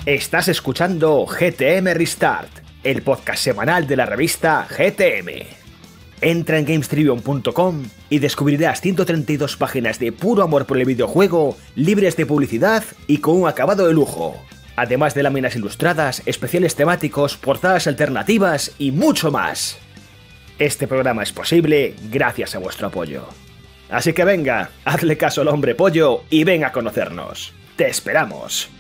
Estás escuchando GTM Restart, el podcast semanal de la revista GTM. Entra en GameStribion.com y descubrirás 132 páginas de puro amor por el videojuego, libres de publicidad y con un acabado de lujo. Además de láminas ilustradas, especiales temáticos, portadas alternativas y mucho más. Este programa es posible gracias a vuestro apoyo. Así que venga, hazle caso al hombre pollo y ven a conocernos. ¡Te esperamos!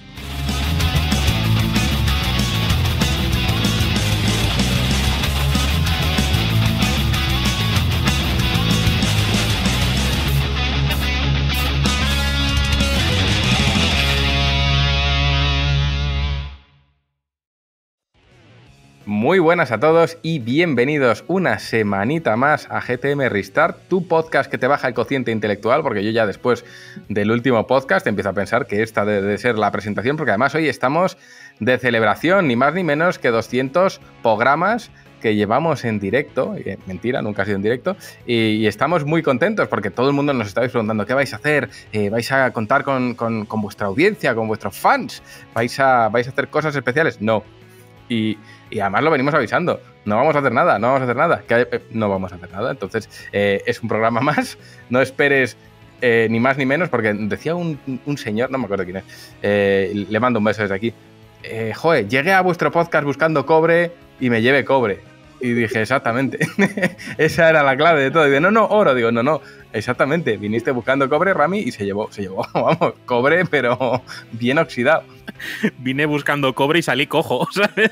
Muy buenas a todos y bienvenidos una semanita más a GTM Restart, tu podcast que te baja el cociente intelectual, porque yo ya después del último podcast empiezo a pensar que esta debe ser la presentación, porque además hoy estamos de celebración, ni más ni menos que 200 programas que llevamos en directo, mentira, nunca ha sido en directo, y estamos muy contentos porque todo el mundo nos estáis preguntando ¿qué vais a hacer? ¿Vais a contar con vuestra audiencia, con vuestros fans? ¿Vais a hacer cosas especiales? No. Y además lo venimos avisando, no vamos a hacer nada, no vamos a hacer nada, entonces es un programa más, no esperes ni más ni menos, porque decía un señor, no me acuerdo quién es, le mando un beso desde aquí, llegué a vuestro podcast buscando cobre y me llevé cobre. Y dije, exactamente, esa era la clave de todo. Y digo, no, oro. Digo, no, exactamente, viniste buscando cobre, Rami, y se llevó, vamos, cobre, pero bien oxidado. Vine buscando cobre y salí cojo, ¿sabes?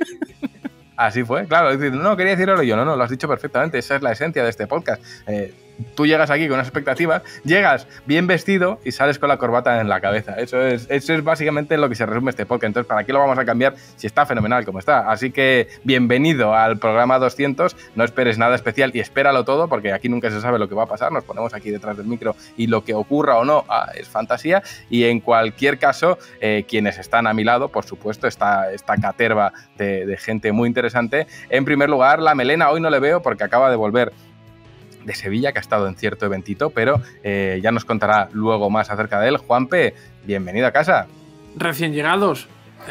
Así fue, claro. No, quería decir oro. Yo, no, lo has dicho perfectamente, esa es la esencia de este podcast. Tú llegas aquí con unas expectativas, llegas bien vestido y sales con la corbata en la cabeza. Eso es básicamente lo que se resume este podcast. Entonces, ¿para qué lo vamos a cambiar si está fenomenal como está? Así que bienvenido al programa 200. No esperes nada especial y espéralo todo, porque aquí nunca se sabe lo que va a pasar. Nos ponemos aquí detrás del micro y lo que ocurra o no es fantasía. Y en cualquier caso, quienes están a mi lado, por supuesto, esta caterva de gente muy interesante. En primer lugar, la Melena hoy no le veo porque acaba de volver de Sevilla, que ha estado en cierto eventito, pero ya nos contará luego más acerca de él. Juanpe, bienvenido a casa. Recién llegados,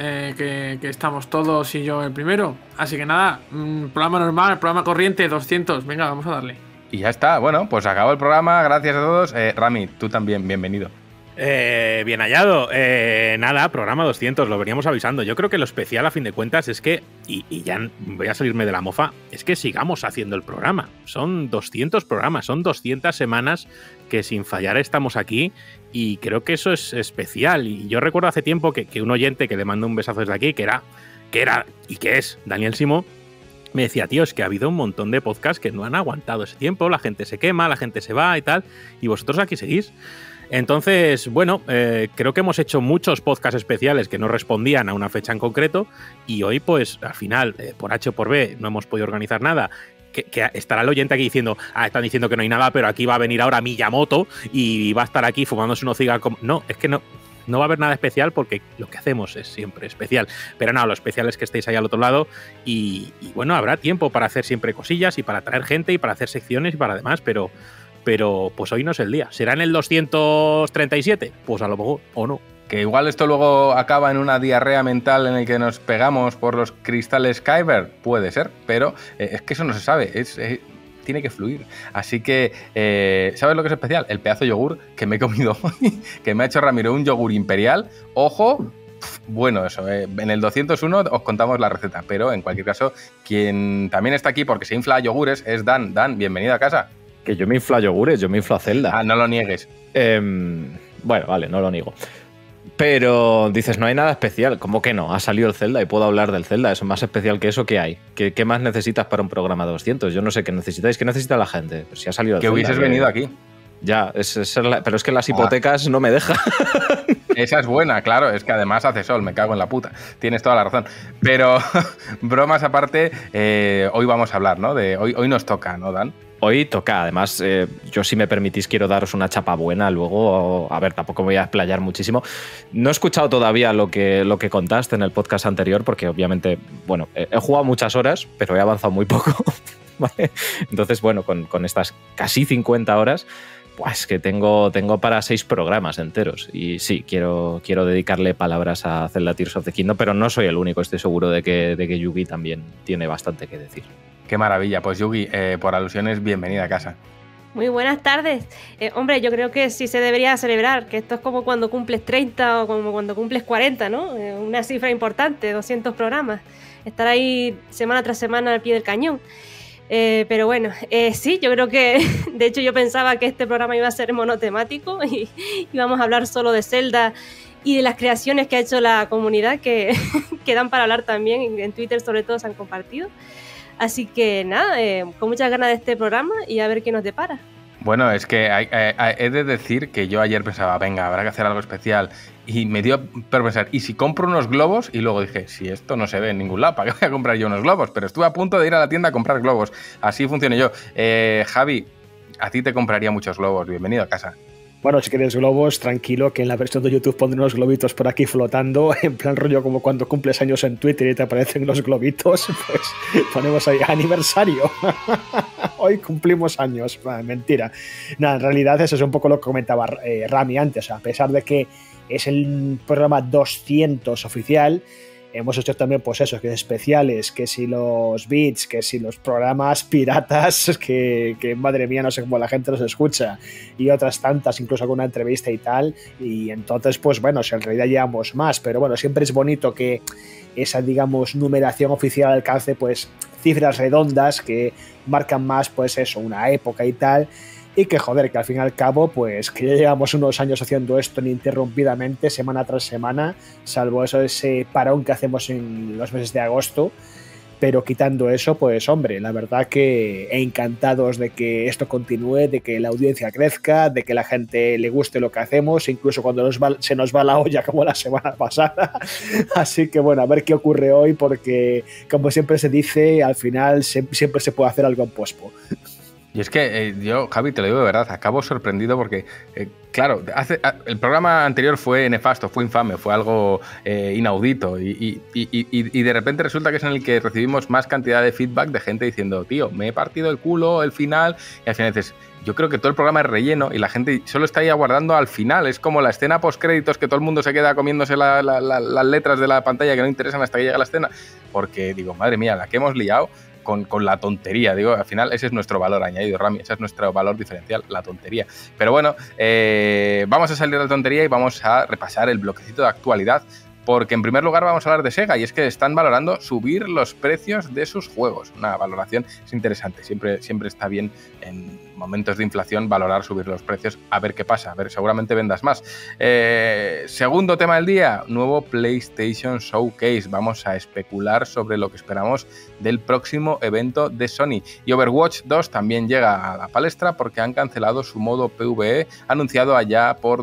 que estamos todos y yo el primero. Así que nada, programa normal, programa corriente, 200. Venga, vamos a darle. Y ya está, bueno, pues acabó el programa, gracias a todos. Rami, tú también, bienvenido. Bien hallado. Nada, programa 200, lo veníamos avisando. Yo creo que lo especial, a fin de cuentas, es que, y ya voy a salirme de la mofa, es que sigamos haciendo el programa. Son 200 programas, son 200 semanas que sin fallar estamos aquí, y creo que eso es especial. Y yo recuerdo hace tiempo que un oyente que le mandó un besazo desde aquí, que era y que es Daniel Simó, me decía, tío, es que ha habido un montón de podcasts que no han aguantado ese tiempo, la gente se quema, la gente se va y tal, y vosotros aquí seguís. Entonces, bueno, creo que hemos hecho muchos podcasts especiales que no respondían a una fecha en concreto, y hoy, pues, al final, por H o por B, no hemos podido organizar nada. Que estará el oyente aquí diciendo, están diciendo que no hay nada, pero aquí va a venir ahora Miyamoto y va a estar aquí fumándose unos cigarros. No, es que no va a haber nada especial porque lo que hacemos es siempre especial. Pero no, lo especial es que estéis ahí al otro lado y bueno, habrá tiempo para hacer siempre cosillas y para traer gente y para hacer secciones y para demás, pero pues hoy no es el día. ¿Será en el 237? Pues a lo mejor, o no. Que igual esto luego acaba en una diarrea mental en el que nos pegamos por los cristales Kyber. Puede ser, pero es que eso no se sabe. Tiene que fluir. Así que, ¿sabes lo que es especial? El pedazo de yogur que me he comido hoy, que me ha hecho Ramiro, un yogur imperial. Ojo, bueno, eso, en el 201 os contamos la receta, pero en cualquier caso, quien también está aquí porque se infla a yogures es Dan. Dan, bienvenido a casa. Que yo me inflo a yogures, yo me inflo a Zelda. No lo niegues. Bueno, vale, no lo niego. Pero dices, no hay nada especial. ¿Cómo que no? Ha salido el Zelda y puedo hablar del Zelda. Eso más especial que eso, ¿qué hay? ¿Qué más necesitas para un programa 200? Yo no sé qué necesitáis. ¿Qué necesita la gente? Pues si ha salido el Zelda. Que hubieses venido aquí. Ya, pero es que las hipotecas no me dejan. Esa es buena, claro. Es que además hace sol, me cago en la puta. Tienes toda la razón. Pero, bromas aparte, hoy vamos a hablar, ¿no? Hoy nos toca, ¿no, Dan? Hoy toca, además, yo si me permitís quiero daros una chapa buena luego, a ver, tampoco me voy a explayar muchísimo. No he escuchado todavía lo que contaste en el podcast anterior porque obviamente, bueno, he jugado muchas horas, pero he avanzado muy poco, ¿vale? Entonces, bueno, con estas casi 50 horas, pues que tengo para 6 programas enteros. Y sí, quiero dedicarle palabras a Zelda Tears of the Kingdom, pero no soy el único. Estoy seguro de que Yugi también tiene bastante que decir. Qué maravilla. Pues Yugi, por alusiones, bienvenida a casa. Muy buenas tardes. Hombre, yo creo que sí se debería celebrar, que esto es como cuando cumples 30 o como cuando cumples 40, ¿no? Una cifra importante, 200 programas. Estar ahí semana tras semana al pie del cañón. Pero bueno, sí, yo creo que, de hecho yo pensaba que este programa iba a ser monotemático y íbamos a hablar solo de Zelda y de las creaciones que ha hecho la comunidad, que dan para hablar también, en Twitter sobre todo se han compartido. Así que nada, con muchas ganas de este programa y a ver qué nos depara. Bueno, es que he de decir que yo ayer pensaba, venga, habrá que hacer algo especial. Y me dio por pensar, ¿y si compro unos globos? Y luego dije, si esto no se ve en ningún lado, ¿para qué voy a comprar yo unos globos? Pero estuve a punto de ir a la tienda a comprar globos. Así funcioné yo. Javi, a ti te compraría muchos globos. Bienvenido a casa. Bueno, si quieres globos, tranquilo, que en la versión de YouTube pondré unos globitos por aquí flotando, en plan rollo como cuando cumples años en Twitter y te aparecen los globitos, pues ponemos ahí aniversario. Hoy cumplimos años. Mentira. Nada, en realidad eso es un poco lo que comentaba Rami antes. O sea, a pesar de que es el programa 200 oficial, hemos hecho también, pues eso, que especiales, que si los beats, que si los programas piratas, que madre mía, no sé cómo la gente los escucha, y otras tantas, incluso alguna entrevista y tal, y entonces, pues bueno, si en realidad llevamos más, pero bueno, siempre es bonito que esa, digamos, numeración oficial alcance, pues, cifras redondas que marcan más, pues eso, una época y tal, y que joder, que al fin y al cabo, pues que ya llevamos unos años haciendo esto ininterrumpidamente, semana tras semana, salvo ese parón que hacemos en los meses de agosto, pero quitando eso, pues hombre, la verdad que encantados de que esto continúe, de que la audiencia crezca, de que la gente le guste lo que hacemos, incluso cuando se nos va la olla como la semana pasada. Así que bueno, a ver qué ocurre hoy, porque como siempre se dice, al final siempre se puede hacer algo en pospo. Y es que yo, Javi, te lo digo de verdad, acabo sorprendido porque, claro, el programa anterior fue nefasto, fue infame, fue algo inaudito y de repente resulta que es en el que recibimos más cantidad de feedback de gente diciendo, tío, me he partido el culo, el final, y al final dices, yo creo que todo el programa es relleno y la gente solo está ahí aguardando al final, es como la escena post-créditos que todo el mundo se queda comiéndose las letras de la pantalla que no interesan hasta que llega la escena, porque digo, madre mía, la que hemos liado con la tontería, digo, al final ese es nuestro valor añadido, Rami, ese es nuestro valor diferencial, la tontería. Pero bueno, vamos a salir de la tontería y vamos a repasar el bloquecito de actualidad, porque en primer lugar vamos a hablar de Sega, y es que están valorando subir los precios de sus juegos. Una valoración es interesante, siempre está bien en momentos de inflación valorar subir los precios, a ver qué pasa, a ver, seguramente vendas más. Segundo tema del día, nuevo PlayStation Showcase. Vamos a especular sobre lo que esperamos del próximo evento de Sony. Y Overwatch 2 también llega a la palestra porque han cancelado su modo PvE anunciado allá por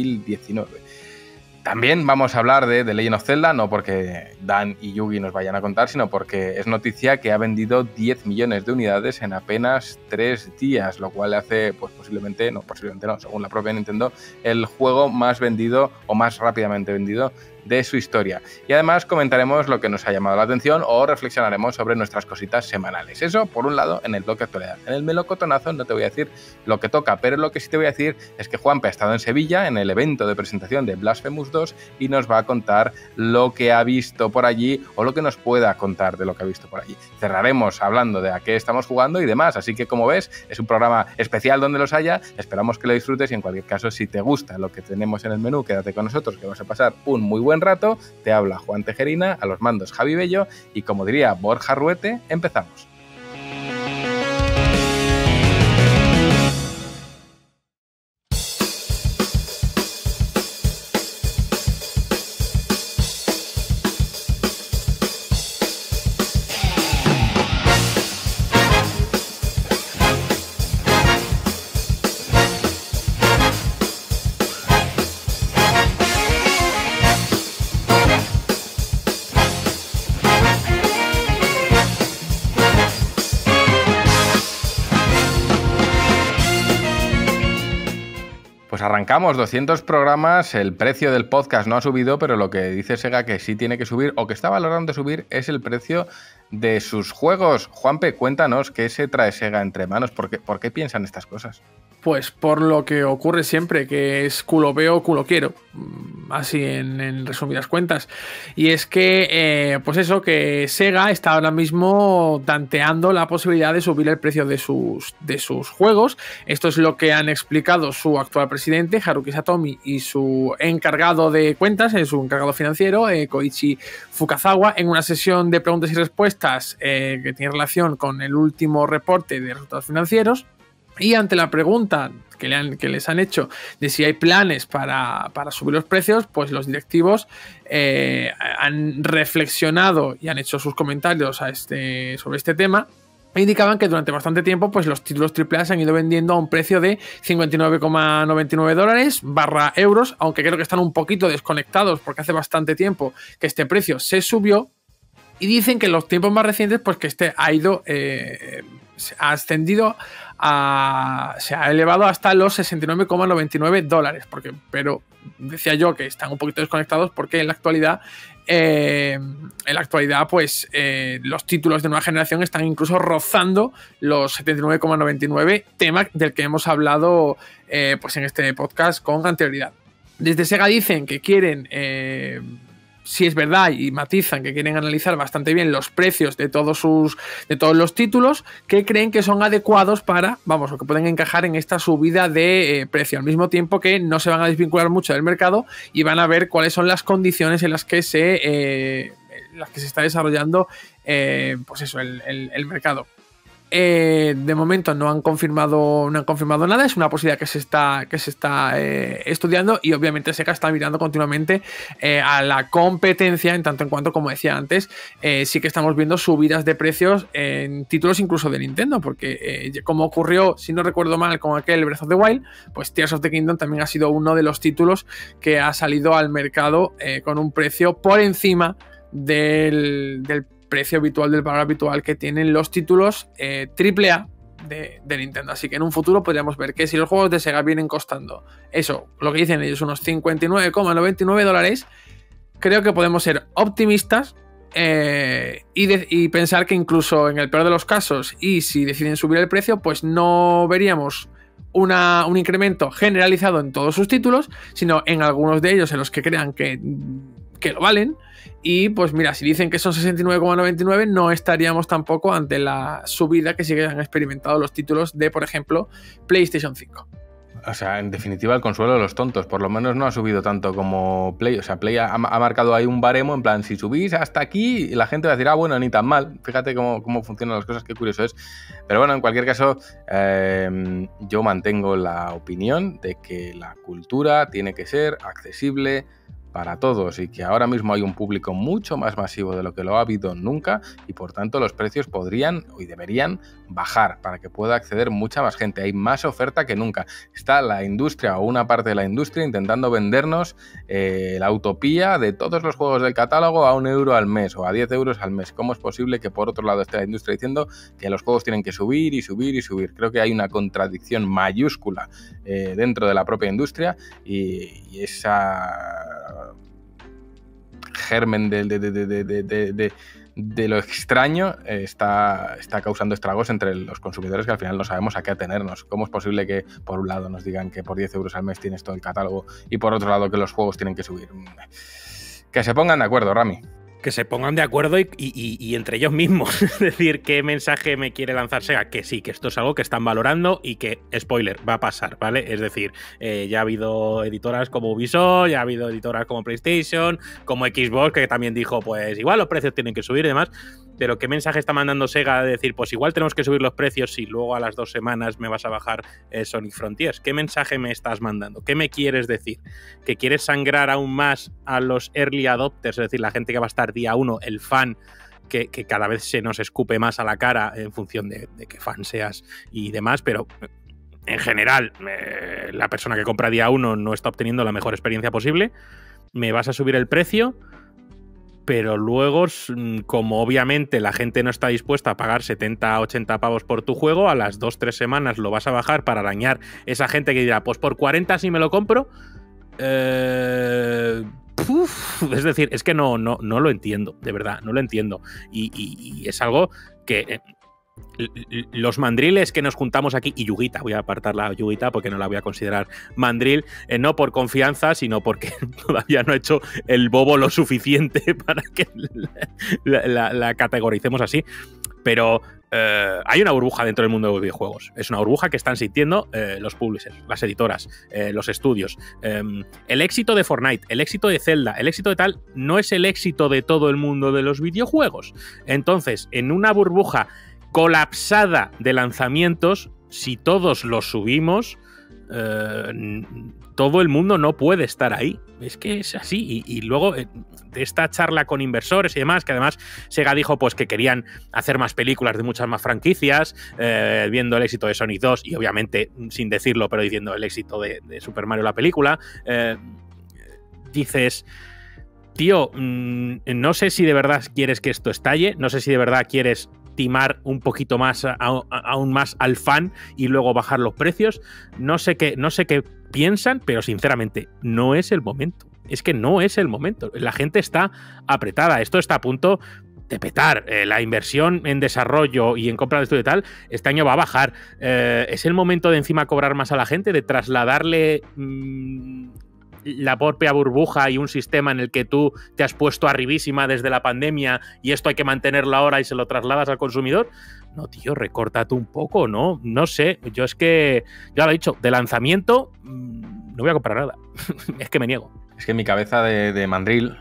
2019. También vamos a hablar de The Legend of Zelda, no porque Dan y Yugi nos vayan a contar, sino porque es noticia que ha vendido 10 millones de unidades en apenas 3 días, lo cual le hace, pues posiblemente no, según la propia Nintendo, el juego más vendido o más rápidamente vendido de su historia. Y además comentaremos lo que nos ha llamado la atención o reflexionaremos sobre nuestras cositas semanales. Eso, por un lado, en el bloque de actualidad. En el melocotonazo no te voy a decir lo que toca, pero lo que sí te voy a decir es que Juanpe ha estado en Sevilla en el evento de presentación de Blasphemous 2 y nos va a contar lo que ha visto por allí o lo que nos pueda contar de lo que ha visto por allí. Cerraremos hablando de a qué estamos jugando y demás, así que como ves, es un programa especial donde los haya, esperamos que lo disfrutes y en cualquier caso, si te gusta lo que tenemos en el menú, quédate con nosotros que vamos a pasar un muy buen rato. Te habla Juan Tejerina, a los mandos Javi Bello y como diría Borja Ruete, empezamos. Pues arrancamos, 200 programas, el precio del podcast no ha subido, pero lo que dice Sega que sí tiene que subir o que está valorando subir es el precio de sus juegos. Juanpe, cuéntanos qué se trae Sega entre manos, ¿por qué piensan estas cosas? Pues por lo que ocurre siempre, que es culo veo, culo quiero, así en resumidas cuentas. Y es que, pues eso, que Sega está ahora mismo tanteando la posibilidad de subir el precio de sus juegos. Esto es lo que han explicado su actual presidente, Haruki Satomi, y su encargado de cuentas, su encargado financiero, Koichi Fukazawa, en una sesión de preguntas y respuestas que tiene relación con el último reporte de resultados financieros. Y ante la pregunta que les han hecho de si hay planes para subir los precios, pues los directivos han reflexionado y han hecho sus comentarios sobre este tema. E indicaban que durante bastante tiempo pues los títulos AAA se han ido vendiendo a un precio de $59,99/euros, aunque creo que están un poquito desconectados porque hace bastante tiempo que este precio se subió. Y dicen que en los tiempos más recientes pues que ha ido... se ha ascendido se ha elevado hasta los $69,99, pero decía yo que están un poquito desconectados porque en la actualidad pues los títulos de nueva generación están incluso rozando los $79,99, tema del que hemos hablado pues en este podcast con anterioridad. Desde Sega dicen que quieren... si es verdad, y matizan que quieren analizar bastante bien los precios de todos los títulos, que creen que son adecuados o que pueden encajar en esta subida de precio, al mismo tiempo que no se van a desvincular mucho del mercado y van a ver cuáles son las condiciones en las que se está desarrollando pues eso, el mercado. De momento no han confirmado nada, es una posibilidad que se está estudiando, y obviamente Sega está mirando continuamente a la competencia, en tanto en cuanto, como decía antes, sí que estamos viendo subidas de precios en títulos incluso de Nintendo, porque como ocurrió, si no recuerdo mal, con aquel Breath of the Wild, pues Tears of the Kingdom también ha sido uno de los títulos que ha salido al mercado con un precio por encima del precio habitual, del valor habitual que tienen los títulos AAA de Nintendo. Así que en un futuro podríamos ver que si los juegos de Sega vienen costando eso, lo que dicen ellos, unos $59,99, creo que podemos ser optimistas y pensar que incluso en el peor de los casos, y si deciden subir el precio, pues no veríamos un incremento generalizado en todos sus títulos, sino en algunos de ellos en los que crean que lo valen. Y pues mira, si dicen que son $69,99, no estaríamos tampoco ante la subida que sí que han experimentado los títulos de, por ejemplo, PlayStation 5. O sea, en definitiva, el consuelo de los tontos. Por lo menos no ha subido tanto como Play. O sea, Play ha marcado ahí un baremo, en plan, si subís hasta aquí, la gente va a decir, bueno, ni tan mal. Fíjate cómo funcionan las cosas, qué curioso es. Pero bueno, en cualquier caso, yo mantengo la opinión de que la cultura tiene que ser accesible para todos, y que ahora mismo hay un público mucho más masivo de lo que lo ha habido nunca, y por tanto los precios podrían y deberían bajar para que pueda acceder mucha más gente. Hay más oferta que nunca. Está la industria, o una parte de la industria, intentando vendernos la utopía de todos los juegos del catálogo a €1 al mes o a €10 al mes. ¿Cómo es posible que por otro lado esté la industria diciendo que los juegos tienen que subir y subir y subir? Creo que hay una contradicción mayúscula dentro de la propia industria, y esa germen de lo extraño está causando estragos entre los consumidores, que al final no sabemos a qué atenernos. ¿Cómo es posible que por un lado nos digan que por €10 al mes tienes todo el catálogo y por otro lado que los juegos tienen que subir? Que se pongan de acuerdo, Rami. Que se pongan de acuerdo y entre ellos mismos. Es decir, ¿qué mensaje me quiere lanzar Sega? Que sí, que esto es algo que están valorando y que, spoiler, va a pasar, ¿vale? Es decir, ya ha habido editoras como Ubisoft, ya ha habido editoras como PlayStation, como Xbox, que también dijo, pues igual los precios tienen que subir y demás. Pero ¿qué mensaje está mandando Sega de decir, pues igual tenemos que subir los precios si luego a las 2 semanas me vas a bajar Sonic Frontiers? ¿Qué mensaje me estás mandando? ¿Qué me quieres decir? ¿Que quieres sangrar aún más a los early adopters? Es decir, la gente que va a estar día 1, el fan, que cada vez se nos escupe más a la cara en función de qué fan seas y demás, pero en general la persona que compra día 1 no está obteniendo la mejor experiencia posible. ¿Me vas a subir el precio? Pero luego, como obviamente la gente no está dispuesta a pagar 70, 80 pavos por tu juego, a las 2-3 semanas lo vas a bajar para arañar esa gente que dirá, pues por 40 sí me lo compro. es decir, es que no lo entiendo, de verdad, no lo entiendo. Y es algo que los mandriles que nos juntamos aquí, y Yuguita, voy a apartar la Yuguita porque no la voy a considerar mandril, no por confianza, sino porque todavía no ha hecho el bobo lo suficiente para que la categoricemos así. Pero hay una burbuja dentro del mundo de los videojuegos. Es una burbuja que están sintiendo los publishers, las editoras, los estudios. El éxito de Fortnite, el éxito de Zelda, el éxito de tal, no es el éxito de todo el mundo de los videojuegos. Entonces, en una burbuja colapsada de lanzamientos, si todos los subimos, todo el mundo no puede estar ahí. Es que es así. Y luego, de esta charla con inversores y demás, que además Sega dijo pues que querían hacer más películas de muchas más franquicias, viendo el éxito de Sonic 2 y obviamente, sin decirlo, pero diciendo el éxito de Super Mario la película, dices... Tío, no sé si de verdad quieres que esto estalle, no sé si de verdad quieres timar un poquito más, aún más al fan y luego bajar los precios. No sé qué piensan, pero sinceramente no es el momento. Es que no es el momento. La gente está apretada. Esto está a punto de petar. La inversión en desarrollo y en compra de estudio y tal, este año va a bajar. Es el momento de encima cobrar más a la gente, de trasladarle... la propia burbuja y un sistema en el que tú te has puesto arribísima desde la pandemia y esto hay que mantenerlo ahora y se lo trasladas al consumidor. No, tío, recórtate un poco, ¿no? No sé, yo es que, ya lo he dicho, de lanzamiento no voy a comprar nada. Es que me niego. Es que en mi cabeza de mandril,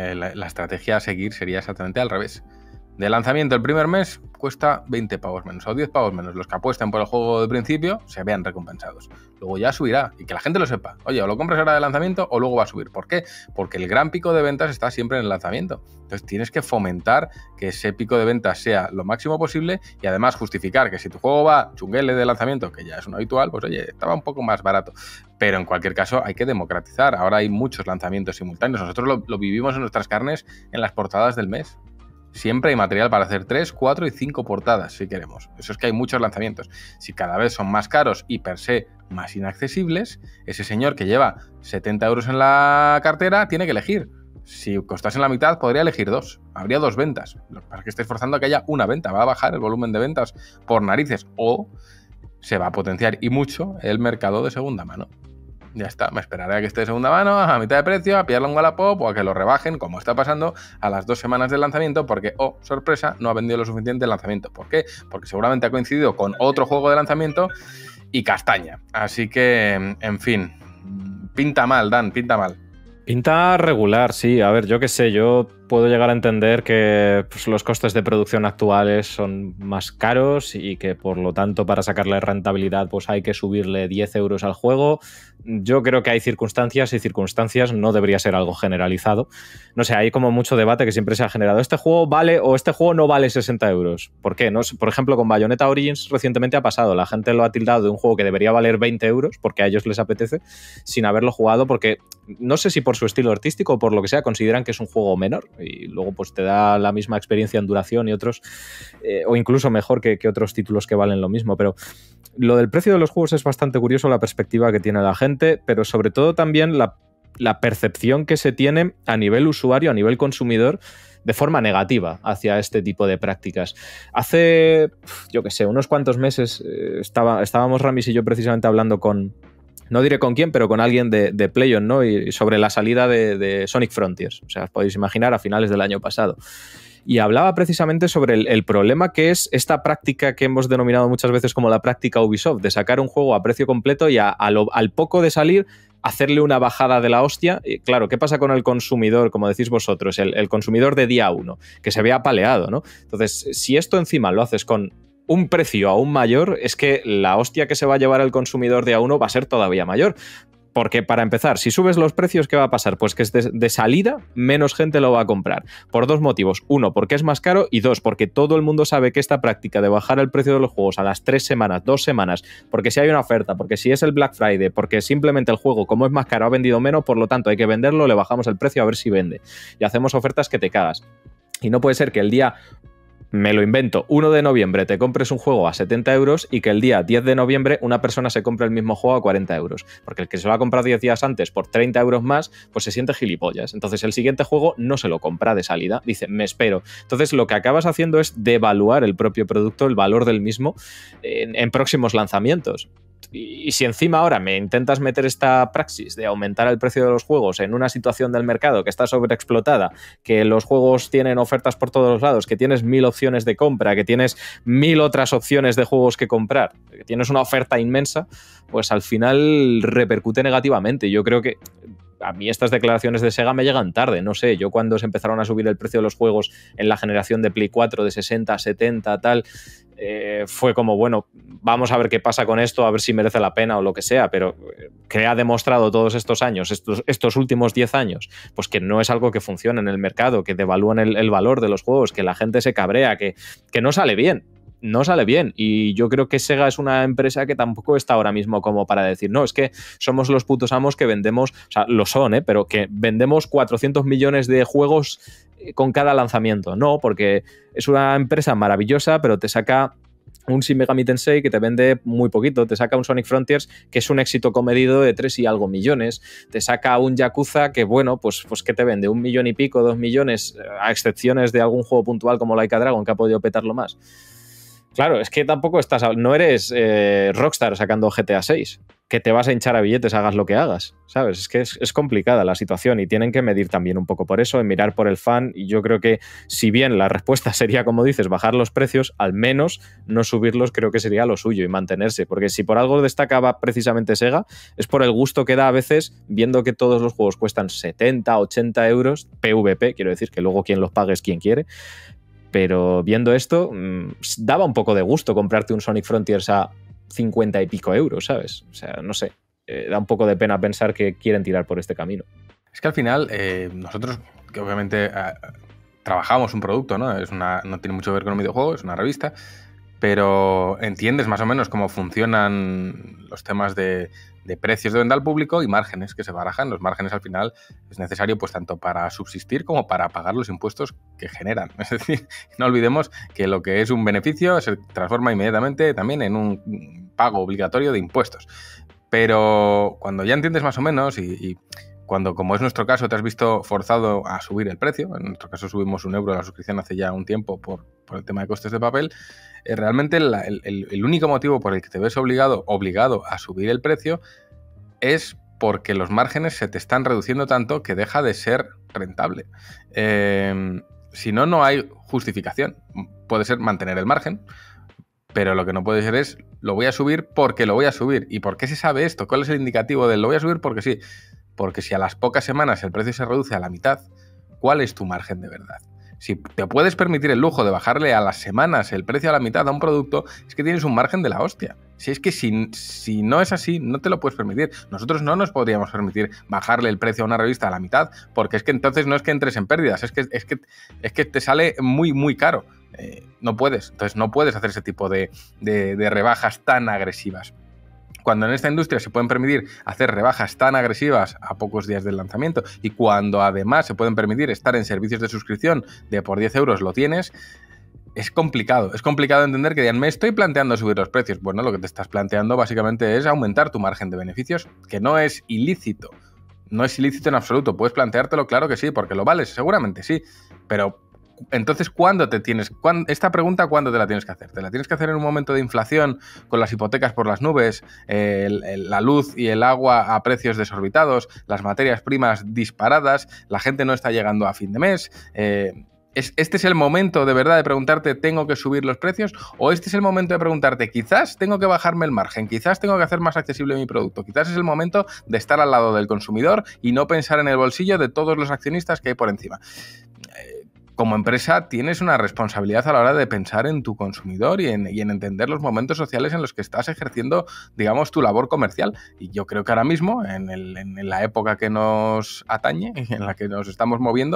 la estrategia a seguir sería exactamente al revés. De lanzamiento el primer mes cuesta 20 pavos menos o 10 pavos menos. Los que apuesten por el juego de principio se vean recompensados. Luego ya subirá y que la gente lo sepa. Oye, o lo compras ahora de lanzamiento o luego va a subir. ¿Por qué? Porque el gran pico de ventas está siempre en el lanzamiento. Entonces tienes que fomentar que ese pico de ventas sea lo máximo posible y además justificar que si tu juego va chunguele de lanzamiento, que ya es un habitual, pues oye, estaba un poco más barato. Pero en cualquier caso hay que democratizar. Ahora hay muchos lanzamientos simultáneos. Nosotros lo vivimos en nuestras carnes en las portadas del mes. Siempre hay material para hacer 3, 4 y 5 portadas, si queremos. Eso es que hay muchos lanzamientos. Si cada vez son más caros y per se más inaccesibles, ese señor que lleva 70 euros en la cartera tiene que elegir. Si costasen la mitad, podría elegir 2. Habría 2 ventas. Para que estéis forzando a que haya una venta. Va a bajar el volumen de ventas por narices. O se va a potenciar y mucho el mercado de segunda mano. Ya está, me esperaré a que esté de segunda mano, a mitad de precio, a pillarlo en Wallapop o a que lo rebajen, como está pasando, a las 2 semanas del lanzamiento, porque, oh, sorpresa, no ha vendido lo suficiente el lanzamiento. ¿Por qué? Porque seguramente ha coincidido con otro juego de lanzamiento y castaña. Así que, en fin, pinta mal, Dan, pinta mal. Pinta regular, sí. A ver, yo qué sé, yo puedo llegar a entender que pues, los costes de producción actuales son más caros y que por lo tanto para sacarle rentabilidad pues hay que subirle 10 euros al juego. Yo creo que hay circunstancias y circunstancias, no debería ser algo generalizado. No sé, hay como mucho debate que siempre se ha generado. ¿Este juego vale o este juego no vale 60 euros? ¿Por qué? No, por ejemplo, con Bayonetta Origins recientemente ha pasado. La gente lo ha tildado de un juego que debería valer 20 euros porque a ellos les apetece, sin haberlo jugado porque no sé si por su estilo artístico o por lo que sea consideran que es un juego menor y luego pues te da la misma experiencia en duración y otros, o incluso mejor que otros títulos que valen lo mismo. Pero lo del precio de los juegos es bastante curioso, la perspectiva que tiene la gente, pero sobre todo también la percepción que se tiene a nivel usuario, a nivel consumidor, de forma negativa hacia este tipo de prácticas. Hace, yo qué sé, unos cuantos meses estábamos Ramis y yo precisamente hablando con, no diré con quién, pero con alguien de PlayOn, ¿no? Y sobre la salida de Sonic Frontiers. O sea, os podéis imaginar, a finales del año pasado. Y hablaba precisamente sobre el problema que es esta práctica que hemos denominado muchas veces como la práctica Ubisoft, de sacar un juego a precio completo y al poco de salir hacerle una bajada de la hostia. Y claro, ¿qué pasa con el consumidor, como decís vosotros, el consumidor de día 1, que se ve apaleado, ¿no? Entonces, si esto encima lo haces con un precio aún mayor, es que la hostia que se va a llevar el consumidor día 1 va a ser todavía mayor. Porque para empezar, si subes los precios, ¿qué va a pasar? Pues que de salida menos gente lo va a comprar. Por 2 motivos. 1, porque es más caro y 2, porque todo el mundo sabe que esta práctica de bajar el precio de los juegos a las 3 semanas, 2 semanas, porque si hay una oferta, porque si es el Black Friday, porque simplemente el juego, como es más caro, ha vendido menos, por lo tanto hay que venderlo, le bajamos el precio a ver si vende. Y hacemos ofertas que te cagas. Y no puede ser que el día me lo invento, 1 de noviembre te compres un juego a 70 euros y que el día 10 de noviembre una persona se compre el mismo juego a 40 euros. Porque el que se lo ha comprado 10 días antes por 30 euros más, pues se siente gilipollas. Entonces el siguiente juego no se lo compra de salida, dice, me espero. Entonces lo que acabas haciendo es devaluar el propio producto, el valor del mismo, en próximos lanzamientos. Y si encima ahora me intentas meter esta praxis de aumentar el precio de los juegos en una situación del mercado que está sobreexplotada, que los juegos tienen ofertas por todos los lados, que tienes 1000 opciones de compra, que tienes 1000 otras opciones de juegos que comprar, que tienes una oferta inmensa, pues al final repercute negativamente. Yo creo que a mí estas declaraciones de Sega me llegan tarde, no sé, yo cuando se empezaron a subir el precio de los juegos en la generación de Play 4 de 60 a 70, tal, fue como, bueno, vamos a ver qué pasa con esto, a ver si merece la pena o lo que sea, pero que ha demostrado todos estos años, estos últimos 10 años, pues que no es algo que funcione en el mercado, que devalúan el valor de los juegos, que la gente se cabrea, que no sale bien. No sale bien, y yo creo que Sega es una empresa que tampoco está ahora mismo como para decir, no, es que somos los putos amos que vendemos, o sea, lo son, pero que vendemos 400 millones de juegos con cada lanzamiento. No, porque es una empresa maravillosa, pero te saca un Shin Megami Tensei que te vende muy poquito, te saca un Sonic Frontiers que es un éxito comedido de 3 y algo millones, te saca un Yakuza que, bueno, pues que te vende 1 millón y pico, 2 millones, a excepciones de algún juego puntual como Like a Dragon que ha podido petarlo más. Claro, es que tampoco no eres Rockstar sacando GTA 6, que te vas a hinchar a billetes hagas lo que hagas, ¿sabes? Es que es complicada la situación y tienen que medir también un poco por eso, en mirar por el fan, y yo creo que si bien la respuesta sería, como dices, bajar los precios, al menos no subirlos creo que sería lo suyo y mantenerse, porque si por algo destacaba precisamente Sega, es por el gusto que da a veces viendo que todos los juegos cuestan 70, 80 euros, PVP, quiero decir, que luego quien los pague es quien quiere. Pero viendo esto, daba un poco de gusto comprarte un Sonic Frontiers a 50 y pico euros, ¿sabes? O sea, no sé, da un poco de pena pensar que quieren tirar por este camino. Es que al final, nosotros, que obviamente trabajamos un producto, ¿no? No tiene mucho que ver con un videojuego, es una revista, pero entiendes más o menos cómo funcionan los temas de precios de venta al público y márgenes que se barajan. Los márgenes al final es necesario pues tanto para subsistir como para pagar los impuestos que generan. Es decir, no olvidemos que lo que es un beneficio se transforma inmediatamente también en un pago obligatorio de impuestos. Pero cuando ya entiendes más o menos y cuando, como es nuestro caso, te has visto forzado a subir el precio, en nuestro caso subimos €1 la suscripción hace ya un tiempo por el tema de costes de papel, realmente el único motivo por el que te ves obligado a subir el precio es porque los márgenes se te están reduciendo tanto que deja de ser rentable. Si no, no hay justificación. Puede ser mantener el margen, pero lo que no puede ser es lo voy a subir porque lo voy a subir. ¿Y por qué se sabe esto? ¿Cuál es el indicativo del lo voy a subir porque sí? Porque si a las pocas semanas el precio se reduce a la mitad, ¿cuál es tu margen de verdad? Si te puedes permitir el lujo de bajarle a las semanas el precio a la mitad a un producto, es que tienes un margen de la hostia. Si es que si no es así, no te lo puedes permitir. Nosotros no nos podríamos permitir bajarle el precio a una revista a la mitad, porque es que entonces no es que entres en pérdidas, es que te sale muy, muy caro. No puedes. Entonces no puedes hacer ese tipo de rebajas tan agresivas. Cuando en esta industria se pueden permitir hacer rebajas tan agresivas a pocos días del lanzamiento y cuando además se pueden permitir estar en servicios de suscripción de por 10 euros lo tienes, es complicado. Es complicado entender que digan, me estoy planteando subir los precios. Bueno, lo que te estás planteando básicamente es aumentar tu margen de beneficios, que no es ilícito. No es ilícito en absoluto. Puedes planteártelo, claro que sí, porque lo vales, seguramente sí. Pero entonces, esta pregunta, ¿cuándo te la tienes que hacer? ¿Te la tienes que hacer en un momento de inflación con las hipotecas por las nubes, la luz y el agua a precios desorbitados, las materias primas disparadas, la gente no está llegando a fin de mes? ¿Este es el momento de verdad de preguntarte ¿tengo que subir los precios? ¿O este es el momento de preguntarte quizás tengo que bajarme el margen, quizás tengo que hacer más accesible mi producto, quizás es el momento de estar al lado del consumidor y no pensar en el bolsillo de todos los accionistas que hay por encima? Como empresa tienes una responsabilidad a la hora de pensar en tu consumidor y en entender los momentos sociales en los que estás ejerciendo, digamos, tu labor comercial. Y yo creo que ahora mismo, en la época que nos atañe, en la que nos estamos moviendo,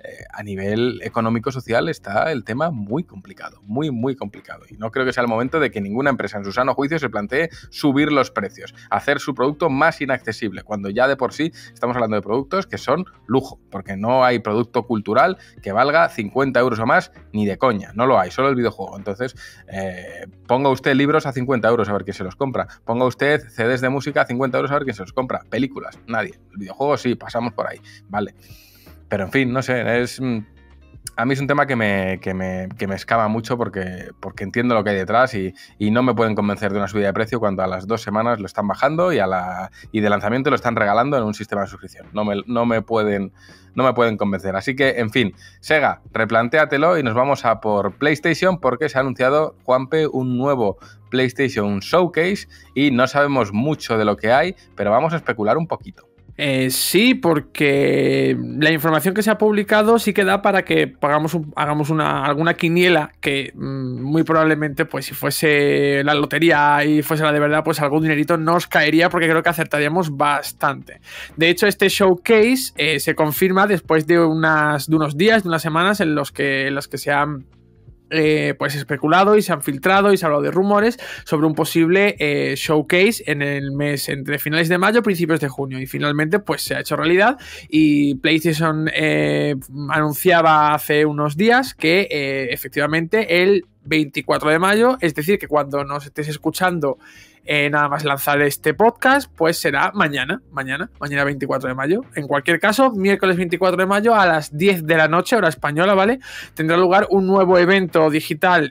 a nivel económico-social está el tema muy complicado, muy, muy complicado. Y no creo que sea el momento de que ninguna empresa en su sano juicio se plantee subir los precios, hacer su producto más inaccesible, cuando ya de por sí estamos hablando de productos que son lujo, porque no hay producto cultural que valga 50 euros o más, ni de coña, no lo hay, solo el videojuego. Entonces, ponga usted libros a 50 euros a ver quién se los compra, ponga usted CDs de música a 50 euros a ver quién se los compra, películas, nadie, el videojuego sí, pasamos por ahí, vale. Pero en fin, no sé, a mí es un tema que me escama mucho porque entiendo lo que hay detrás y no me pueden convencer de una subida de precio cuando a las 2 semanas lo están bajando y de lanzamiento lo están regalando en un sistema de suscripción. No me pueden convencer. Así que, en fin, Sega, replantéatelo y nos vamos a por PlayStation porque se ha anunciado, Juanpe, un nuevo PlayStation Showcase y no sabemos mucho de lo que hay, pero vamos a especular un poquito. Sí, porque la información que se ha publicado sí que da para que hagamos alguna quiniela que muy probablemente, pues si fuese la lotería y fuese la de verdad, pues algún dinerito nos caería porque creo que acertaríamos bastante. De hecho, este showcase se confirma después de unos días, de unas semanas en los que se han pues especulado y se han filtrado y se ha hablado de rumores sobre un posible showcase en el mes entre finales de mayo y principios de junio, y finalmente pues se ha hecho realidad y PlayStation anunciaba hace unos días que efectivamente el 24 de mayo, es decir, que cuando nos estés escuchando nada más lanzar este podcast, pues será mañana 24 de mayo. En cualquier caso, miércoles 24 de mayo a las 10 de la noche, hora española, ¿vale? Tendrá lugar un nuevo evento digital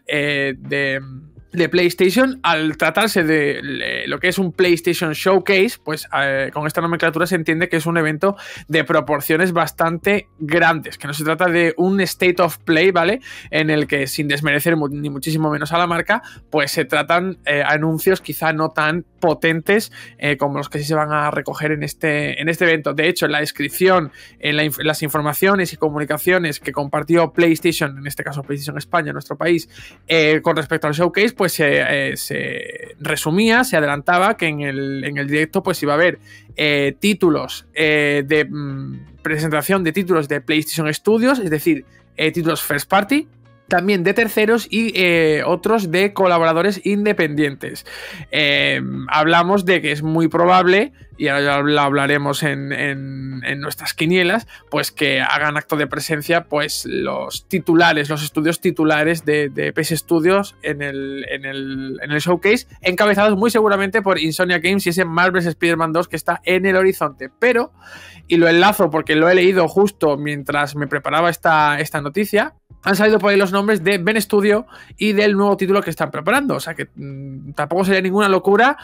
de PlayStation. Al tratarse de lo que es un PlayStation Showcase, pues con esta nomenclatura se entiende que es un evento de proporciones bastante grandes, que no se trata de un State of Play, ¿vale? En el que, sin desmerecer ni muchísimo menos a la marca, pues se tratan anuncios quizá no tan potentes como los que sí se van a recoger en este evento. De hecho, en la descripción, en las informaciones y comunicaciones que compartió PlayStation, en este caso PlayStation España, nuestro país, con respecto al Showcase, pues se resumía, se adelantaba que en el directo pues iba a haber títulos de presentación de títulos de PlayStation Studios, es decir, títulos first party, también de terceros y otros de colaboradores independientes. Hablamos de que es muy probable, y ahora ya lo hablaremos en nuestras quinielas, pues que hagan acto de presencia pues los estudios titulares de PS Studios en el showcase, encabezados muy seguramente por Insomniac Games y ese Marvel's Spider-Man 2 que está en el horizonte. Pero, y lo enlazo porque lo he leído justo mientras me preparaba esta noticia, han salido por ahí los nombres de Ben Studio y del nuevo título que están preparando. O sea que tampoco sería ninguna locura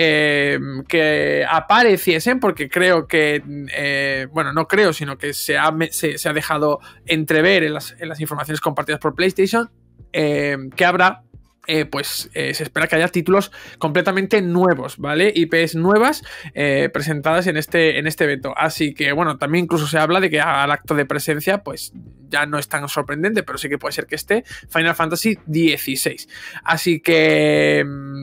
que apareciesen, porque creo que, bueno, no creo, sino que se ha dejado entrever en las informaciones compartidas por PlayStation que habrá. Se espera que haya títulos completamente nuevos, ¿vale? IPs nuevas presentadas en este evento. Así que, bueno, también incluso se habla de que al acto de presencia, pues ya no es tan sorprendente, pero sí que puede ser que esté Final Fantasy XVI. Así que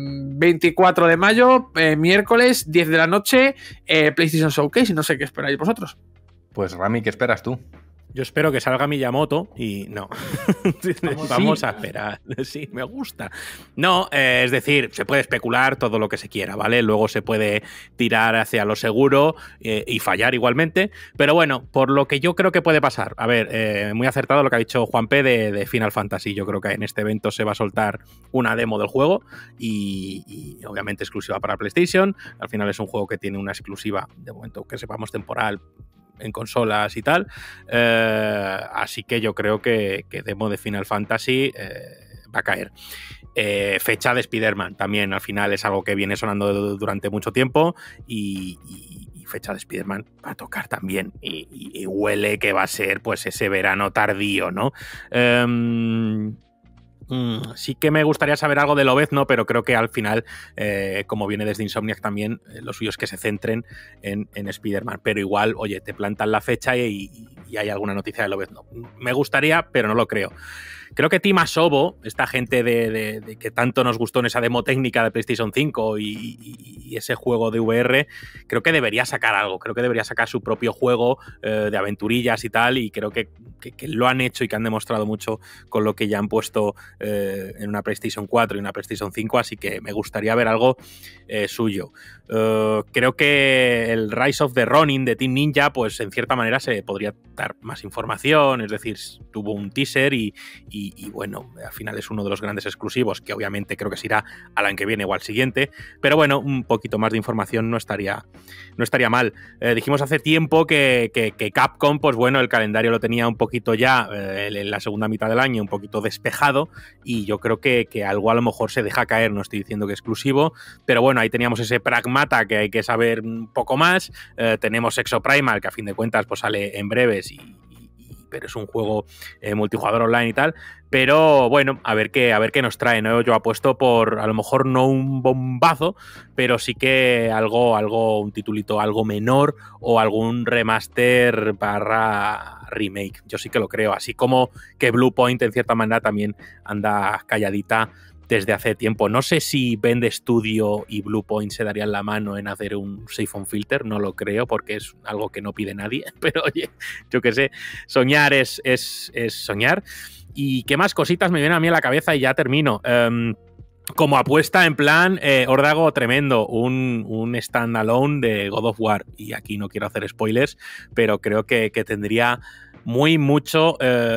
24 de mayo, miércoles, 10 de la noche, PlayStation Showcase, y no sé qué esperáis vosotros. Pues Rami, ¿qué esperas tú? Yo espero que salga Miyamoto y no. Vamos a esperar. Sí, me gusta. No, es decir, se puede especular todo lo que se quiera, ¿vale? Luego se puede tirar hacia lo seguro y fallar igualmente. Pero bueno, por lo que yo creo que puede pasar. A ver, muy acertado lo que ha dicho Juanpe de Final Fantasy. Yo creo que en este evento se va a soltar una demo del juego y obviamente exclusiva para PlayStation. Al final es un juego que tiene una exclusiva, de momento que sepamos, temporal en consolas y tal, así que yo creo que demo de Final Fantasy va a caer. Fecha de Spider-Man también al final es algo que viene sonando durante mucho tiempo y fecha de Spider-Man va a tocar también y huele que va a ser pues ese verano tardío, ¿no? Sí que me gustaría saber algo de Lobezno, pero creo que al final, como viene desde Insomniac también, lo suyo es que se centren en Spider-Man. Pero igual, oye, te plantan la fecha y hay alguna noticia de Lobezno. Me gustaría, pero no lo creo. Creo que Team Asobo, esta gente de que tanto nos gustó en esa demo técnica de PlayStation 5 y y ese juego de VR creo que debería sacar algo, creo que debería sacar su propio juego de aventurillas y tal, y creo que lo han hecho y que han demostrado mucho con lo que ya han puesto en una PlayStation 4 y una PlayStation 5, así que me gustaría ver algo suyo. Creo que el Rise of the Ronin de Team Ninja, pues en cierta manera se podría dar más información, es decir, tuvo un teaser y bueno, al final es uno de los grandes exclusivos, que obviamente creo que se irá al año que viene o al siguiente, pero bueno, un poquito más de información no estaría mal. Dijimos hace tiempo que Capcom, pues bueno, el calendario lo tenía un poquito ya en la segunda mitad del año, un poquito despejado, y yo creo que algo a lo mejor se deja caer, no estoy diciendo que exclusivo, pero bueno, ahí teníamos ese Pragmata que hay que saber un poco más, tenemos Exoprimal, que a fin de cuentas pues sale en breves pero es un juego multijugador online y tal, pero bueno, a ver qué nos trae, ¿no? Yo apuesto por, a lo mejor no un bombazo, pero sí que algo, un titulito algo menor o algún remaster / remake, yo sí que lo creo, así como que Bluepoint en cierta manera también anda calladita desde hace tiempo. No sé si Bend Studio y Bluepoint se darían la mano en hacer un Safe on Filter, no lo creo, porque es algo que no pide nadie, pero oye, yo qué sé, soñar es soñar. ¿Y qué más cositas me vienen a mí a la cabeza y ya termino? Como apuesta en plan, órdago tremendo, un standalone de God of War, y aquí no quiero hacer spoilers, pero creo que tendría mucho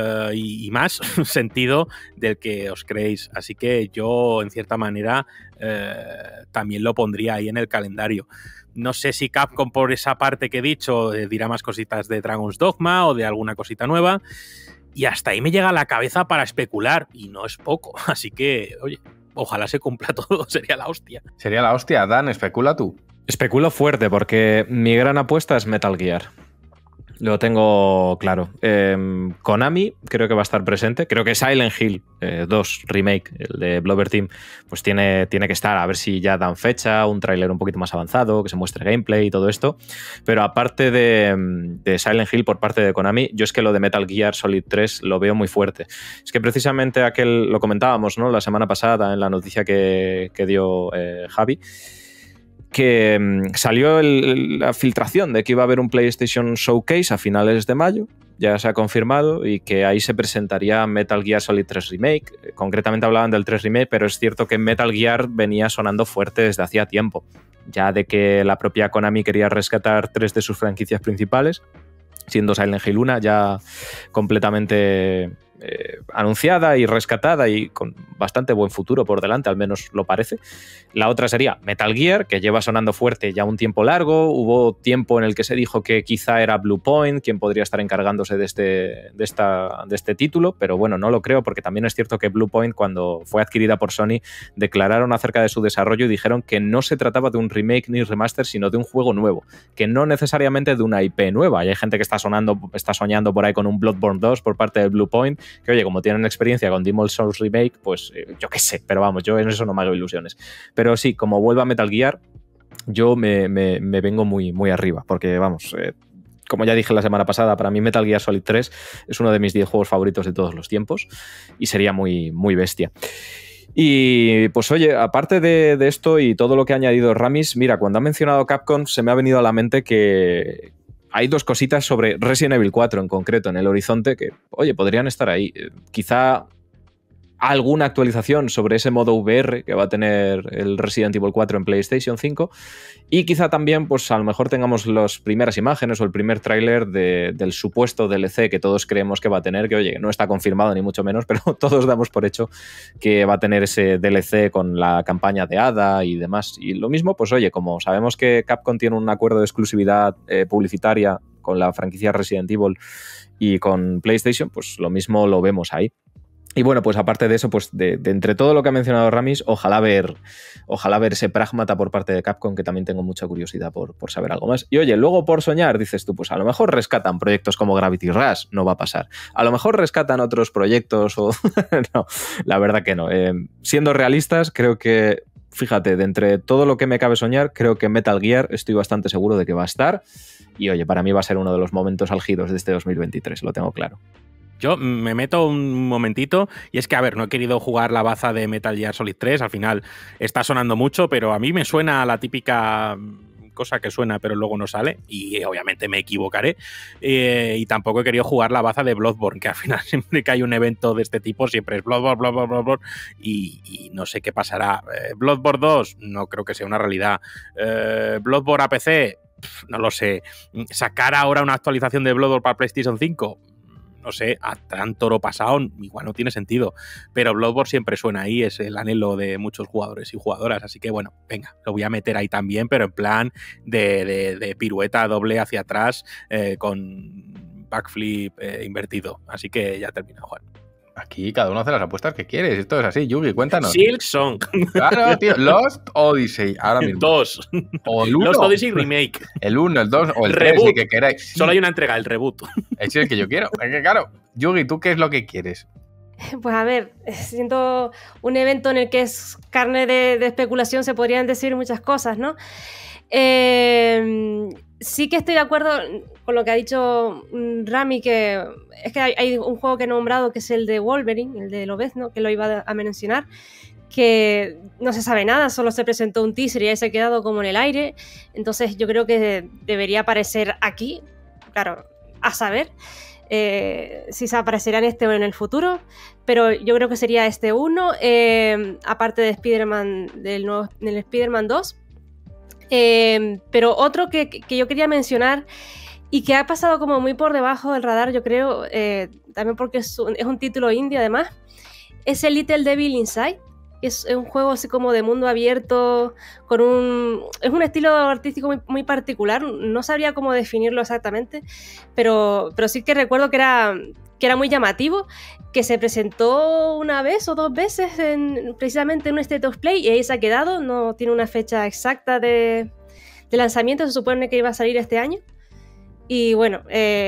y más sentido del que os creéis. Así que yo, en cierta manera, también lo pondría ahí en el calendario. No sé si Capcom, por esa parte que he dicho, dirá más cositas de Dragon's Dogma o de alguna cosita nueva. Y hasta ahí me llega a la cabeza para especular, y no es poco. Así que, oye, ojalá se cumpla todo, sería la hostia. Sería la hostia. Dan, especula tú. Especulo fuerte porque mi gran apuesta es Metal Gear. Lo tengo claro. Konami creo que va a estar presente. Creo que Silent Hill 2 Remake, el de Blover Team, pues tiene que estar. A ver si ya dan fecha, un tráiler un poquito más avanzado, que se muestre gameplay y todo esto. Pero aparte de Silent Hill por parte de Konami, yo es que lo de Metal Gear Solid 3 lo veo muy fuerte. Es que precisamente lo comentábamos, ¿no?, la semana pasada en la noticia que dio Javi, que salió la filtración de que iba a haber un PlayStation Showcase a finales de mayo, ya se ha confirmado, y que ahí se presentaría Metal Gear Solid 3 Remake. Concretamente hablaban del 3 Remake, pero es cierto que Metal Gear venía sonando fuerte desde hacía tiempo, ya de que la propia Konami quería rescatar 3 de sus franquicias principales, siendo Silent Hill 1 ya completamente anunciada y rescatada y con bastante buen futuro por delante, al menos lo parece. La otra sería Metal Gear, que lleva sonando fuerte ya un tiempo largo. Hubo tiempo en el que se dijo que quizá era Bluepoint quien podría estar encargándose de este título, pero bueno, no lo creo, porque también es cierto que Bluepoint, cuando fue adquirida por Sony, declararon acerca de su desarrollo y dijeron que no se trataba de un remake ni remaster, sino de un juego nuevo, que no necesariamente de una IP nueva. Y hay gente que está soñando por ahí con un Bloodborne 2 por parte de Bluepoint, que oye, como tienen experiencia con Demon's Souls Remake, pues yo qué sé, pero vamos, yo en eso no me hago ilusiones. Pero sí, como vuelva Metal Gear, yo me vengo muy arriba, porque vamos, como ya dije la semana pasada, para mí Metal Gear Solid 3 es uno de mis 10 juegos favoritos de todos los tiempos y sería muy bestia. Y pues oye, aparte de esto y todo lo que ha añadido Ramis, mira, cuando ha mencionado Capcom se me ha venido a la mente que hay 2 cositas sobre Resident Evil 4 en concreto en el horizonte que, oye, podrían estar ahí. Quizá alguna actualización sobre ese modo VR que va a tener el Resident Evil 4 en PlayStation 5, y quizá también, pues a lo mejor tengamos las primeras imágenes o el primer tráiler del supuesto DLC que todos creemos que va a tener, que oye, no está confirmado ni mucho menos, pero todos damos por hecho que va a tener ese DLC con la campaña de Ada y demás. Y lo mismo, pues oye, como sabemos que Capcom tiene un acuerdo de exclusividad publicitaria con la franquicia Resident Evil y con PlayStation, pues lo mismo lo vemos ahí. Y bueno, pues aparte de eso, pues de entre todo lo que ha mencionado Ramis, ojalá ver ese Pragmata por parte de Capcom, que también tengo mucha curiosidad por saber algo más. Y oye, luego por soñar, dices tú, pues a lo mejor rescatan proyectos como Gravity Rush, no va a pasar. A lo mejor rescatan otros proyectos o... No, la verdad que no. Siendo realistas, creo que, fíjate, de entre todo lo que me cabe soñar, creo que Metal Gear estoy bastante seguro de que va a estar. Y oye, para mí va a ser uno de los momentos álgidos de este 2023, lo tengo claro. Yo me meto un momentito y es que, a ver, no he querido jugar la baza de Metal Gear Solid 3, al final está sonando mucho, pero a mí me suena la típica cosa que suena pero luego no sale y obviamente me equivocaré, y tampoco he querido jugar la baza de Bloodborne, que al final siempre que hay un evento de este tipo siempre es Bloodborne y no sé qué pasará. Bloodborne 2 no creo que sea una realidad. Bloodborne a PC, no lo sé. Sacar ahora una actualización de Bloodborne para PlayStation 5, no sé, a tan toro pasado igual no tiene sentido, pero Bloodborne siempre suena ahí, es el anhelo de muchos jugadores y jugadoras, así que bueno, venga, lo voy a meter ahí también, pero en plan de pirueta doble hacia atrás, con backflip invertido, así que ya termina, Juan. Aquí cada uno hace las apuestas que quiere. Esto es así, Yugi, cuéntanos. Silksong. Claro, tío. Lost Odyssey, ahora mismo. 2. O el 1. Lost Odyssey Remake. El 1, el 2 o el Reboot. 3, el que queráis. Sí. Solo hay una entrega, el reboot. Ese es el que yo quiero. Es que claro, Yugi, ¿tú qué es lo que quieres? Pues a ver, siento un evento en el que es carne de especulación, se podrían decir muchas cosas, ¿no? Sí que estoy de acuerdo con lo que ha dicho Rami, que es que hay un juego que he nombrado que es el de Wolverine, el de Lobezno, que lo iba a mencionar, que no se sabe nada, solo se presentó un teaser y ahí se ha quedado como en el aire, entonces yo creo que debería aparecer aquí, claro, a saber si se aparecerá en este o en el futuro, pero yo creo que sería este uno, aparte de Spider-Man, del Spider-Man 2. Pero otro que yo quería mencionar y que ha pasado como muy por debajo del radar, yo creo, también porque es un título indie además, es el Little Devil Inside. Es un juego así como de mundo abierto, es un estilo artístico muy particular, no sabría cómo definirlo exactamente, pero sí que recuerdo que era muy llamativo, que se presentó una vez o dos veces precisamente en un State of Play y ahí se ha quedado, no tiene una fecha exacta de lanzamiento, se supone que iba a salir este año. Y bueno,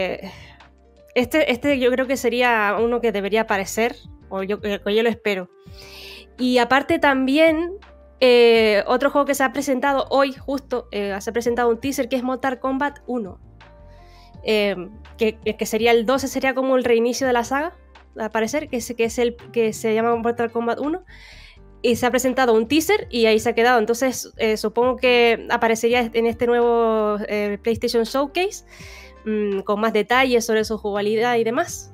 este yo creo que sería uno que debería aparecer, o yo lo espero. Y aparte también, otro juego que se ha presentado hoy justo, se ha presentado un teaser que es Mortal Kombat 1. Que sería el 12, sería como el reinicio de la saga, al parecer, que es el que se llama Mortal Kombat 1, y se ha presentado un teaser y ahí se ha quedado, entonces supongo que aparecería en este nuevo PlayStation Showcase, con más detalles sobre su jugabilidad y demás,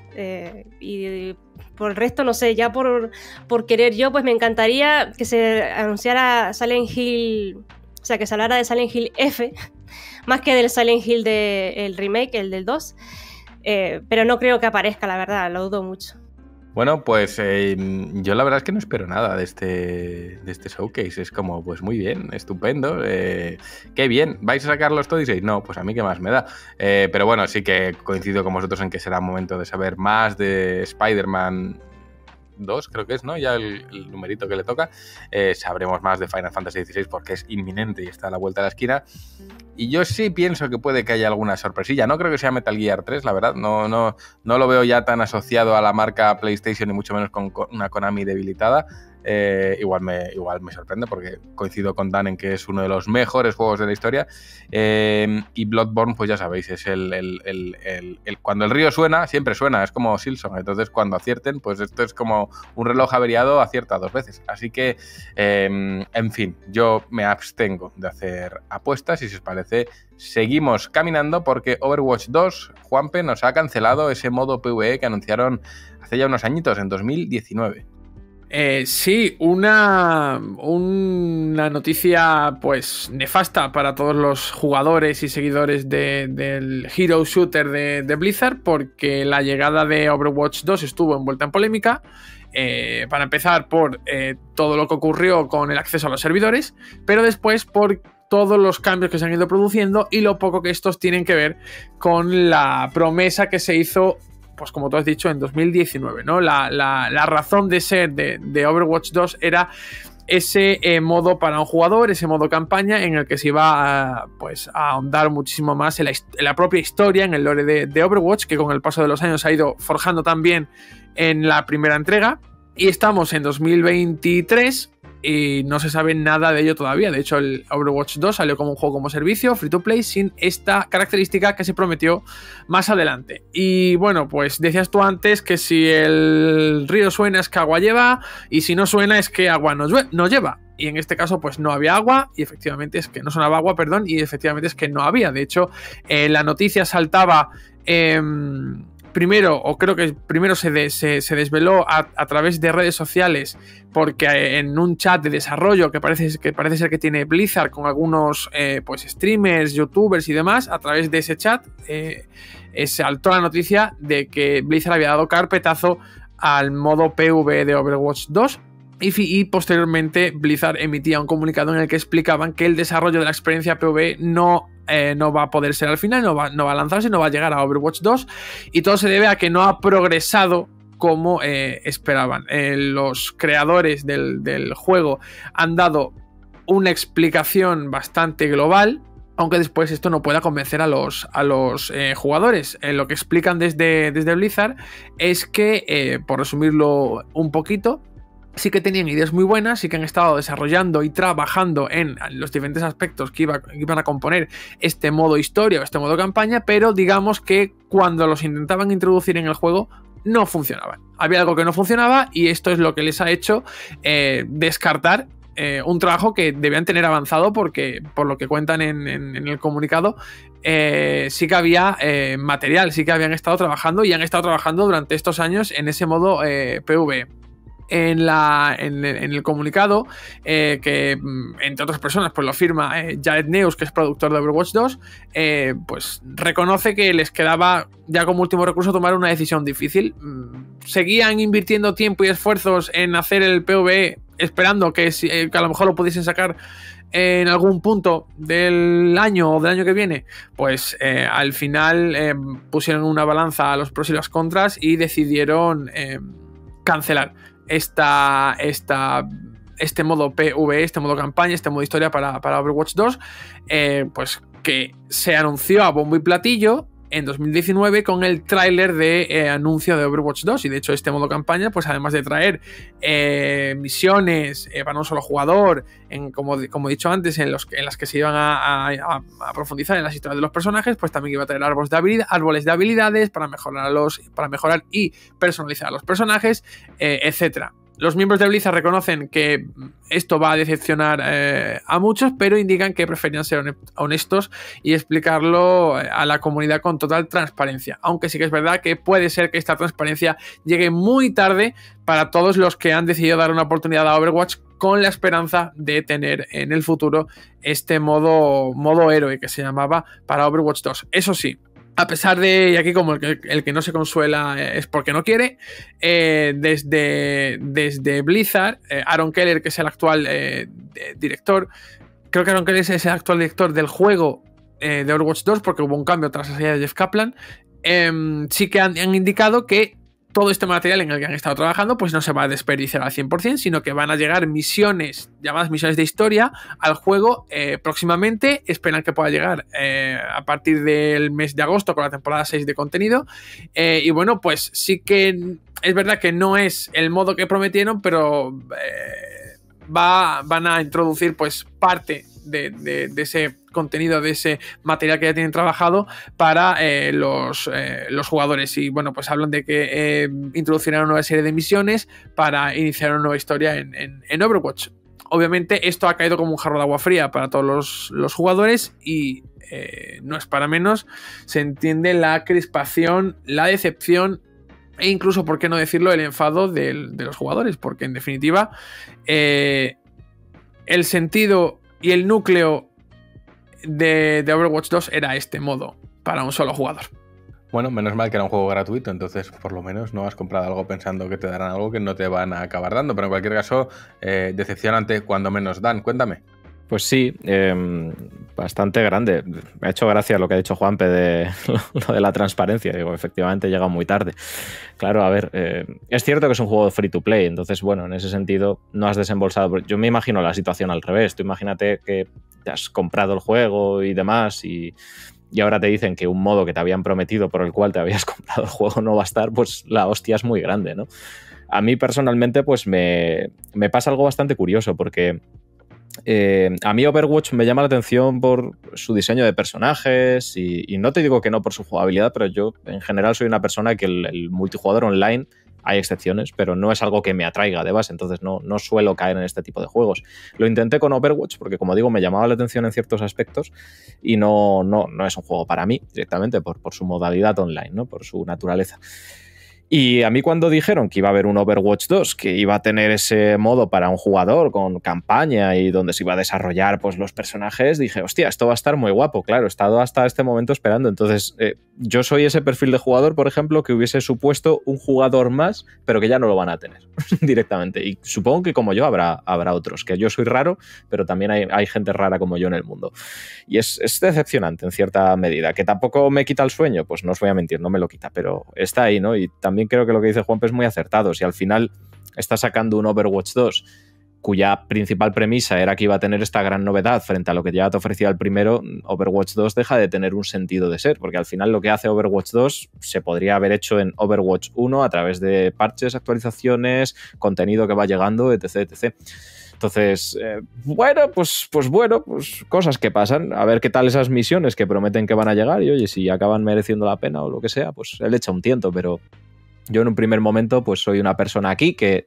y por el resto, no sé, ya por querer yo, pues me encantaría que se anunciara Silent Hill, o sea, que se hablara de Silent Hill F, más que del Silent Hill del remake, el del 2. Pero no creo que aparezca, la verdad, lo dudo mucho. Bueno, pues yo la verdad es que no espero nada de este showcase. Es como, pues muy bien, estupendo. Qué bien. ¿Vais a sacar los Odyssey? No, pues a mí qué más me da. Pero bueno, sí que coincido con vosotros en que será momento de saber más de Spider-Man 2, creo que es, ¿no? Ya el numerito que le toca. Sabremos más de Final Fantasy XVI porque es inminente y está a la vuelta de la esquina. Y yo sí pienso que puede que haya alguna sorpresilla. No creo que sea Metal Gear 3, la verdad. No lo veo ya tan asociado a la marca PlayStation y mucho menos con una Konami debilitada. Igual me sorprende porque coincido con Dan en que es uno de los mejores juegos de la historia. Y Bloodborne, pues ya sabéis, es cuando el río suena, siempre suena, es como Silksong. Entonces cuando acierten, pues esto es como un reloj averiado, acierta 2 veces. Así que, en fin, yo me abstengo de hacer apuestas y si os parece, seguimos caminando porque Overwatch 2, Juanpe, nos ha cancelado ese modo PvE que anunciaron hace ya unos añitos, en 2019. Sí, una noticia pues nefasta para todos los jugadores y seguidores del Hero Shooter de Blizzard, porque la llegada de Overwatch 2 estuvo envuelta en polémica. Para empezar por todo lo que ocurrió con el acceso a los servidores, pero después por todos los cambios que se han ido produciendo y lo poco que estos tienen que ver con la promesa que se hizo, pues como tú has dicho, en 2019, ¿no? La razón de ser de Overwatch 2 era ese modo para un jugador, ese modo campaña en el que se iba a ahondar muchísimo más en la propia historia, en el lore de Overwatch, que con el paso de los años se ha ido forjando también en la primera entrega. Y estamos en 2023 y no se sabe nada de ello todavía. De hecho, el Overwatch 2 salió como un juego como servicio, free to play, sin esta característica que se prometió más adelante. Y bueno, pues decías tú antes que si el río suena es que agua lleva, y si no suena es que agua no lleva. Y en este caso pues no había agua, y efectivamente es que no sonaba agua, perdón, y efectivamente es que no había. De hecho, la noticia saltaba primero, o creo que primero se desveló a través de redes sociales, porque en un chat de desarrollo que parece ser que tiene Blizzard con algunos pues streamers, youtubers y demás, a través de ese chat saltó la noticia de que Blizzard había dado carpetazo al modo PvE de Overwatch 2. Y posteriormente Blizzard emitía un comunicado en el que explicaban que el desarrollo de la experiencia PvE no va a poder ser al final, no va a lanzarse, no va a llegar a Overwatch 2, y todo se debe a que no ha progresado como esperaban. Los creadores del juego han dado una explicación bastante global, aunque después esto no pueda convencer a los jugadores. Lo que explican desde Blizzard es que, por resumirlo un poquito, sí que tenían ideas muy buenas, sí que han estado desarrollando y trabajando en los diferentes aspectos que iban a componer este modo historia o este modo campaña, pero digamos que cuando los intentaban introducir en el juego no funcionaban. Había algo que no funcionaba, y esto es lo que les ha hecho descartar un trabajo que debían tener avanzado, porque por lo que cuentan en el comunicado sí que había material, sí que habían estado trabajando, y han estado trabajando durante estos años en ese modo PvE. En el comunicado, que entre otras personas pues lo firma Jared Neus, que es productor de Overwatch 2, pues reconoce que les quedaba ya como último recurso tomar una decisión difícil. Seguían invirtiendo tiempo y esfuerzos en hacer el PvE, esperando que a lo mejor lo pudiesen sacar en algún punto del año o del año que viene. Pues al final pusieron una balanza a los pros y las contras y decidieron cancelar este modo PvE, este modo campaña, este modo historia para Overwatch 2, pues que se anunció a bombo y platillo en 2019 con el tráiler de anuncio de Overwatch 2. Y de hecho este modo campaña, pues además de traer misiones para un solo jugador, como he dicho antes, en las que se iban a profundizar en las historias de los personajes, pues también iba a traer árboles de habilidades para mejorar y personalizar a los personajes, etcétera. Los miembros de Blizzard reconocen que esto va a decepcionar a muchos, pero indican que preferían ser honestos y explicarlo a la comunidad con total transparencia. Aunque sí que es verdad que puede ser que esta transparencia llegue muy tarde para todos los que han decidido dar una oportunidad a Overwatch con la esperanza de tener en el futuro este modo héroe que se llamaba para Overwatch 2. Eso sí, a pesar de, y aquí como el que no se consuela es porque no quiere, desde Blizzard, Aaron Keller, que es el actual director, creo que Aaron Keller es el actual director del juego de Overwatch 2, porque hubo un cambio tras la salida de Jeff Kaplan, sí que han indicado que todo este material en el que han estado trabajando pues no se va a desperdiciar al 100%, sino que van a llegar misiones, llamadas misiones de historia, al juego próximamente. Esperan que pueda llegar a partir del mes de agosto con la temporada 6 de contenido. Y bueno, pues sí que es verdad que no es el modo que prometieron, pero van a introducir pues parte de ese contenido, de ese material que ya tienen trabajado para los jugadores. Y bueno, pues hablan de que introducirán una nueva serie de misiones para iniciar una nueva historia en Overwatch. Obviamente esto ha caído como un jarro de agua fría para todos los jugadores, y no es para menos. Se entiende la crispación, la decepción e incluso, por qué no decirlo, el enfado de los jugadores, porque en definitiva el sentido y el núcleo de Overwatch 2 era este modo para un solo jugador. Bueno, menos mal que era un juego gratuito, entonces por lo menos no has comprado algo pensando que te darán algo que no te van a acabar dando, pero en cualquier caso, decepcionante cuando menos dan. Cuéntame. Pues sí, bastante grande. Me ha hecho gracia lo que ha dicho Juanpe de lo de la transparencia. Digo, efectivamente llega muy tarde. Claro, a ver, es cierto que es un juego free to play, entonces, bueno, en ese sentido no has desembolsado. Yo me imagino la situación al revés. Tú imagínate que te has comprado el juego y demás, y ahora te dicen que un modo que te habían prometido por el cual te habías comprado el juego no va a estar, pues la hostia es muy grande, ¿no? A mí personalmente pues me pasa algo bastante curioso porque a mí Overwatch me llama la atención por su diseño de personajes y no te digo que no por su jugabilidad, pero yo en general soy una persona que el multijugador online, hay excepciones, pero no es algo que me atraiga de base, entonces no suelo caer en este tipo de juegos. Lo intenté con Overwatch porque, como digo, me llamaba la atención en ciertos aspectos y no es un juego para mí directamente por su modalidad online, ¿no? Por su naturaleza. Y a mí cuando dijeron que iba a haber un Overwatch 2, que iba a tener ese modo para un jugador con campaña y donde se iba a desarrollar pues, los personajes, dije, hostia, esto va a estar muy guapo. Claro, he estado hasta este momento esperando. Entonces, yo soy ese perfil de jugador, por ejemplo, que hubiese supuesto un jugador más, pero que ya no lo van a tener directamente. Y supongo que como yo habrá otros, que yo soy raro, pero también hay gente rara como yo en el mundo. Y es decepcionante en cierta medida. Que tampoco me quita el sueño, pues no os voy a mentir, no me lo quita, pero está ahí, ¿no? Y también creo que lo que dice Juanpe es muy acertado. Si al final está sacando un Overwatch 2 cuya principal premisa era que iba a tener esta gran novedad frente a lo que ya te ofrecía el primero, Overwatch 2 deja de tener un sentido de ser, porque al final lo que hace Overwatch 2 se podría haber hecho en Overwatch 1 a través de parches, actualizaciones, contenido que va llegando, etc, etc. Entonces, bueno, pues cosas que pasan. A ver qué tal esas misiones que prometen que van a llegar y oye, si acaban mereciendo la pena o lo que sea, pues él echa un tiento, pero yo en un primer momento pues soy una persona aquí que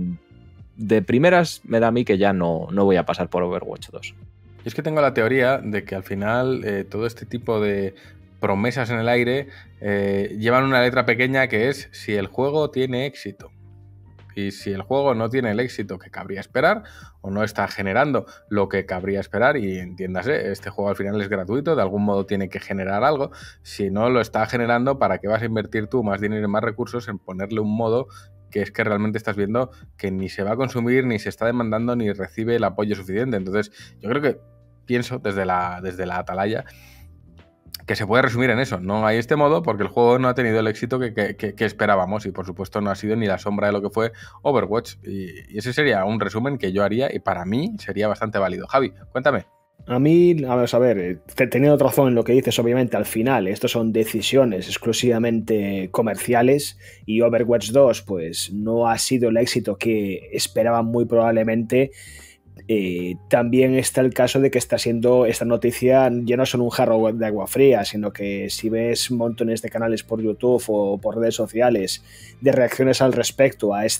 de primeras me da a mí que ya no voy a pasar por Overwatch 2. Y es que tengo la teoría de que al final todo este tipo de promesas en el aire llevan una letra pequeña que es si el juego tiene éxito. Y si el juego no tiene el éxito que cabría esperar o no está generando lo que cabría esperar, y entiéndase, este juego al final es gratuito, de algún modo tiene que generar algo, si no lo está generando, ¿para qué vas a invertir tú más dinero y más recursos en ponerle un modo que es que realmente estás viendo que ni se va a consumir, ni se está demandando, ni recibe el apoyo suficiente? Entonces yo creo que pienso desde la atalaya que se puede resumir en eso. No hay este modo porque el juego no ha tenido el éxito que esperábamos y por supuesto no ha sido ni la sombra de lo que fue Overwatch. Y ese sería un resumen que yo haría y para mí sería bastante válido. Javi, cuéntame. A mí, vamos a ver, teniendo razón en lo que dices, obviamente al final estos son decisiones exclusivamente comerciales y Overwatch 2 pues no ha sido el éxito que esperaban muy probablemente. También está el caso de que está siendo esta noticia ya no solo un jarro de agua fría, sino que si ves montones de canales por YouTube o por redes sociales de reacciones al respecto a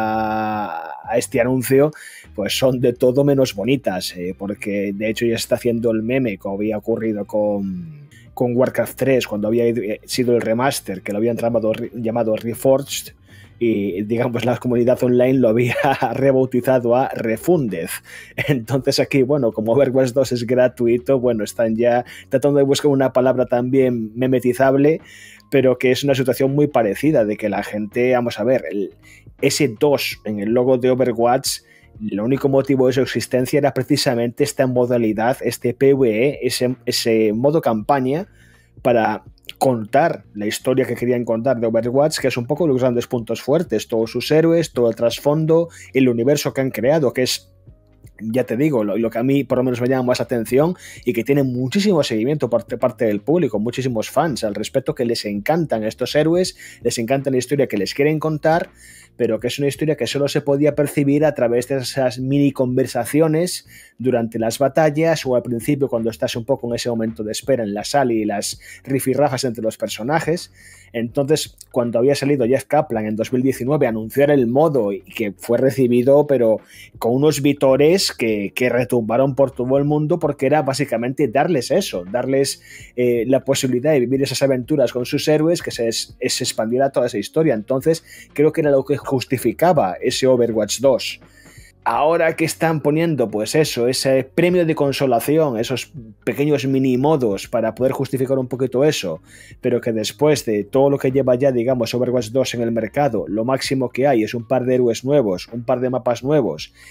este anuncio, pues son de todo menos bonitas, porque de hecho ya está haciendo el meme que había ocurrido con Warcraft 3 cuando había sido el remaster, que lo habían llamado Reforged, y digamos la comunidad online lo había rebautizado a Refunded. Entonces aquí, bueno, como Overwatch 2 es gratuito, bueno, están ya tratando de buscar una palabra también memetizable, pero que es una situación muy parecida, de que la gente, vamos a ver, ese 2 en el logo de Overwatch, el único motivo de su existencia era precisamente esta modalidad, este PvE, ese modo campaña para contar la historia que querían contar de Overwatch, que es un poco los grandes puntos fuertes, todos sus héroes, todo el trasfondo, el universo que han creado, que es, ya te digo, lo que a mí por lo menos me llama más atención y que tiene muchísimo seguimiento por parte del público, muchísimos fans al respecto, que les encantan estos héroes, les encanta la historia que les quieren contar, pero que es una historia que solo se podía percibir a través de esas mini conversaciones durante las batallas o al principio cuando estás un poco en ese momento de espera en la sala y las rifirrafas entre los personajes. Entonces, cuando había salido Jeff Kaplan en 2019 a anunciar el modo y que fue recibido pero con unos vítores que retumbaron por todo el mundo, porque era básicamente darles eso, darles la posibilidad de vivir esas aventuras con sus héroes, que se expandiera toda esa historia. Entonces, creo que era lo que justificaba ese Overwatch 2. Ahora que están poniendo, pues eso, ese premio de consolación, esos pequeños mini modos para poder justificar un poquito eso, pero que después de todo lo que lleva ya, digamos, Overwatch 2 en el mercado, lo máximo que hay es un par de héroes nuevos, un par de mapas nuevos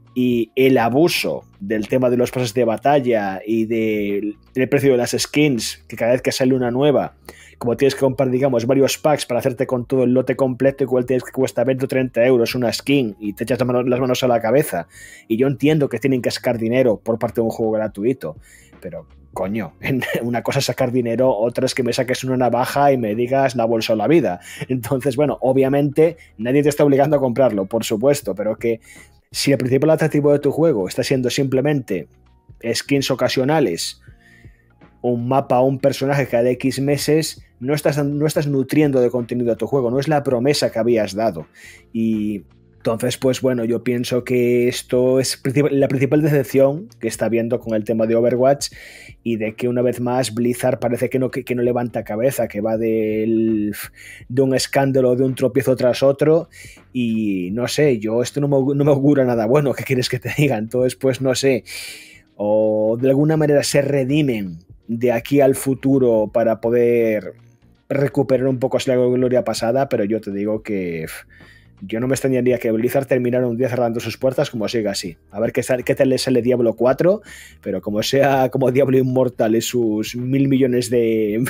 y el abuso del tema de los pases de batalla y del precio de las skins, que cada vez que sale una nueva, como tienes que comprar, digamos, varios packs para hacerte con todo el lote completo, igual tienes que cuesta 20 o 30 euros una skin y te echas las manos a la cabeza. Y yo entiendo que tienen que sacar dinero por parte de un juego gratuito, pero coño, una cosa es sacar dinero, otra es que me saques una navaja y me digas la bolsa o la vida. Entonces, bueno, obviamente nadie te está obligando a comprarlo, por supuesto, pero que si el principal atractivo de tu juego está siendo simplemente skins ocasionales, un mapa o un personaje cada X meses, no estás nutriendo de contenido a tu juego, no es la promesa que habías dado. Y entonces, pues bueno, yo pienso que esto es la principal decepción que está habiendo con el tema de Overwatch, y de que una vez más Blizzard parece que no levanta cabeza, que va de un escándalo, de un tropiezo tras otro, y no sé, esto no me augura nada bueno. ¿Qué quieres que te diga? Entonces, pues no sé, o de alguna manera se redimen de aquí al futuro para poder recuperar un poco la gloria pasada, pero yo te digo que yo no me extrañaría que Blizzard terminara un día cerrando sus puertas como siga así. A ver qué tal le sale Diablo 4, pero como sea como Diablo Immortal y sus 1.000 millones de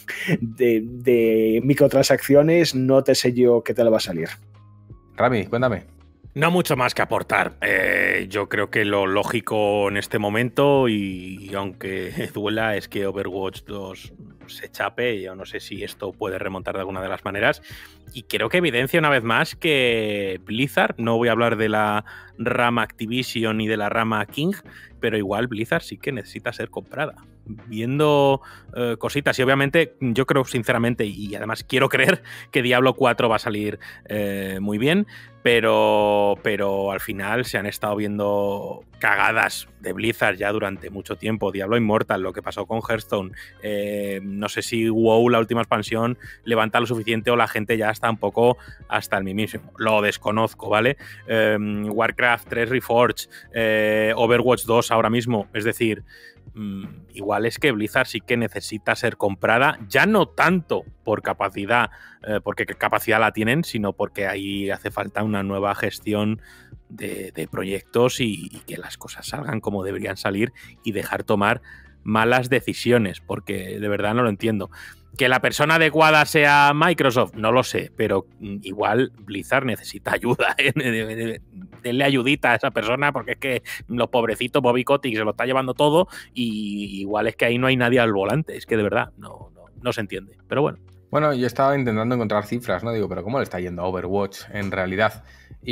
microtransacciones, no te sé yo qué tal va a salir. Rami, cuéntame. No mucho más que aportar. Yo creo que lo lógico en este momento, y aunque duela, es que Overwatch 2 se chape. Yo no sé si esto puede remontar de alguna de las maneras. Y creo que evidencia una vez más que Blizzard, no voy a hablar de la rama Activision ni de la rama King, pero igual Blizzard sí que necesita ser comprada. Viendo cositas, y obviamente yo creo sinceramente, y además quiero creer, que Diablo 4 va a salir muy bien, pero al final se han estado viendo cagadas de Blizzard ya durante mucho tiempo. Diablo Immortal, lo que pasó con Hearthstone, no sé si WoW, la última expansión, levanta lo suficiente o la gente ya está un poco hasta el mismísimo. Lo desconozco, ¿vale? Warcraft 3 Reforged, Overwatch 2 ahora mismo, es decir, igual es que Blizzard sí que necesita ser comprada, ya no tanto por capacidad, porque capacidad la tienen, sino porque ahí hace falta una nueva gestión de proyectos y que las cosas salgan como deberían salir y dejar tomar malas decisiones, porque de verdad no lo entiendo. ¿Que la persona adecuada sea Microsoft? No lo sé, pero igual Blizzard necesita ayuda, ¿eh? Denle ayudita a esa persona, porque es que los pobrecitos Bobby Kotick se lo está llevando todo, y igual es que ahí no hay nadie al volante. Es que de verdad no se entiende, pero bueno. Bueno, yo estaba intentando encontrar cifras, ¿no? Digo, pero ¿cómo le está yendo a Overwatch en realidad?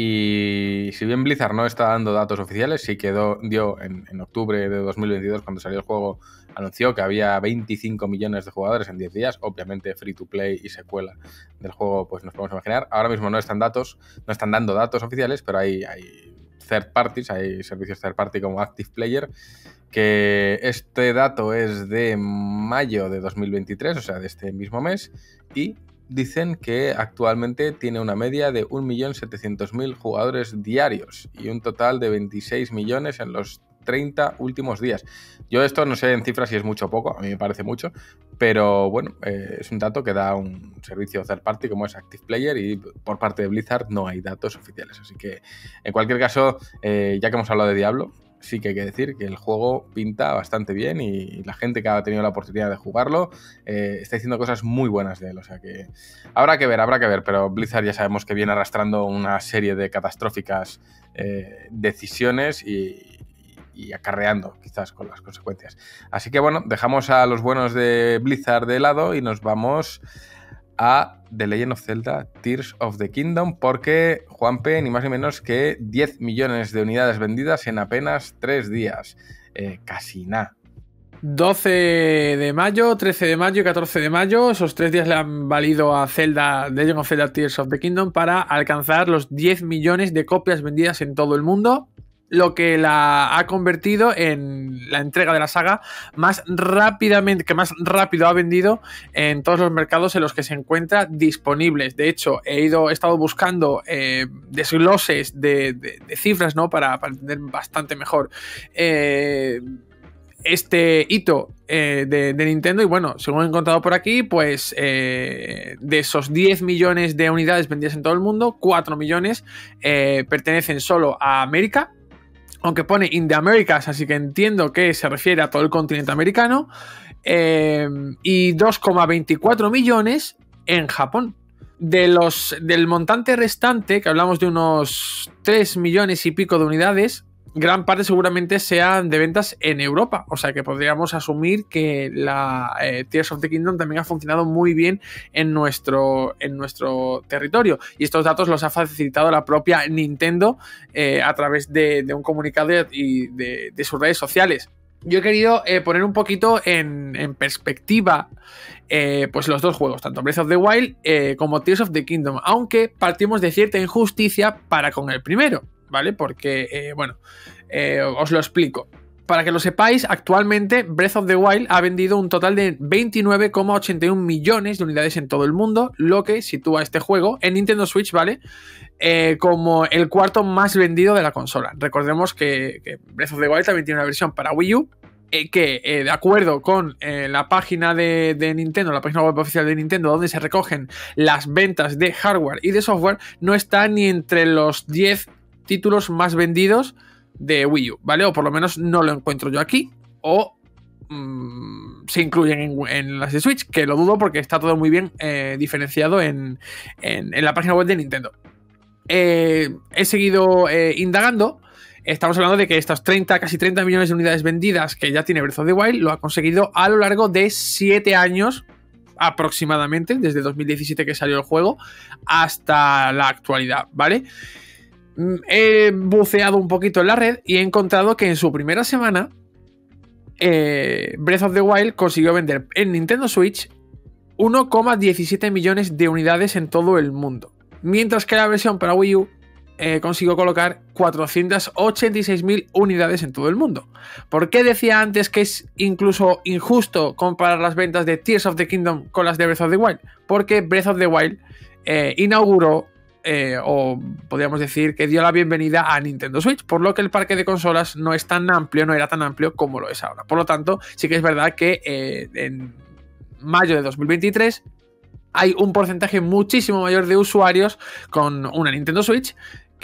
Y si bien Blizzard no está dando datos oficiales, sí que dio en octubre de 2022, cuando salió el juego, anunció que había 25 millones de jugadores en 10 días. Obviamente free to play y secuela del juego, pues nos podemos imaginar. Ahora mismo no están dando datos oficiales, pero hay third parties, hay servicios third party como Active Player, que este dato es de mayo de 2023, o sea, de este mismo mes, y dicen que actualmente tiene una media de 1.700.000 jugadores diarios y un total de 26 millones en los 30 últimos días. Yo esto no sé en cifras si es mucho o poco, a mí me parece mucho, pero bueno, es un dato que da un servicio third party como es Active Player, y por parte de Blizzard no hay datos oficiales. Así que en cualquier caso, ya que hemos hablado de Diablo, sí que hay que decir que el juego pinta bastante bien, y la gente que ha tenido la oportunidad de jugarlo está diciendo cosas muy buenas de él. O sea que habrá que ver, pero Blizzard ya sabemos que viene arrastrando una serie de catastróficas decisiones y acarreando quizás con las consecuencias. Así que bueno, dejamos a los buenos de Blizzard de lado y nos vamos a The Legend of Zelda Tears of the Kingdom, porque, Juanpe, ni más ni menos que 10 millones de unidades vendidas en apenas 3 días. Casi nada. 12 de mayo, 13 de mayo y 14 de mayo, esos 3 días le han valido a Zelda, The Legend of Zelda Tears of the Kingdom, para alcanzar los 10 millones de copias vendidas en todo el mundo, lo que la ha convertido en la entrega de la saga más rápido ha vendido en todos los mercados en los que se encuentra disponibles. De hecho, he estado buscando desgloses de cifras, ¿no? Para entender bastante mejor este hito de Nintendo, y bueno, según he encontrado por aquí, pues de esos 10 millones de unidades vendidas en todo el mundo, 4 millones pertenecen solo a América, aunque pone in the Americas, así que entiendo que se refiere a todo el continente americano, y 2,24 millones en Japón. Del montante restante, que hablamos de unos 3 millones y pico de unidades, gran parte seguramente sean de ventas en Europa, o sea que podríamos asumir que la Tears of the Kingdom también ha funcionado muy bien en nuestro territorio, y estos datos los ha facilitado la propia Nintendo a través de un comunicado y de sus redes sociales. Yo he querido poner un poquito en perspectiva pues los dos juegos, tanto Breath of the Wild como Tears of the Kingdom, aunque partimos de cierta injusticia para con el primero, ¿vale? Porque, os lo explico. Para que lo sepáis, actualmente Breath of the Wild ha vendido un total de 29,81 millones de unidades en todo el mundo, lo que sitúa este juego en Nintendo Switch, ¿vale? Como el cuarto más vendido de la consola. Recordemos que Breath of the Wild también tiene una versión para Wii U, que de acuerdo con la página de Nintendo, la página web oficial de Nintendo, donde se recogen las ventas de hardware y de software, no está ni entre los 10 títulos más vendidos de Wii U, ¿vale? O por lo menos no lo encuentro yo aquí, o se incluyen en las de Switch, que lo dudo porque está todo muy bien diferenciado en la página web de Nintendo. He seguido indagando. Estamos hablando de que estos casi 30 millones de unidades vendidas que ya tiene Breath of the Wild lo ha conseguido a lo largo de 7 años aproximadamente, desde 2017 que salió el juego hasta la actualidad, ¿vale? He buceado un poquito en la red y he encontrado que en su primera semana Breath of the Wild consiguió vender en Nintendo Switch 1,17 millones de unidades en todo el mundo, mientras que la versión para Wii U consiguió colocar 486.000 unidades en todo el mundo. ¿Por qué decía antes que es incluso injusto comparar las ventas de Tears of the Kingdom con las de Breath of the Wild? Porque Breath of the Wild inauguró, o podríamos decir que dio la bienvenida a Nintendo Switch, por lo que el parque de consolas no era tan amplio como lo es ahora. Por lo tanto, sí que es verdad que en mayo de 2023 hay un porcentaje muchísimo mayor de usuarios con una Nintendo Switch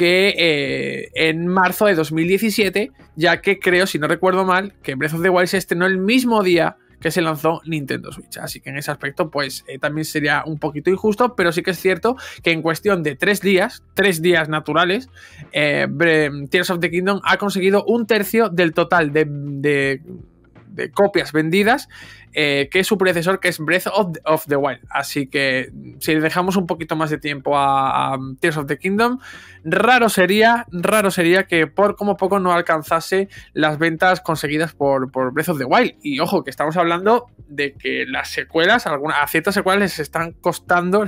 que en marzo de 2017, ya que creo, si no recuerdo mal, que Breath of the Wild se estrenó el mismo día que se lanzó Nintendo Switch. Así que en ese aspecto, pues también sería un poquito injusto, pero sí que es cierto que en cuestión de 3 días naturales, Tears of the Kingdom ha conseguido 1/3 del total de copias vendidas que su predecesor, que es Breath of the Wild. Así que si le dejamos un poquito más de tiempo a Tears of the Kingdom, raro sería que por como poco no alcanzase las ventas conseguidas por Breath of the Wild. Y ojo, que estamos hablando de que las secuelas, a ciertas secuelas les está costando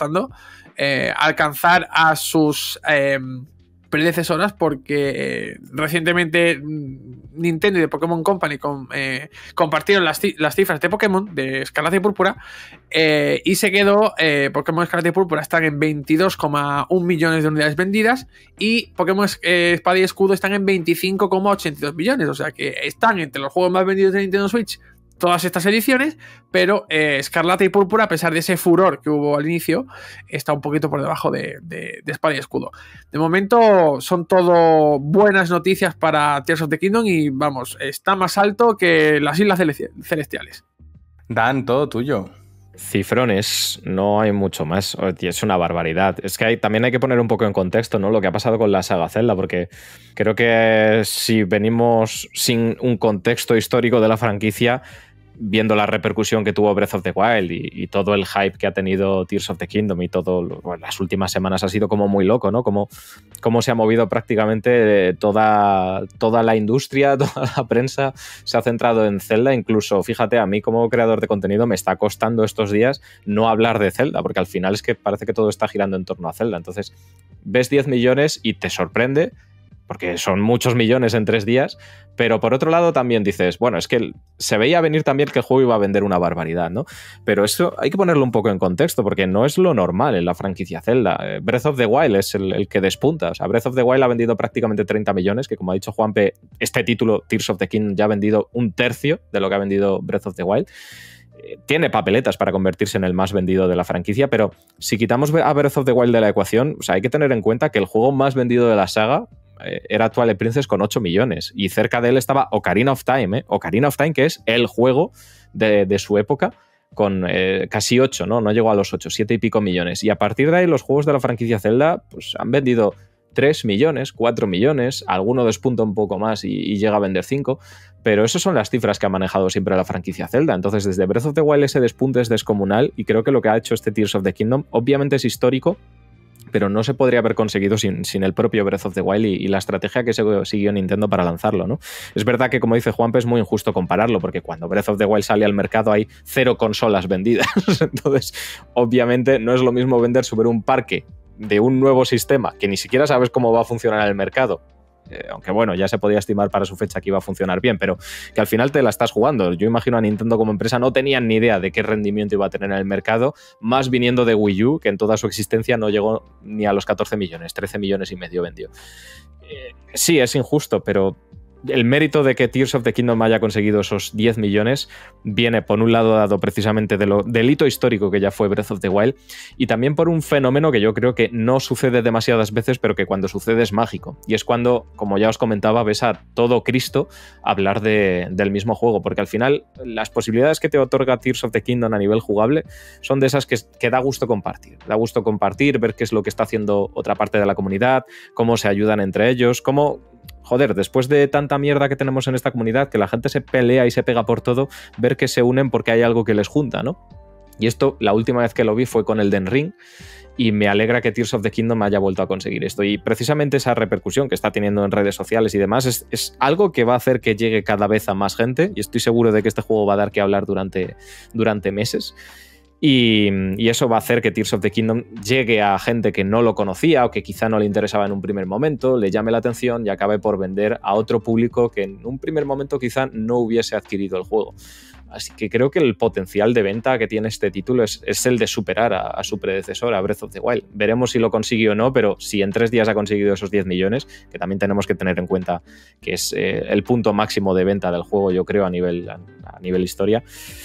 alcanzar a sus predecesoras, porque recientemente Nintendo y The Pokémon Company compartieron las cifras de Pokémon de Escarlata y Púrpura, y se quedó Pokémon Escarlata y Púrpura están en 22,1 millones de unidades vendidas y Pokémon Espada y Escudo están en 25,82 millones, o sea que están entre los juegos más vendidos de Nintendo Switch todas estas ediciones, pero Escarlata y Púrpura, a pesar de ese furor que hubo al inicio, está un poquito por debajo de Espada y Escudo. De momento son todo buenas noticias para Tears of the Kingdom y vamos, está más alto que las Islas Celestiales. Dan, todo tuyo. Cifrones, no hay mucho más. Es una barbaridad. Es que también hay que poner un poco en contexto, ¿no?, lo que ha pasado con la saga Zelda, porque creo que si venimos sin un contexto histórico de la franquicia, viendo la repercusión que tuvo Breath of the Wild y todo el hype que ha tenido Tears of the Kingdom y las últimas semanas ha sido como muy loco, ¿no? Como se ha movido prácticamente toda la industria, toda la prensa se ha centrado en Zelda. Incluso, fíjate, a mí como creador de contenido me está costando estos días no hablar de Zelda, porque al final es que parece que todo está girando en torno a Zelda. Entonces, ves 10 millones y te sorprende, porque son muchos millones en 3 días, pero por otro lado también dices, bueno, es que se veía venir también que el juego iba a vender una barbaridad, ¿no? Pero eso hay que ponerlo un poco en contexto, porque no es lo normal en la franquicia Zelda. Breath of the Wild es el que despunta. O sea, Breath of the Wild ha vendido prácticamente 30 millones, que como ha dicho Juanpe, este título, Tears of the Kingdom, ya ha vendido 1/3 de lo que ha vendido Breath of the Wild. Tiene papeletas para convertirse en el más vendido de la franquicia, pero si quitamos a Breath of the Wild de la ecuación, o sea, hay que tener en cuenta que el juego más vendido de la saga era Twilight Princess con 8 millones. Y cerca de él estaba Ocarina of Time, Ocarina of Time, que es el juego de su época, con casi 8, ¿no? No llegó a los 8, 7 y pico millones. Y a partir de ahí los juegos de la franquicia Zelda pues, han vendido 3 millones, 4 millones, alguno despunta un poco más y llega a vender 5, pero esas son las cifras que ha manejado siempre la franquicia Zelda. Entonces, desde Breath of the Wild ese despunte es descomunal y creo que lo que ha hecho este Tears of the Kingdom obviamente es histórico, pero no se podría haber conseguido sin el propio Breath of the Wild y la estrategia que siguió Nintendo para lanzarlo, ¿no? Es verdad que, como dice Juanpe, es muy injusto compararlo, porque cuando Breath of the Wild sale al mercado hay 0 consolas vendidas. Entonces, obviamente, no es lo mismo vender sobre un parque de un nuevo sistema que ni siquiera sabes cómo va a funcionar en el mercado. Aunque bueno, ya se podía estimar para su fecha que iba a funcionar bien, pero que al final te la estás jugando. Yo imagino a Nintendo como empresa no tenían ni idea de qué rendimiento iba a tener en el mercado, más viniendo de Wii U, que en toda su existencia no llegó ni a los 14 millones, 13 millones y medio vendió. Sí, es injusto, pero el mérito de que Tears of the Kingdom haya conseguido esos 10 millones viene, por un lado, dado precisamente del hito histórico que ya fue Breath of the Wild, y también por un fenómeno que yo creo que no sucede demasiadas veces, pero que cuando sucede es mágico. Y es cuando, como ya os comentaba, ves a todo Cristo hablar del mismo juego, porque al final las posibilidades que te otorga Tears of the Kingdom a nivel jugable son de esas que da gusto compartir. Da gusto compartir, ver qué es lo que está haciendo otra parte de la comunidad, cómo se ayudan entre ellos, cómo... Joder, después de tanta mierda que tenemos en esta comunidad, que la gente se pelea y se pega por todo, ver que se unen porque hay algo que les junta, ¿no? Y esto, la última vez que lo vi fue con Elden Ring, y me alegra que Tears of the Kingdom haya vuelto a conseguir esto. Y precisamente esa repercusión que está teniendo en redes sociales y demás es algo que va a hacer que llegue cada vez a más gente, y estoy seguro de que este juego va a dar que hablar durante meses. Y eso va a hacer que Tears of the Kingdom llegue a gente que no lo conocía o que quizá no le interesaba en un primer momento, le llame la atención y acabe por vender a otro público que en un primer momento quizá no hubiese adquirido el juego. Así que creo que el potencial de venta que tiene este título es el de superar a su predecesor, a Breath of the Wild. Veremos si lo consigue o no, pero si en 3 días ha conseguido esos 10 millones, que también tenemos que tener en cuenta que es el punto máximo de venta del juego, yo creo, a nivel historia.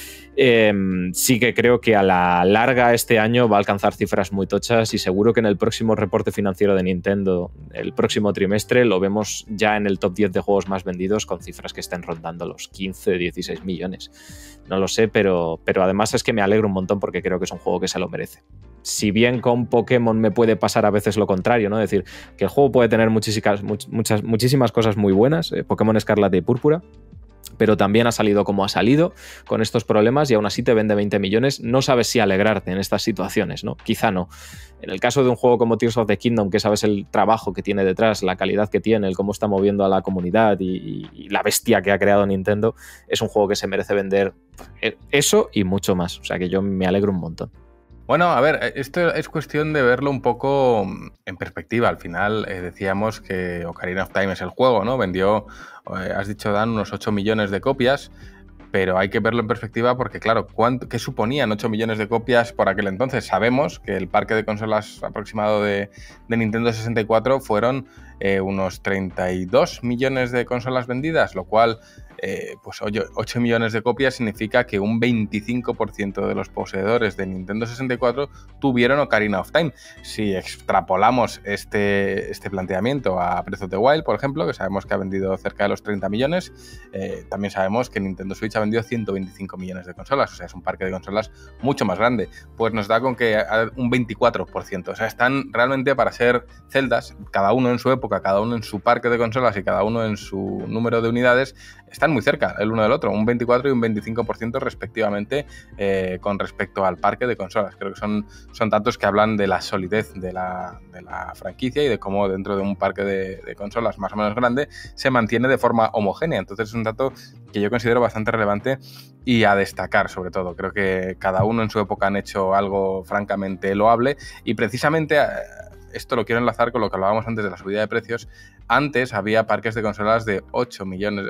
Sí que creo que a la larga este año va a alcanzar cifras muy tochas y seguro que en el próximo reporte financiero de Nintendo, el próximo trimestre, lo vemos ya en el top 10 de juegos más vendidos con cifras que estén rondando los 15, 16 millones. No lo sé, pero además es que me alegro un montón porque creo que es un juego que se lo merece. Si bien con Pokémon me puede pasar a veces lo contrario, ¿no? Es decir, que el juego puede tener muchísimas cosas muy buenas, Pokémon Escarlata y Púrpura, pero también ha salido como ha salido con estos problemas y aún así te vende 20 millones. No sabes si alegrarte en estas situaciones, ¿no? Quizá no. En el caso de un juego como Tears of the Kingdom, que sabes el trabajo que tiene detrás, la calidad que tiene, el cómo está moviendo a la comunidad y la bestia que ha creado Nintendo, es un juego que se merece vender eso y mucho más. O sea que yo me alegro un montón. Bueno, a ver, esto es cuestión de verlo un poco en perspectiva. Al final decíamos que Ocarina of Time es el juego, ¿no? Vendió, has dicho, Dan, unos 8 millones de copias, pero hay que verlo en perspectiva porque, claro, ¿qué suponían 8 millones de copias por aquel entonces? Sabemos que el parque de consolas aproximado de Nintendo 64 fueron unos 32 millones de consolas vendidas, lo cual... pues 8 millones de copias significa que un 25% de los poseedores de Nintendo 64 tuvieron Ocarina of Time. Si extrapolamos este planteamiento a Breath of the Wild, por ejemplo, que sabemos que ha vendido cerca de los 30 millones, también sabemos que Nintendo Switch ha vendido 125 millones de consolas, o sea, es un parque de consolas mucho más grande. Pues nos da con que un 24%, o sea, están realmente, para ser celdas, cada uno en su época, cada uno en su parque de consolas y cada uno en su número de unidades, están muy cerca el uno del otro, un 24 y un 25% respectivamente con respecto al parque de consolas. Creo que son datos que hablan de la solidez de la franquicia y de cómo dentro de un parque de consolas más o menos grande se mantiene de forma homogénea. Entonces es un dato que yo considero bastante relevante y a destacar, sobre todo. Creo que cada uno en su época han hecho algo francamente loable y precisamente... Esto lo quiero enlazar con lo que hablábamos antes de la subida de precios. Antes había parques de consolas de 8 millones,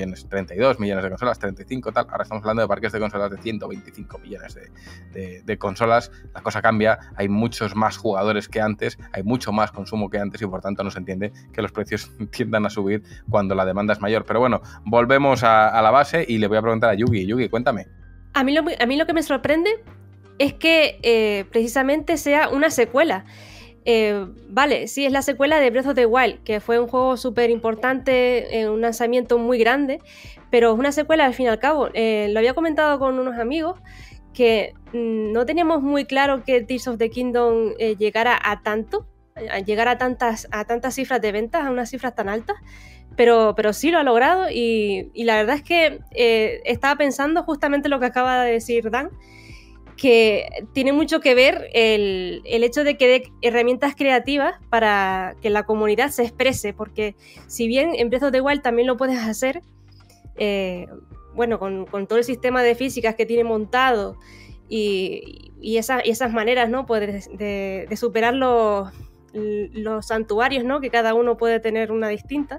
32 millones de consolas, 35 tal. Ahora estamos hablando de parques de consolas de 125 millones de consolas. La cosa cambia, hay muchos más jugadores que antes, hay mucho más consumo que antes y por tanto no se entiende que los precios tiendan a subir cuando la demanda es mayor. Pero bueno, volvemos a la base y le voy a preguntar a Yugi. Yugi, cuéntame. A mí lo que me sorprende es que precisamente sea una secuela. vale, sí, es la secuela de Breath of the Wild, que fue un juego súper importante, un lanzamiento muy grande, pero es una secuela al fin y al cabo. Lo había comentado con unos amigos que no teníamos muy claro que Tears of the Kingdom llegara a tanto, llegar a tantas cifras de ventas, a unas cifras tan altas, pero sí lo ha logrado y la verdad es que estaba pensando justamente lo que acaba de decir Dan, que tiene mucho que ver el hecho de que dé herramientas creativas para que la comunidad se exprese, porque si bien en Breath of the Wild también lo puedes hacer, bueno, con todo el sistema de físicas que tiene montado y esas maneras, ¿no? Pues de superar los santuarios, ¿no? Que cada uno puede tener una distinta.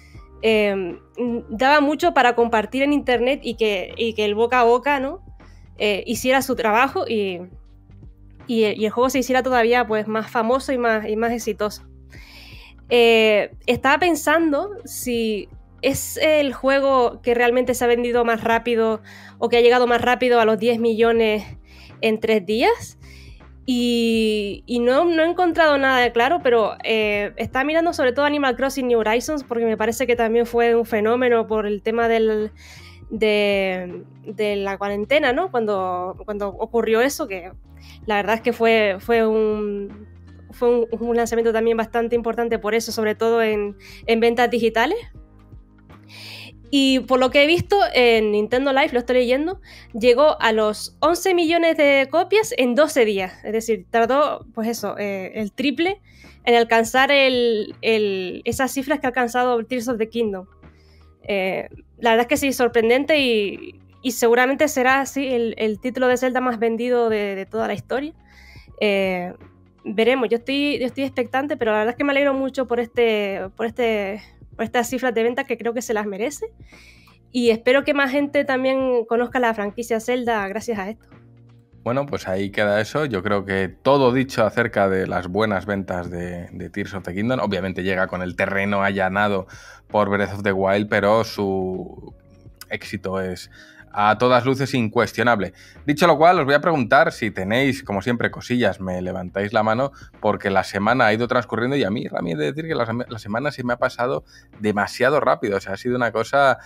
Daba mucho para compartir en internet y que el boca a boca, ¿no? Hiciera su trabajo y el juego se hiciera todavía pues, más famoso y más exitoso. Estaba pensando si es el juego que realmente se ha vendido más rápido o que ha llegado más rápido a los 10 millones en 3 días. Y no he encontrado nada de claro, pero estaba mirando sobre todo Animal Crossing New Horizons porque me parece que también fue un fenómeno por el tema de la cuarentena, ¿no? Cuando ocurrió eso, que la verdad es que fue un lanzamiento también bastante importante por eso, sobre todo en ventas digitales. Y por lo que he visto en Nintendo Live, lo estoy leyendo, llegó a los 11 millones de copias en 12 días. Es decir, tardó, pues eso, el triple en alcanzar esas cifras que ha alcanzado Tears of the Kingdom. La verdad es que sí, sorprendente y seguramente será así el título de Zelda más vendido de toda la historia. Veremos, yo estoy expectante, pero la verdad es que me alegro mucho por estas cifras de ventas que creo que se las merece y espero que más gente también conozca la franquicia Zelda gracias a esto. Bueno, pues ahí queda eso. Yo creo que todo dicho acerca de las buenas ventas de Tears of the Kingdom. Obviamente llega con el terreno allanado por Breath of the Wild, pero su éxito es a todas luces incuestionable. Dicho lo cual, os voy a preguntar si tenéis, como siempre, cosillas, me levantáis la mano, porque la semana ha ido transcurriendo y a mí he de decir que la semana se me ha pasado demasiado rápido. O sea, ha sido una cosa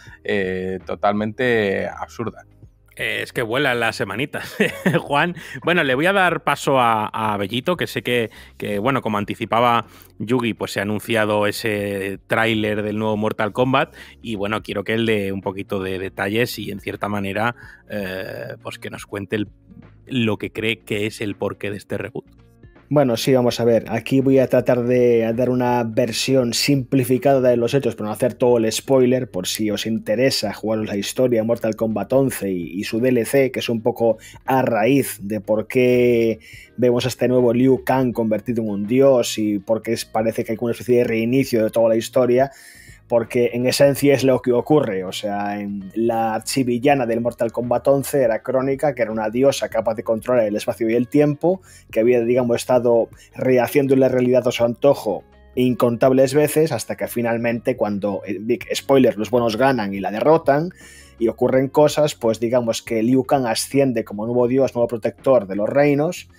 totalmente absurda. Es que vuelan las semanitas, Juan. Bueno, le voy a dar paso a Bellito, que sé que, bueno, como anticipaba Yugi, pues se ha anunciado ese tráiler del nuevo Mortal Kombat y, bueno, quiero que él dé un poquito de detalles y, en cierta manera, pues que nos cuente lo que cree que es el porqué de este reboot. Bueno, sí, vamos a ver. Aquí voy a tratar de dar una versión simplificada de los hechos, pero no hacer todo el spoiler, por si os interesa jugaros la historia de Mortal Kombat 11 y su DLC, que es un poco a raíz de por qué vemos a este nuevo Liu Kang convertido en un dios y por qué parece que hay una especie de reinicio de toda la historia. Porque en esencia es lo que ocurre, o sea, en la archivillana del Mortal Kombat 11 era Crónica, que era una diosa capaz de controlar el espacio y el tiempo, que había, digamos, estado rehaciendo la realidad a su antojo incontables veces, hasta que finalmente, cuando, big spoiler, los buenos ganan y la derrotan, y ocurren cosas, pues digamos que Liu Kang asciende como nuevo dios, nuevo protector de los reinos,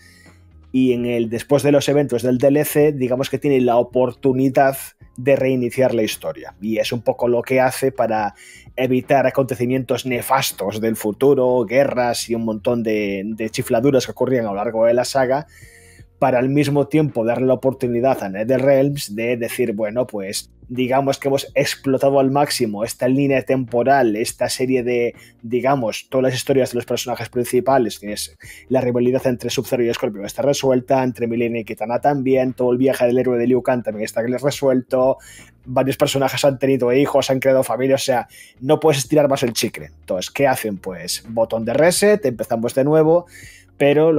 y después de los eventos del DLC, digamos que tiene la oportunidad de reiniciar la historia. Y es un poco lo que hace para evitar acontecimientos nefastos del futuro, guerras y un montón de chifladuras que ocurrían a lo largo de la saga, para al mismo tiempo darle la oportunidad a NetherRealms de decir, bueno, pues digamos que hemos explotado al máximo esta línea temporal, esta serie de, digamos, todas las historias de los personajes principales. Tienes la rivalidad entre Sub-Zero y Scorpion está resuelta, entre Milena y Kitana también, todo el viaje del héroe de Liu Kang también está resuelto, varios personajes han tenido hijos, han creado familias, o sea, no puedes estirar más el chicle. Entonces, ¿qué hacen? Pues botón de reset, empezamos de nuevo, pero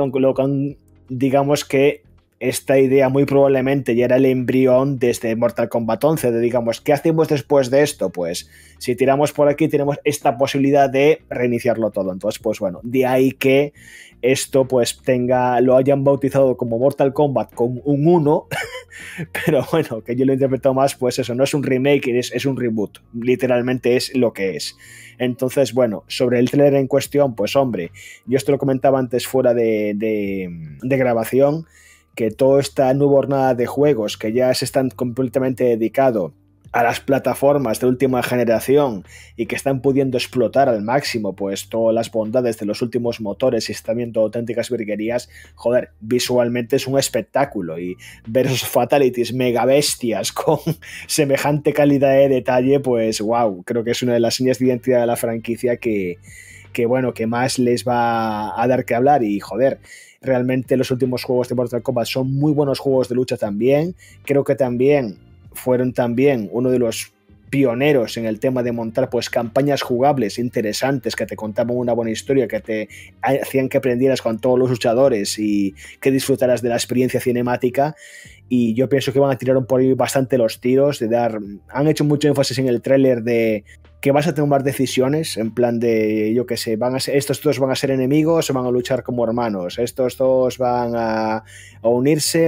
digamos que esta idea muy probablemente ya era el embrión desde Mortal Kombat 11, de digamos, ¿qué hacemos después de esto? Pues si tiramos por aquí tenemos esta posibilidad de reiniciarlo todo. Entonces, pues bueno, de ahí que esto pues lo hayan bautizado como Mortal Kombat con un 1, pero bueno, que yo lo interpreto más, pues eso, no es un remake, es un reboot, literalmente es lo que es. Entonces, bueno, sobre el trailer en cuestión, pues hombre, yo esto lo comentaba antes fuera de grabación, que toda esta nueva jornada de juegos que ya se están completamente dedicados a las plataformas de última generación y que están pudiendo explotar al máximo pues todas las bondades de los últimos motores y están viendo auténticas virguerías, joder, visualmente es un espectáculo, y ver esos fatalities mega bestias con semejante calidad de detalle, pues wow, creo que es una de las señas de identidad de la franquicia que bueno, que más les va a dar que hablar. Y joder, realmente los últimos juegos de Mortal Kombat son muy buenos juegos de lucha también. Creo que también fueron también uno de los pioneros en el tema de montar pues campañas jugables interesantes que te contaban una buena historia, que te hacían que aprendieras con todos los luchadores y que disfrutaras de la experiencia cinemática. Y yo pienso que van a tirar por ahí bastante los tiros, han hecho mucho énfasis en el tráiler de que vas a tomar decisiones en plan de, yo qué sé, estos dos van a ser enemigos o van a luchar como hermanos, estos dos van a unirse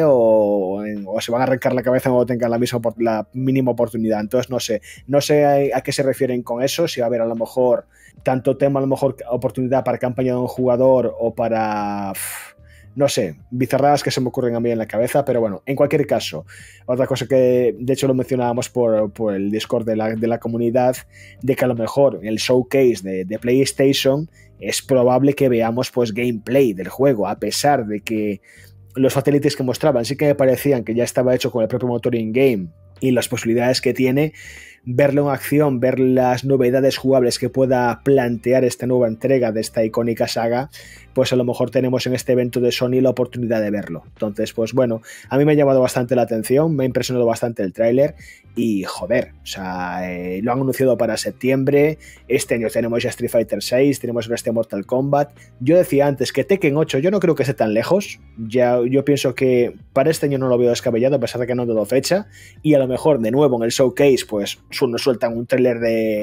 o se van a arrancar la cabeza o tengan la mínima oportunidad. Entonces no sé a qué se refieren con eso, si va a haber a lo mejor tanto tema, a lo mejor oportunidad para campaña de un jugador o para... no sé, bizarradas que se me ocurren a mí en la cabeza, pero bueno, en cualquier caso, otra cosa que de hecho lo mencionábamos por el Discord de la comunidad, de que a lo mejor en el showcase de PlayStation es probable que veamos pues gameplay del juego, a pesar de que los fatalities que mostraban sí que me parecían que ya estaba hecho con el propio motor in-game y las posibilidades que tiene. Verlo en acción, ver las novedades jugables que pueda plantear esta nueva entrega de esta icónica saga, pues a lo mejor tenemos en este evento de Sony la oportunidad de verlo. Entonces, pues bueno, a mí me ha llamado bastante la atención, me ha impresionado bastante el tráiler y joder, o sea, lo han anunciado para septiembre, este año tenemos ya Street Fighter VI, tenemos este Mortal Kombat. Yo decía antes que Tekken 8 yo no creo que esté tan lejos, yo pienso que para este año no lo veo descabellado a pesar de que no he dado fecha, y a lo mejor de nuevo en el showcase pues nos sueltan un tráiler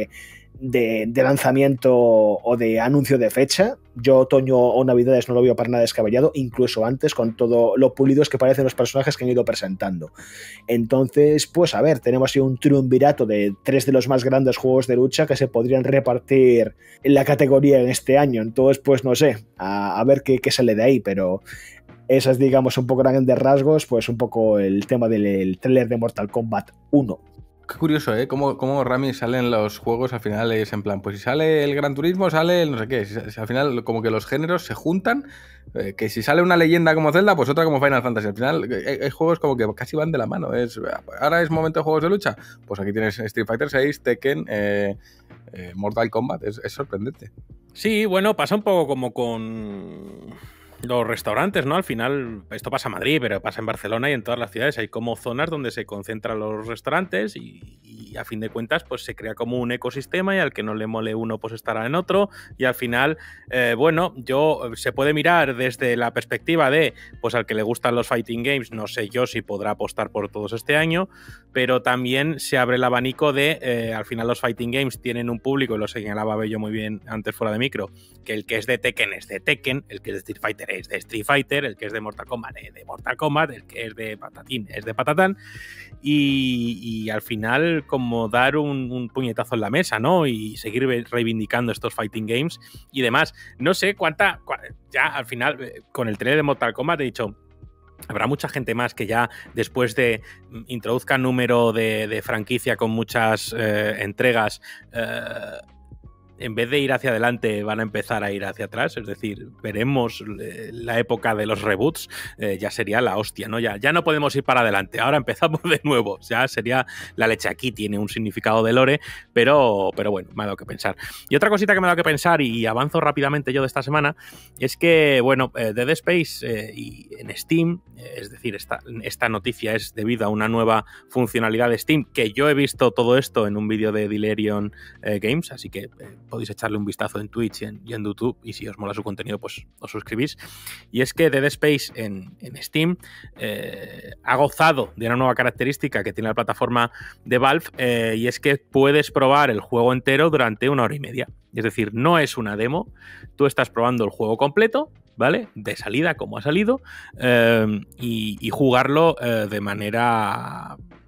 de lanzamiento o de anuncio de fecha. Yo otoño o navidades no lo veo para nada descabellado, incluso antes, con todo lo pulidos que parecen los personajes que han ido presentando. Entonces, pues a ver, tenemos ahí un triunvirato de 3 de los más grandes juegos de lucha que se podrían repartir en la categoría en este año. Entonces, pues no sé, a ver qué sale de ahí, pero esas, digamos, un poco grandes rasgos, pues un poco el tema del tráiler de Mortal Kombat 1. Qué curioso, ¿eh? Cómo Rami salen los juegos al final, es en plan, pues si sale el Gran Turismo, sale el no sé qué. Si al final como que los géneros se juntan, que si sale una leyenda como Zelda, pues otra como Final Fantasy. Al final hay juegos como que casi van de la mano. Ahora es momento de juegos de lucha, pues aquí tienes Street Fighter VI, Tekken, Mortal Kombat. Es sorprendente. Sí, bueno, pasa un poco como con los restaurantes, ¿no? Al final, esto pasa en Madrid, pero pasa en Barcelona y en todas las ciudades. Hay como zonas donde se concentran los restaurantes y a fin de cuentas, pues se crea como un ecosistema y al que no le mole uno, pues estará en otro. Y al final, bueno, se puede mirar desde la perspectiva de, pues al que le gustan los fighting games, no sé yo si podrá apostar por todos este año, pero también se abre el abanico de, al final los fighting games tienen un público, y lo señalaba Bello muy bien antes fuera de micro, que el que es de Tekken es de Tekken, el que es de Street Fighter es de Street Fighter, el que es de Mortal Kombat es de Mortal Kombat, el que es de Patatín es de Patatán, y al final como dar un puñetazo en la mesa, ¿no? Y seguir reivindicando estos fighting games y demás. No sé ya al final con el trailer de Mortal Kombat he dicho, habrá mucha gente más que ya después de introduzcan número de franquicia con muchas entregas, en vez de ir hacia adelante van a empezar a ir hacia atrás, es decir, veremos la época de los reboots, ya sería la hostia, ¿no? Ya no podemos ir para adelante, ahora empezamos de nuevo, ya sería la leche. Aquí tiene un significado de lore, pero bueno, me ha dado que pensar. Y otra cosita que me ha dado que pensar, y avanzo rápidamente yo de esta semana, es que, bueno, Dead Space y en Steam, es decir, esta noticia es debido a una nueva funcionalidad de Steam, que yo he visto todo esto en un vídeo de Dilerion Games, así que podéis echarle un vistazo en Twitch y en YouTube, y si os mola su contenido, pues os suscribís. Y es que Dead Space en Steam ha gozado de una nueva característica que tiene la plataforma de Valve, y es que puedes probar el juego entero durante 1 hora y media. Es decir, no es una demo, tú estás probando el juego completo, ¿vale? De salida, como ha salido, y jugarlo de manera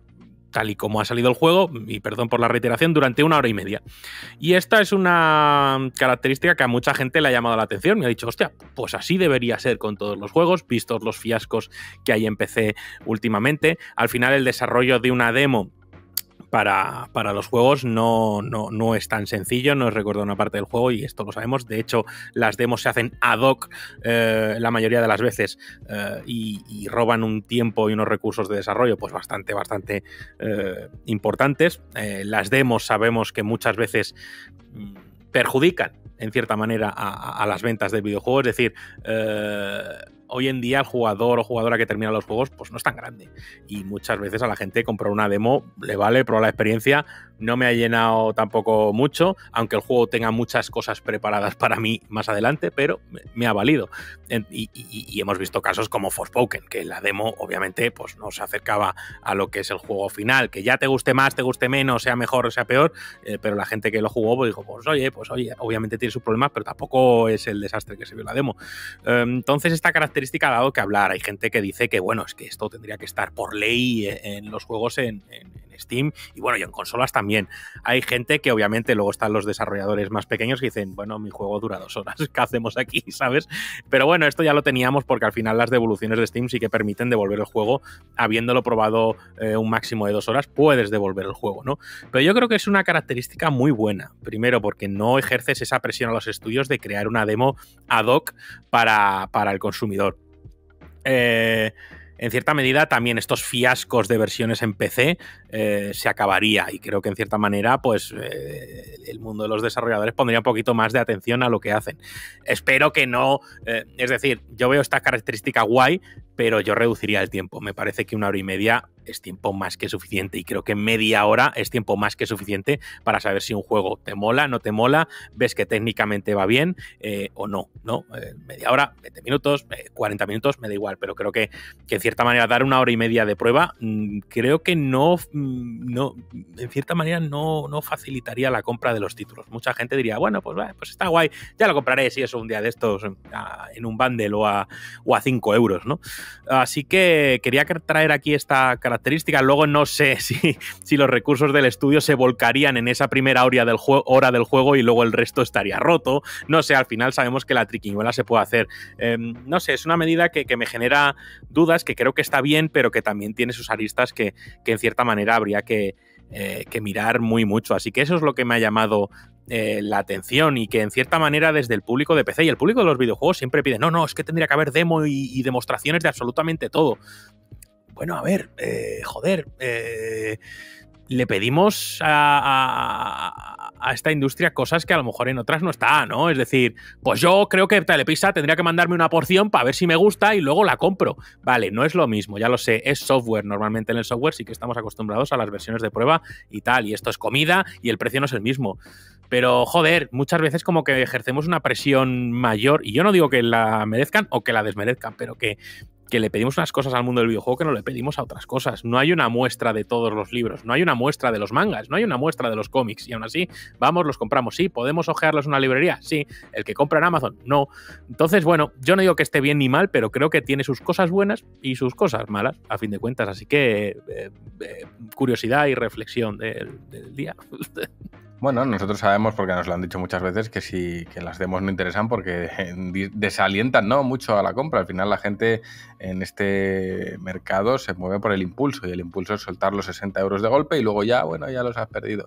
tal y como ha salido el juego, y perdón por la reiteración, durante 1 hora y media. Y esta es una característica que a mucha gente le ha llamado la atención. Me ha dicho, hostia, pues así debería ser con todos los juegos, vistos los fiascos que hay en PC últimamente. Al final el desarrollo de una demo para los juegos no es tan sencillo, no es recordar una parte del juego y esto lo sabemos. De hecho, las demos se hacen ad hoc la mayoría de las veces y roban un tiempo y unos recursos de desarrollo pues bastante importantes. Las demos sabemos que muchas veces perjudican en cierta manera a las ventas del videojuego, es decir, hoy en día el jugador o jugadora que termina los juegos pues no es tan grande y muchas veces a la gente comprar una demo le vale, probar la experiencia, no me ha llenado tampoco mucho, aunque el juego tenga muchas cosas preparadas para mí más adelante, pero me ha valido. Y hemos visto casos como Forspoken, que la demo obviamente pues no se acercaba a lo que es el juego final, que ya te guste más, te guste menos, sea mejor o sea peor, pero la gente que lo jugó pues dijo, pues oye, obviamente tiene sus problemas, pero tampoco es el desastre que se vio en la demo. Entonces esta característica ha dado que hablar. Hay gente que dice que bueno, es que esto tendría que estar por ley en los juegos en Steam y bueno, y en consolas también. Hay gente que obviamente luego están los desarrolladores más pequeños que dicen, bueno, mi juego dura 2 horas, ¿qué hacemos aquí? ¿Sabes? Pero bueno, esto ya lo teníamos porque al final las devoluciones de Steam sí que permiten devolver el juego. Habiéndolo probado un máximo de 2 horas, puedes devolver el juego, ¿no? Pero yo creo que es una característica muy buena. Primero, porque no ejerces esa presión a los estudios de crear una demo ad hoc para el consumidor. En cierta medida también estos fiascos de versiones en PC se acabaría y creo que en cierta manera pues el mundo de los desarrolladores pondría un poquito más de atención a lo que hacen. Espero que no, es decir, yo veo esta característica guay, pero yo reduciría el tiempo. Me parece que 1 hora y media es tiempo más que suficiente y creo que media hora es tiempo más que suficiente para saber si un juego te mola, no te mola, ves que técnicamente va bien o no, ¿no? Media hora, 20 minutos, 40 minutos, me da igual, pero creo que en cierta manera dar 1 hora y media de prueba creo que no, en cierta manera no facilitaría la compra de los títulos. Mucha gente diría, bueno, pues está guay, ya lo compraré si eso un día de estos en un bundle o a 5 euros, ¿no? Así que quería traer aquí esta característica. Luego no sé si los recursos del estudio se volcarían en esa primera hora del juego y luego el resto estaría roto. No sé, al final sabemos que la triquiñuela se puede hacer. No sé, es una medida que me genera dudas, que creo que está bien, pero que también tiene sus aristas que en cierta manera habría que mirar muy mucho. Así que eso es lo que me ha llamado la atención y que en cierta manera desde el público de PC y el público de los videojuegos siempre pide, no, es que tendría que haber demo y demostraciones de absolutamente todo. Bueno, a ver, le pedimos a esta industria cosas que a lo mejor en otras no está, ¿no? Es decir, pues yo creo que Telepizza tendría que mandarme una porción para ver si me gusta y luego la compro. Vale, no es lo mismo, ya lo sé, es software. Normalmente en el software sí que estamos acostumbrados a las versiones de prueba y tal, y esto es comida y el precio no es el mismo. Pero, joder, muchas veces como que ejercemos una presión mayor, y yo no digo que la merezcan o que la desmerezcan, pero que le pedimos unas cosas al mundo del videojuego que no le pedimos a otras cosas. No hay una muestra de todos los libros, no hay una muestra de los mangas, no hay una muestra de los cómics, y aún así, vamos, los compramos. Sí, ¿podemos ojearlos en una librería? Sí. ¿El que compra en Amazon? No. Entonces, bueno, yo no digo que esté bien ni mal, pero creo que tiene sus cosas buenas y sus cosas malas, a fin de cuentas. Así que, curiosidad y reflexión del día. Bueno, nosotros sabemos, porque nos lo han dicho muchas veces, que las demos no interesan porque desalientan, ¿no?, mucho a la compra. Al final la gente en este mercado se mueve por el impulso, y el impulso es soltar los 60 euros de golpe y luego ya los has perdido.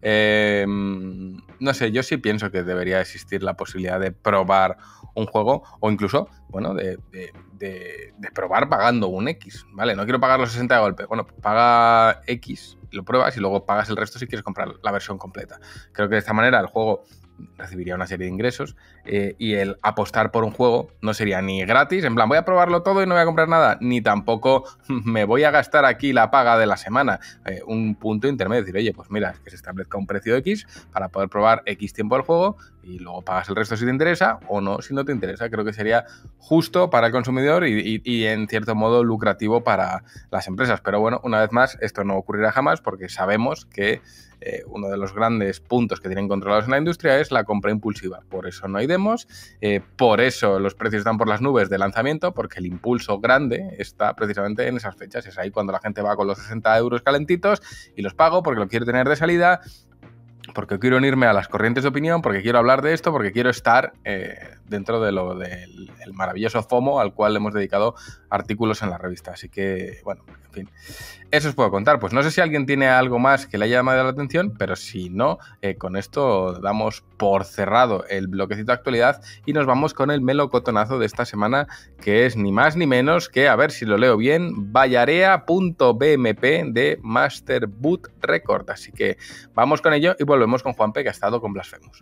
No sé, yo sí pienso que debería existir la posibilidad de probar un juego o incluso, bueno, de probar pagando un X, ¿vale? No quiero pagar los 60 de golpe. Bueno, paga X, lo pruebas y luego pagas el resto si quieres comprar la versión completa. Creo que de esta manera el juego recibiría una serie de ingresos y el apostar por un juego no sería ni gratis, en plan voy a probarlo todo y no voy a comprar nada, ni tampoco me voy a gastar aquí la paga de la semana. Un punto intermedio, decir, oye, pues mira, que se establezca un precio X para poder probar X tiempo del juego y luego pagas el resto si te interesa o no si no te interesa. Creo que sería justo para el consumidor y en cierto modo lucrativo para las empresas. Pero bueno, una vez más, esto no ocurrirá jamás porque sabemos que uno de los grandes puntos que tienen controlados en la industria es la compra impulsiva. Por eso no hay demo, sabemos. Por eso los precios están por las nubes de lanzamiento, porque el impulso grande está precisamente en esas fechas. Es ahí cuando la gente va con los 60 euros calentitos y los pago porque lo quiero tener de salida, porque quiero unirme a las corrientes de opinión, porque quiero hablar de esto, porque quiero estar dentro de lo del maravilloso FOMO al cual hemos dedicado artículos en la revista. Así que, bueno, en fin, eso os puedo contar. Pues no sé si alguien tiene algo más que le haya llamado la atención, pero si no, con esto damos por cerrado el bloquecito de actualidad y nos vamos con el melocotonazo de esta semana, que es ni más ni menos que, a ver si lo leo bien, Bayarea.bmp de Master Boot Record. Así que vamos con ello y volvemos con Juanpe, que ha estado con Blasphemous.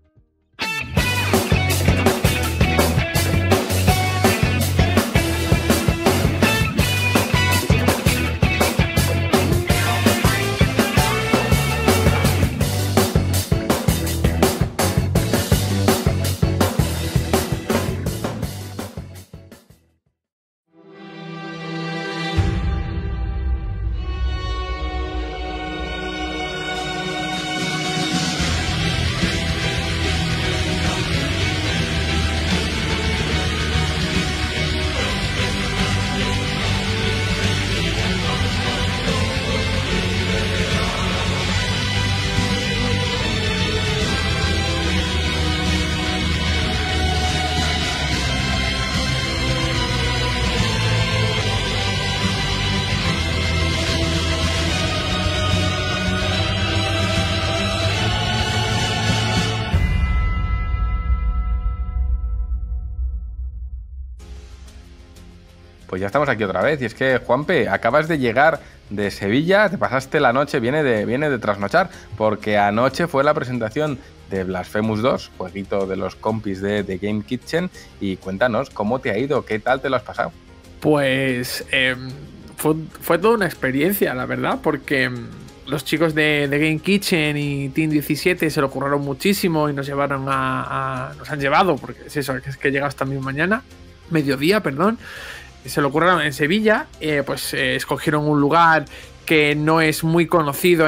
Pues ya estamos aquí otra vez, y es que, Juanpe, acabas de llegar de Sevilla, te pasaste la noche, viene de trasnochar, porque anoche fue la presentación de Blasphemous 2, jueguito de los compis de Game Kitchen, y cuéntanos cómo te ha ido, qué tal te lo has pasado. Pues fue toda una experiencia, la verdad, porque los chicos de Game Kitchen y Team 17 se lo curraron muchísimo y nos llevaron nos han llevado, porque es eso, es que llegamos también mediodía, se lo curraron en Sevilla, escogieron un lugar que no es muy conocido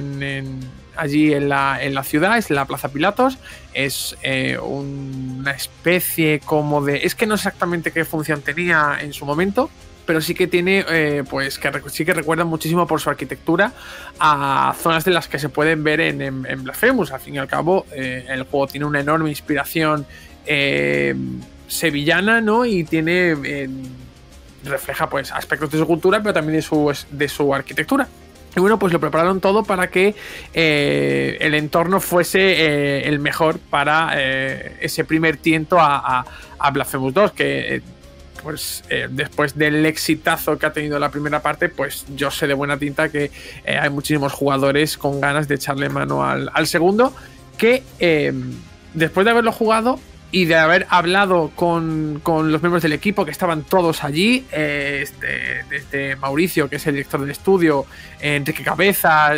allí en la ciudad, es la Plaza Pilatos. Es una especie como de... Es que no sé exactamente qué función tenía en su momento, pero sí que tiene, sí que recuerda muchísimo por su arquitectura a zonas de las que se pueden ver en Blasphemous. Al fin y al cabo, el juego tiene una enorme inspiración sevillana, ¿no? Y tiene... refleja pues aspectos de su cultura, pero también de su arquitectura. Y bueno, pues lo prepararon todo para que el entorno fuese el mejor para ese primer tiento a Blasphemous 2, que después del exitazo que ha tenido la primera parte, pues yo sé de buena tinta que hay muchísimos jugadores con ganas de echarle mano al segundo, que después de haberlo jugado y de haber hablado con los miembros del equipo, que estaban todos allí, desde Mauricio, que es el director del estudio, Enrique Cabeza,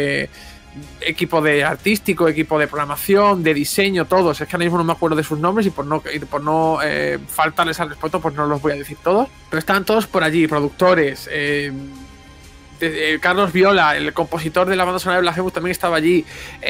equipo de artístico, equipo de programación, de diseño, todos. Es que ahora mismo no me acuerdo de sus nombres y por no faltarles al respeto, pues no los voy a decir todos. Pero estaban todos por allí, productores. Carlos Viola, el compositor de la banda sonora de Blasphemous, también estaba allí,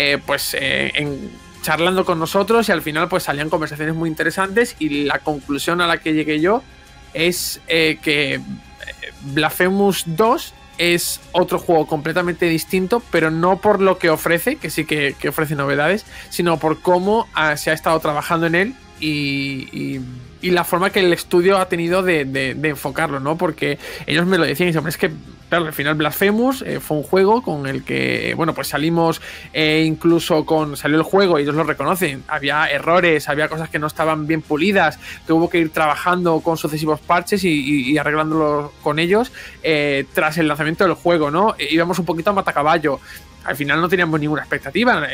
charlando con nosotros, y al final pues salían conversaciones muy interesantes, y la conclusión a la que llegué yo es que Blasphemous 2 es otro juego completamente distinto, pero no por lo que ofrece, que sí que ofrece novedades, sino por cómo se ha estado trabajando en él y la forma que el estudio ha tenido de enfocarlo, ¿no? Porque ellos me lo decían y dicen, es que, claro, al final Blasphemous fue un juego con el que, bueno, pues salimos incluso salió el juego y ellos lo reconocen, había errores, había cosas que no estaban bien pulidas, que hubo que ir trabajando con sucesivos parches y arreglándolos con ellos tras el lanzamiento del juego, ¿no? Íbamos un poquito a matacaballo, al final no teníamos ninguna expectativa,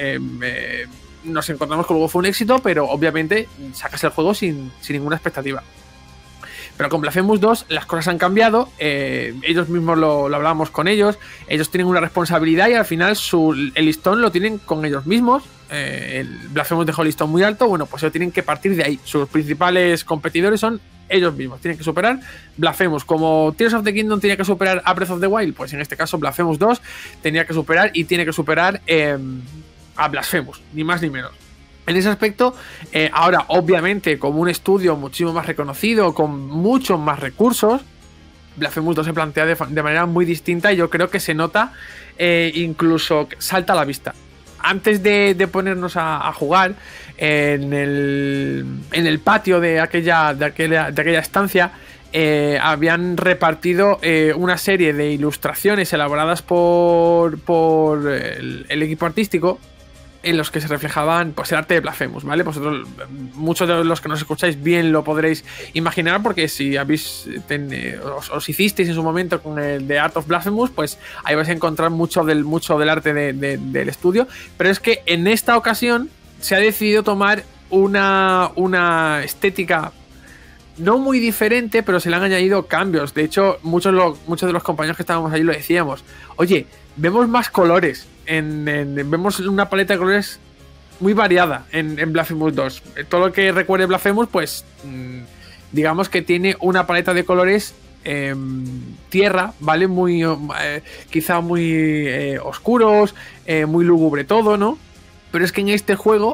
nos encontramos que luego fue un éxito, pero obviamente sacas el juego sin ninguna expectativa. Pero con Blasphemous 2 las cosas han cambiado, ellos mismos lo hablábamos con ellos tienen una responsabilidad y al final el listón lo tienen con ellos mismos. El Blasphemous dejó el listón muy alto, bueno, pues ellos tienen que partir de ahí. Sus principales competidores son ellos mismos, tienen que superar Blasphemous. Como Tears of the Kingdom tenía que superar a Breath of the Wild, pues en este caso Blasphemous 2 tenía que superar y tiene que superar a Blasphemous, ni más ni menos. En ese aspecto, ahora obviamente como un estudio muchísimo más reconocido, con muchos más recursos, Blasphemous 2 se plantea de manera muy distinta y yo creo que se nota, incluso salta a la vista. Antes de ponernos a jugar en el patio de aquella estancia, habían repartido una serie de ilustraciones elaboradas por el equipo artístico, en los que se reflejaban pues el arte de Blasphemous, ¿vale? Vosotros, muchos de los que nos escucháis bien lo podréis imaginar, porque si os hicisteis en su momento con el de Art of Blasphemous, pues ahí vais a encontrar mucho del arte del estudio. Pero es que en esta ocasión se ha decidido tomar una estética no muy diferente, pero se le han añadido cambios. De hecho, muchos de los compañeros que estábamos allí lo decíamos. Oye, vemos más colores. Vemos una paleta de colores muy variada en Blasphemous 2. Todo lo que recuerde Blasphemous, pues digamos que tiene una paleta de colores tierra, ¿vale? Muy quizá muy oscuros, muy lúgubre todo, ¿no? Pero es que en este juego,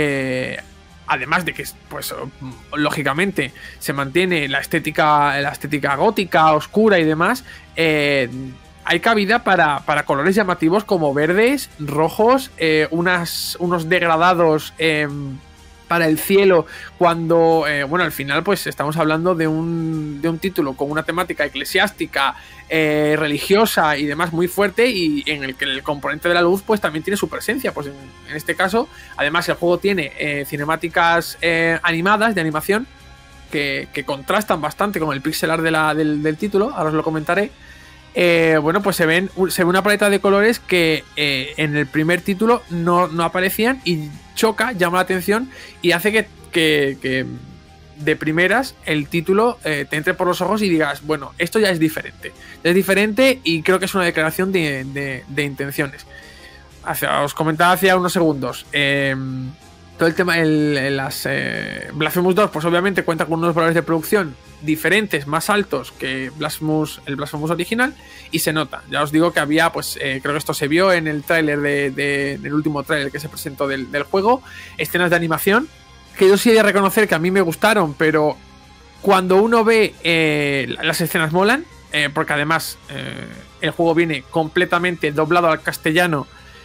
además de que, pues, lógicamente se mantiene la estética gótica, oscura y demás, hay cabida para colores llamativos como verdes, rojos, unos degradados para el cielo, cuando, bueno, al final pues estamos hablando de un título con una temática eclesiástica, religiosa y demás muy fuerte, y en el que el componente de la luz pues también tiene su presencia. Pues en este caso, además el juego tiene cinemáticas animadas, de animación, que contrastan bastante con el pixel art del título, ahora os lo comentaré. Bueno, pues se ve una paleta de colores que en el primer título no aparecían, y choca, llama la atención y hace que de primeras el título te entre por los ojos y digas, bueno, esto ya es diferente. Es diferente, y creo que es una declaración de intenciones. Os comentaba hace unos segundos. Todo el tema, Blasphemous 2, pues obviamente cuenta con unos valores de producción diferentes, más altos que el Blasphemous original, y se nota. Ya os digo que había, pues creo que esto se vio en el tráiler en el último tráiler que se presentó del juego, escenas de animación que yo sí he de reconocer que a mí me gustaron, pero cuando uno ve las escenas molan, porque además el juego viene completamente doblado al castellano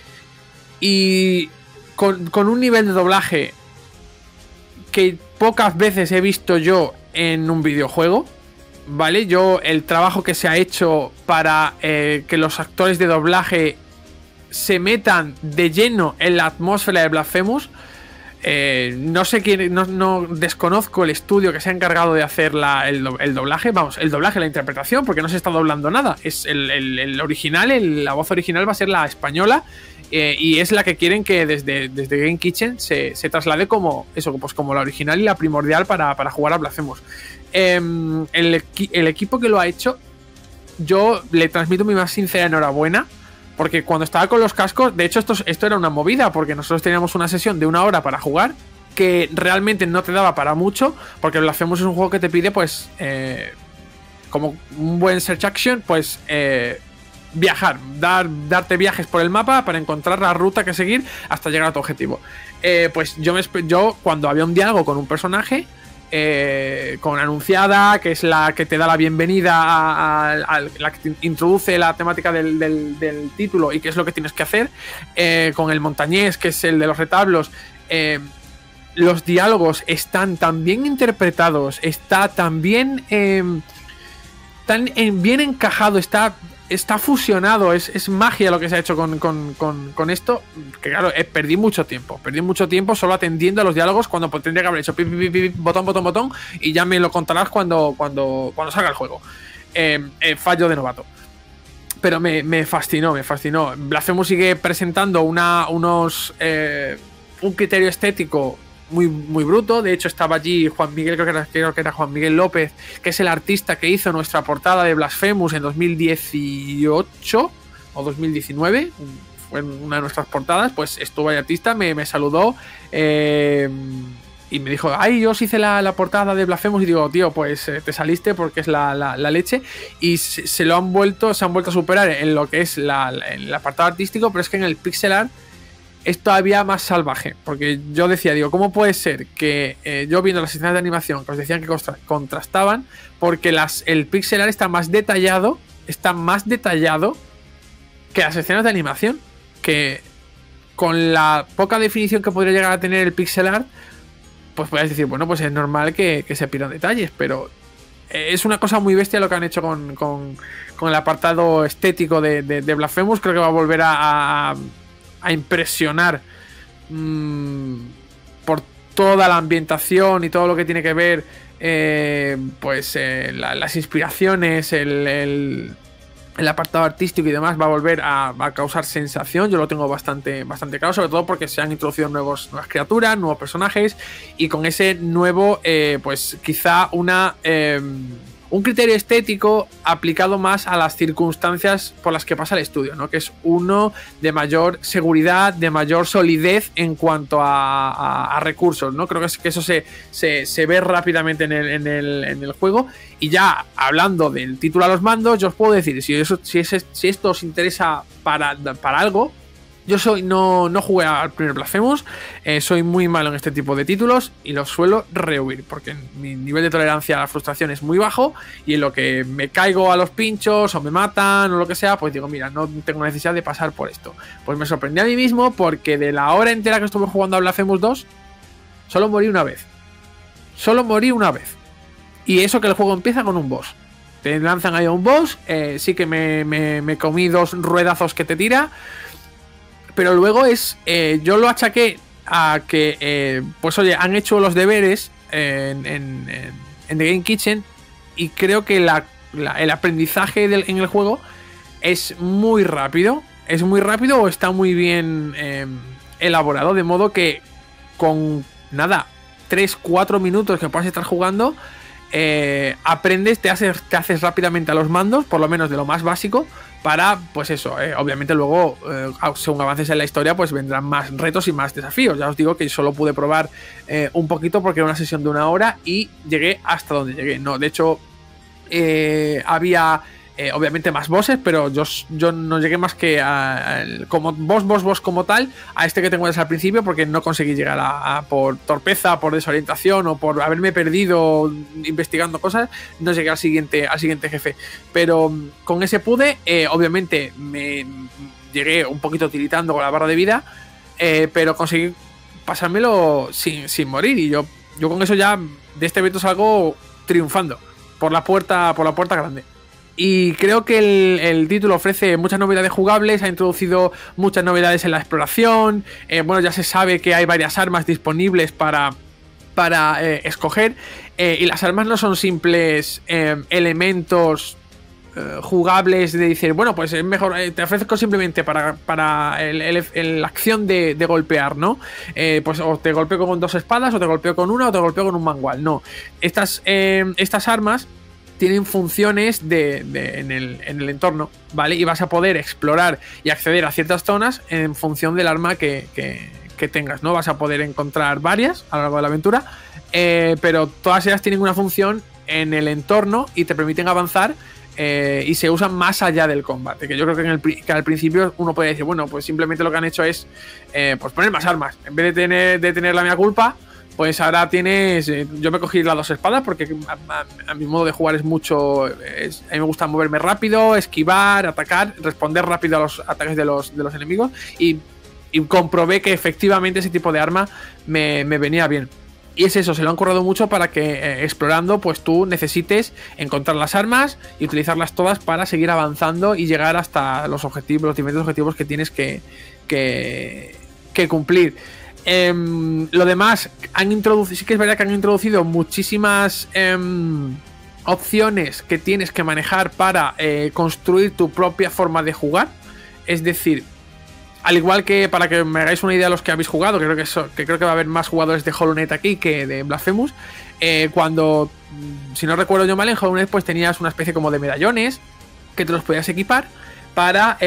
y con un nivel de doblaje que pocas veces he visto yo en un videojuego, ¿vale? El trabajo que se ha hecho para que los actores de doblaje se metan de lleno en la atmósfera de Blasphemous, no sé quién, no desconozco el estudio que se ha encargado de hacer el doblaje, vamos, el doblaje, la interpretación, porque no se está doblando nada, es el original, la voz original va a ser la española. Y es la que quieren que desde Game Kitchen se traslade como eso, pues como la original y la primordial para jugar a Blasphemous. El equipo que lo ha hecho, yo le transmito mi más sincera enhorabuena, porque cuando estaba con los cascos, de hecho esto era una movida, porque nosotros teníamos una sesión de 1 hora para jugar, que realmente no te daba para mucho, porque Blasphemous es un juego que te pide, pues, como un buen search action, pues, viajar, darte viajes por el mapa para encontrar la ruta que seguir hasta llegar a tu objetivo. Pues yo cuando había un diálogo con un personaje, con Anunciada, que es la que te da la bienvenida a la que te introduce la temática del título y qué es lo que tienes que hacer, con el montañés, que es el de los retablos, los diálogos están tan bien interpretados, está tan bien bien encajado, está fusionado, es magia lo que se ha hecho con esto, que claro, perdí mucho tiempo solo atendiendo a los diálogos, cuando tendría que haber hecho botón, y ya me lo contarás cuando salga el juego. Fallo de novato. Pero me fascinó. Blasphemous sigue presentando un criterio estético muy, muy bruto. De hecho estaba allí Juan Miguel, creo que era Juan Miguel López, que es el artista que hizo nuestra portada de Blasphemous en 2018 o 2019, fue una de nuestras portadas. Pues estuvo ahí artista, me saludó y me dijo, ay, yo os hice la portada de Blasphemous, y digo, tío, pues te saliste, porque es la leche. Y se han vuelto a superar en lo que es el apartado artístico, pero es que en el pixel art es todavía más salvaje, porque yo decía, digo, ¿cómo puede ser que yo viendo las escenas de animación que os decían que contrastaban, porque el pixel art está más detallado que las escenas de animación, que con la poca definición que podría llegar a tener el pixel art, pues podrías decir, bueno, pues es normal que se pierdan detalles, pero es una cosa muy bestia lo que han hecho con el apartado estético de Blasphemous. Creo que va a volver a impresionar por toda la ambientación y todo lo que tiene que ver las inspiraciones, el apartado artístico y demás. Va a volver a causar sensación. Yo lo tengo bastante claro, sobre todo porque se han introducido nuevas criaturas, nuevos personajes, y con ese nuevo pues quizá un criterio estético aplicado más a las circunstancias por las que pasa el estudio, ¿no? Que es uno de mayor seguridad, de mayor solidez en cuanto a recursos, ¿no? Creo que eso se ve rápidamente en el juego. Y ya hablando del título a los mandos, yo os puedo decir, si esto os interesa para algo, yo no jugué al primer Blasphemous, soy muy malo en este tipo de títulos y los suelo rehuir, porque mi nivel de tolerancia a la frustración es muy bajo, y en lo que me caigo a los pinchos o me matan o lo que sea, pues digo, mira, no tengo necesidad de pasar por esto. Pues me sorprendí a mí mismo, porque de la hora entera que estuve jugando a Blasphemous 2, solo morí una vez. Y eso que el juego empieza con un boss. Te lanzan ahí a un boss, sí que me comí 2 ruedazos que te tira. Pero luego yo lo achaqué a que, pues oye, han hecho los deberes en The Game Kitchen, y creo que el aprendizaje en el juego es muy rápido. O está muy bien elaborado, de modo que con nada, 3-4 minutos que puedas estar jugando, aprendes, te haces rápidamente a los mandos, por lo menos de lo más básico, para, pues eso, obviamente luego, según avances en la historia, pues vendrán más retos y más desafíos. Ya os digo que solo pude probar un poquito, porque era una sesión de 1 hora y llegué hasta donde llegué. No, de hecho, había obviamente más bosses, pero yo no llegué más que como boss como tal, a este que tengo desde al principio, porque no conseguí llegar por torpeza, por desorientación o por haberme perdido investigando cosas. No llegué al siguiente jefe, pero con ese pude. Obviamente me llegué un poquito tiritando con la barra de vida, pero conseguí pasármelo sin morir, y yo con eso ya de este evento salgo triunfando por la puerta grande. Y creo que el título ofrece muchas novedades jugables, ha introducido muchas novedades en la exploración. Bueno, ya se sabe que hay varias armas disponibles para escoger, y las armas no son simples elementos jugables de decir, bueno, pues es mejor, te ofrezco simplemente para la acción de golpear, ¿no? Pues o te golpeo con 2 espadas, o te golpeo con una, o te golpeo con un mangual. No, estas armas tienen funciones en el entorno, ¿vale? Y vas a poder explorar y acceder a ciertas zonas en función del arma que tengas, ¿no? Vas a poder encontrar varias a lo largo de la aventura, pero todas ellas tienen una función en el entorno y te permiten avanzar, y se usan más allá del combate. Que yo creo que al principio uno puede decir, bueno, pues simplemente lo que han hecho es pues poner más armas. En vez de tener la mea culpa, pues ahora tienes... yo me cogí las 2 espadas porque a mi modo de jugar es mucho... a mí me gusta moverme rápido, esquivar, atacar, responder rápido a los ataques de los enemigos, y comprobé que efectivamente ese tipo de arma me venía bien. Y es eso, se lo han currado mucho para que explorando, pues tú necesites encontrar las armas y utilizarlas todas para seguir avanzando y llegar hasta los diferentes objetivos que tienes que cumplir. Lo demás, sí que es verdad que han introducido muchísimas opciones que tienes que manejar para construir tu propia forma de jugar. Es decir, al igual que, para que me hagáis una idea los que habéis jugado, que creo que va a haber más jugadores de Hollow Knight aquí que de Blasphemous, cuando, si no recuerdo yo mal, en Hollow Knight pues tenías una especie como de medallones que te los podías equipar para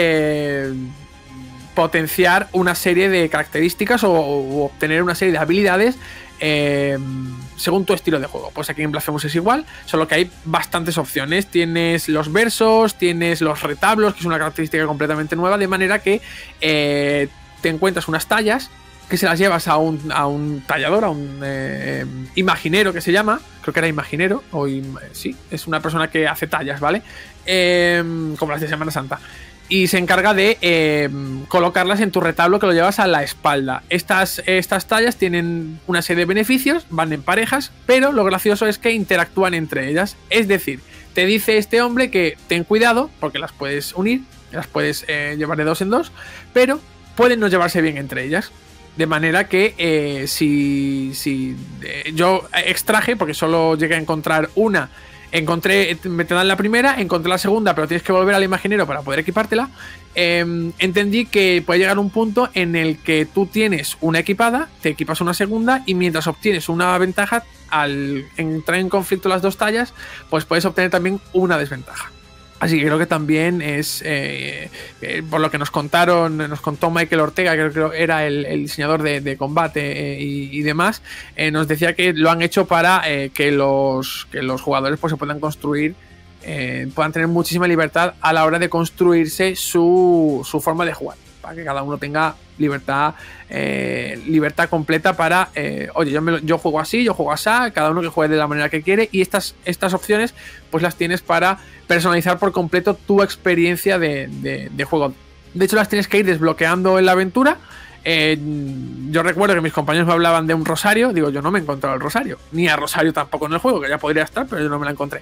potenciar una serie de características o obtener una serie de habilidades según tu estilo de juego. Pues aquí en Blasphemous es igual, solo que hay bastantes opciones. Tienes los versos, tienes los retablos, que es una característica completamente nueva, de manera que te encuentras unas tallas que se las llevas a un tallador, a un imaginero que se llama, creo que era imaginero, sí, es una persona que hace tallas, ¿vale? Como las de Semana Santa. Y se encarga de colocarlas en tu retablo que lo llevas a la espalda. Estas tallas tienen una serie de beneficios, van en parejas, pero lo gracioso es que interactúan entre ellas. Es decir, te dice este hombre que ten cuidado, porque las puedes unir, las puedes llevar de dos en dos, pero pueden no llevarse bien entre ellas. De manera que si yo extraje, porque solo llegué a encontrar una, me te dan la primera, encontré la segunda, pero tienes que volver al imaginero para poder equipártela. Entendí que puede llegar un punto en el que tú tienes una equipada, te equipas una segunda y mientras obtienes una ventaja, al entrar en conflicto las dos tallas, pues puedes obtener también una desventaja. Así que creo que también es, por lo que nos contó Michael Ortega, que creo que era el diseñador de combate y demás, nos decía que lo han hecho para que los jugadores pues se puedan construir, puedan tener muchísima libertad a la hora de construirse su forma de jugar, para que cada uno tenga libertad completa para, oye, yo juego así, yo juego así, cada uno que juegue de la manera que quiere, y estas opciones pues las tienes para personalizar por completo tu experiencia de juego. De hecho, las tienes que ir desbloqueando en la aventura. Yo recuerdo que mis compañeros me hablaban de un rosario. Digo, yo no me he encontrado el rosario, ni a rosario tampoco en el juego, que ya podría estar, pero yo no me la encontré.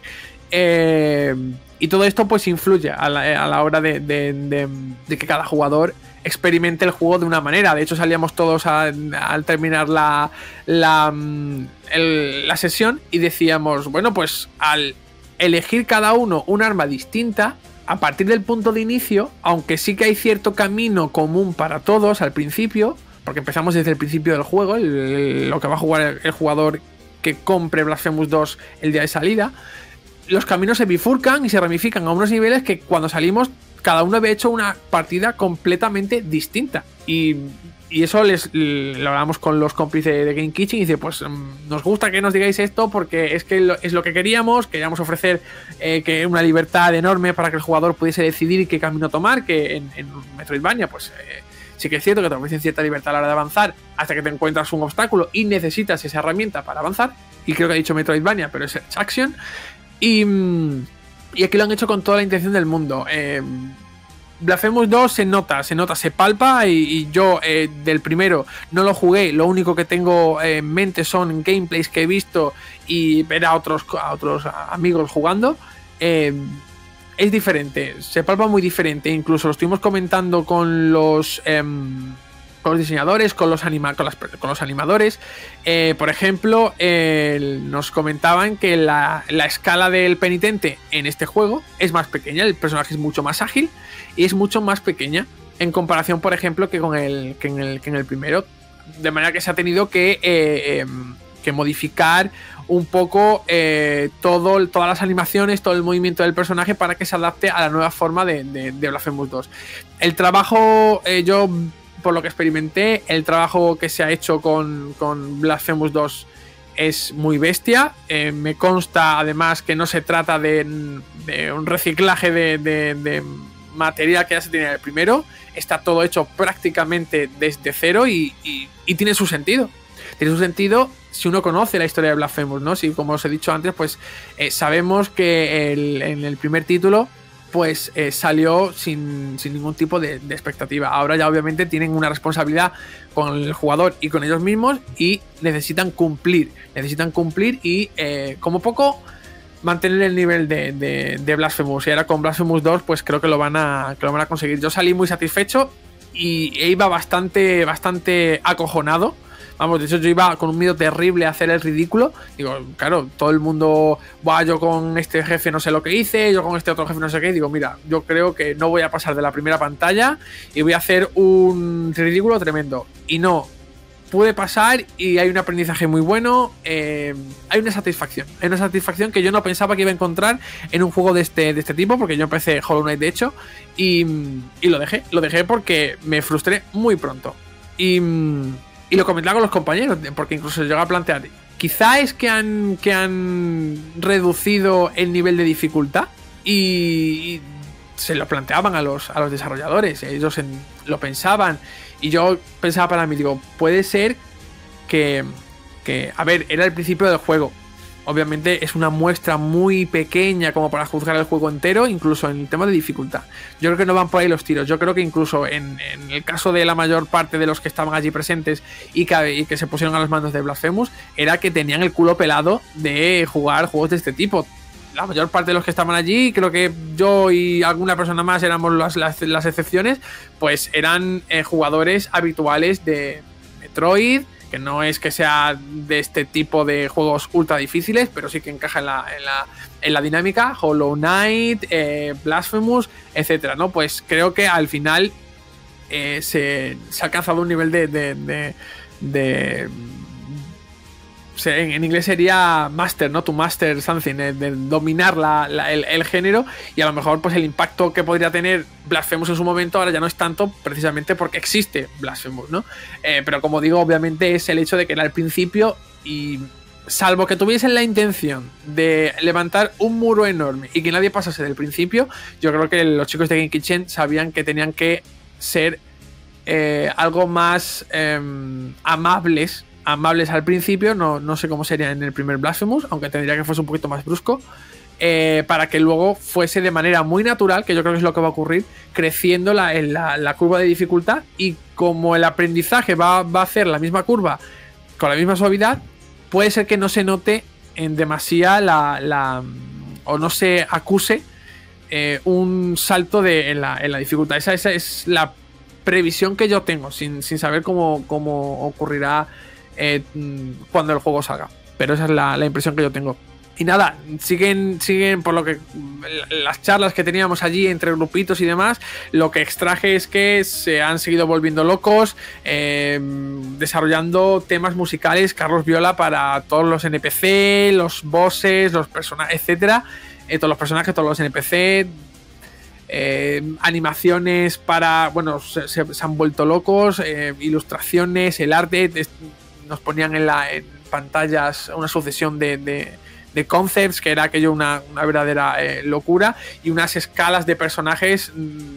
Y todo esto pues influye a la hora de que cada jugador experimente el juego de una manera. De hecho, salíamos todos al terminar la sesión y decíamos, bueno, pues al elegir cada uno un arma distinta, a partir del punto de inicio, aunque sí que hay cierto camino común para todos al principio, porque empezamos desde el principio del juego, lo que va a jugar el jugador que compre Blasphemous 2 el día de salida, los caminos se bifurcan y se ramifican a unos niveles que cuando salimos cada uno había hecho una partida completamente distinta. Y eso lo hablamos con los compis de Game Kitchen y dice, pues nos gusta que nos digáis esto porque es que es lo que queríamos ofrecer que una libertad enorme para que el jugador pudiese decidir qué camino tomar, que en Metroidvania pues sí que es cierto que te ofrecen cierta libertad a la hora de avanzar hasta que te encuentras un obstáculo y necesitas esa herramienta para avanzar, y creo que ha dicho Metroidvania, pero es Search Action, y aquí lo han hecho con toda la intención del mundo. Blasphemous 2 se nota, se palpa, y yo del primero no lo jugué, lo único que tengo en mente son gameplays que he visto y ver a otros amigos jugando. Es diferente, se palpa muy diferente, incluso lo estuvimos comentando con los diseñadores, con los animadores. Por ejemplo, nos comentaban que la escala del penitente en este juego es más pequeña, el personaje es mucho más ágil y es mucho más pequeña en comparación, por ejemplo, que en el primero, de manera que se ha tenido que modificar un poco todas las animaciones, todo el movimiento del personaje para que se adapte a la nueva forma de Blasphemous 2. El trabajo, yo por lo que experimenté, el trabajo que se ha hecho con Blasphemous 2 es muy bestia. Me consta además que no se trata de un reciclaje de material que ya se tenía en el primero. Está todo hecho prácticamente desde cero y tiene su sentido. Tiene su sentido si uno conoce la historia de Blasphemous, ¿no? Si, como os he dicho antes, pues sabemos que en el primer título pues salió sin ningún tipo de expectativa. Ahora ya obviamente tienen una responsabilidad con el jugador y con ellos mismos y necesitan cumplir y como poco mantener el nivel de Blasphemous. Y ahora con Blasphemous 2 pues creo que lo van a conseguir. Yo salí muy satisfecho y iba bastante acojonado. Vamos, de hecho yo iba con un miedo terrible a hacer el ridículo. Digo, claro, todo el mundo, yo con este jefe no sé lo que hice, yo con este otro jefe no sé qué. Digo, mira, yo creo que no voy a pasar de la primera pantalla y voy a hacer un ridículo tremendo. Y no, pude pasar y hay un aprendizaje muy bueno. Hay una satisfacción que yo no pensaba que iba a encontrar en un juego de este tipo, porque yo empecé Hollow Knight de hecho y lo dejé porque me frustré muy pronto. Y lo comentaba con los compañeros, porque incluso llegaba a plantear, quizá es que han reducido el nivel de dificultad, y se lo planteaban a los desarrolladores. Ellos lo pensaban. Y yo pensaba para mí, digo, puede ser que a ver, era el principio del juego. Obviamente es una muestra muy pequeña como para juzgar el juego entero, incluso en el tema de dificultad. Yo creo que no van por ahí los tiros. Yo creo que incluso en el caso de la mayor parte de los que estaban allí presentes y que se pusieron a los mandos de Blasphemous, era que tenían el culo pelado de jugar juegos de este tipo. La mayor parte de los que estaban allí, creo que yo y alguna persona más éramos las excepciones, pues eran jugadores habituales de Metroid, que no es que sea de este tipo de juegos ultra difíciles, pero sí que encaja en la dinámica. Hollow Knight, Blasphemous, etcétera, ¿no? Pues creo que al final se ha alcanzado un nivel en inglés sería master, ¿no? To master something, de dominar el género, y a lo mejor pues el impacto que podría tener Blasphemous en su momento ahora ya no es tanto, precisamente porque existe Blasphemous, ¿no? Pero como digo, obviamente es el hecho de que era el principio, y salvo que tuviesen la intención de levantar un muro enorme y que nadie pasase del principio, yo creo que los chicos de Game Kitchen sabían que tenían que ser algo más amables al principio, no sé cómo sería en el primer Blasphemous, aunque tendría que fuese un poquito más brusco, para que luego fuese de manera muy natural, que yo creo que es lo que va a ocurrir, creciendo la curva de dificultad, y como el aprendizaje va a hacer la misma curva con la misma suavidad, puede ser que no se note en demasía o no se acuse un salto en la dificultad. Esa es la previsión que yo tengo, sin saber cómo ocurrirá cuando el juego salga, pero esa es la impresión que yo tengo. Y nada, siguen por lo que las charlas que teníamos allí entre grupitos y demás, lo que extraje es que se han seguido volviendo locos, desarrollando temas musicales Carlos Viola para todos los NPC, los bosses, los personajes, etcétera, todos los personajes, todos los NPC, animaciones para, bueno, se han vuelto locos, ilustraciones, el arte. Nos ponían en pantallas una sucesión de concepts, que era aquello una verdadera locura, y unas escalas de personajes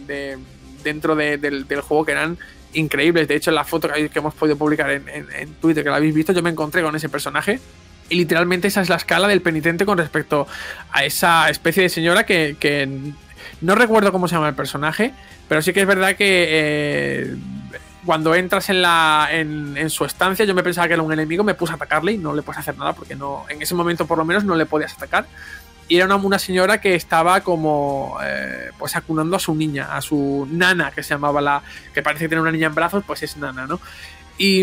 dentro del juego que eran increíbles. De hecho, en la foto que hemos podido publicar en Twitter, que la habéis visto, yo me encontré con ese personaje, y literalmente esa es la escala del penitente con respecto a esa especie de señora que no recuerdo cómo se llama el personaje, pero sí que es verdad que cuando entras en su estancia, yo me pensaba que era un enemigo, me puse a atacarle y no le puedes hacer nada, porque no, en ese momento por lo menos no le podías atacar. Y era una señora que estaba como pues acunando a su niña, a su nana, que se llamaba que parece que tiene una niña en brazos, pues es nana, ¿no? Y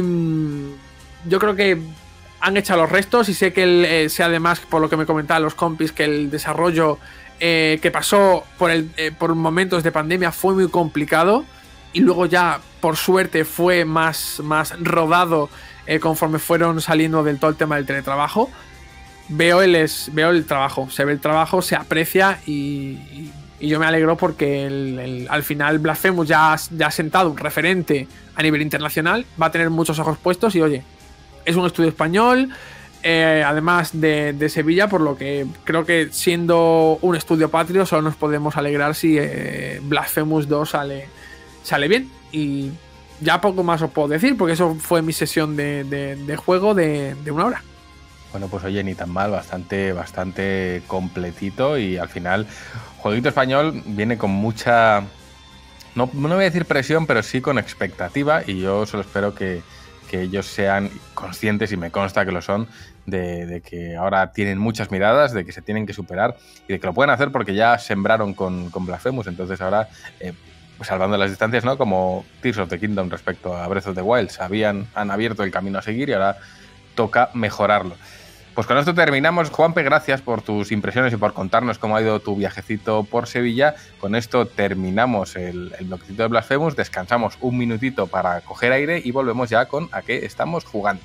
yo creo que han echado los restos, y sé que sé además, por lo que me comentaban los compis, que el desarrollo que pasó por momentos de pandemia fue muy complicado, y luego ya por suerte fue más rodado conforme fueron saliendo del todo el tema del teletrabajo. Veo el trabajo, se ve el trabajo, se aprecia, y yo me alegro porque al final Blasphemous ya ha sentado un referente a nivel internacional, va a tener muchos ojos puestos, y oye, es un estudio español, además de Sevilla, por lo que creo que siendo un estudio patrio solo nos podemos alegrar si Blasphemous 2 sale bien. Y ya poco más os puedo decir, porque eso fue mi sesión de juego de 1 hora. Bueno, pues oye, ni tan mal, bastante completito, y al final Jueguito Español viene con mucha, no voy a decir presión, pero sí con expectativa, y yo solo espero que ellos sean conscientes, y me consta que lo son, de que ahora tienen muchas miradas, de que se tienen que superar, y de que lo pueden hacer porque ya sembraron con Blasphemous. Entonces ahora, salvando las distancias, ¿no? Como Tears of the Kingdom respecto a Breath of the Wild, han abierto el camino a seguir, y ahora toca mejorarlo. Pues con esto terminamos. Juanpe, gracias por tus impresiones y por contarnos cómo ha ido tu viajecito por Sevilla. Con esto terminamos el bloquecito de Blasphemous, descansamos un minutito para coger aire y volvemos ya con a qué estamos jugando.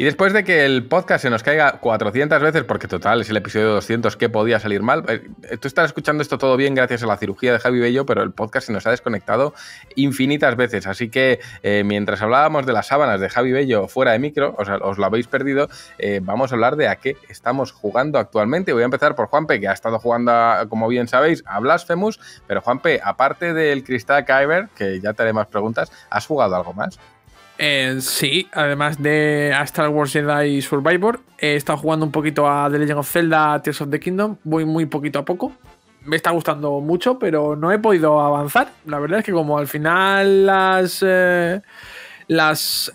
después de que el podcast se nos caiga 400 veces, porque total, es el episodio 200, ¿qué podía salir mal? Tú estás escuchando esto todo bien gracias a la cirugía de Javi Bello, pero el podcast se nos ha desconectado infinitas veces. Así que mientras hablábamos de las sábanas de Javi Bello fuera de micro, o sea, os lo habéis perdido, vamos a hablar de a qué estamos jugando actualmente. Voy a empezar por Juanpe, que ha estado jugando, como bien sabéis, a Blasphemous, pero Juanpe, aparte del Crystal Kyber, que ya te haré más preguntas, ¿has jugado algo más? Sí, además de a Star Wars Jedi Survivor, he estado jugando un poquito a The Legend of Zelda Tears of the Kingdom, voy muy poquito a poco. Me está gustando mucho, pero no he podido avanzar. La verdad es que como al final las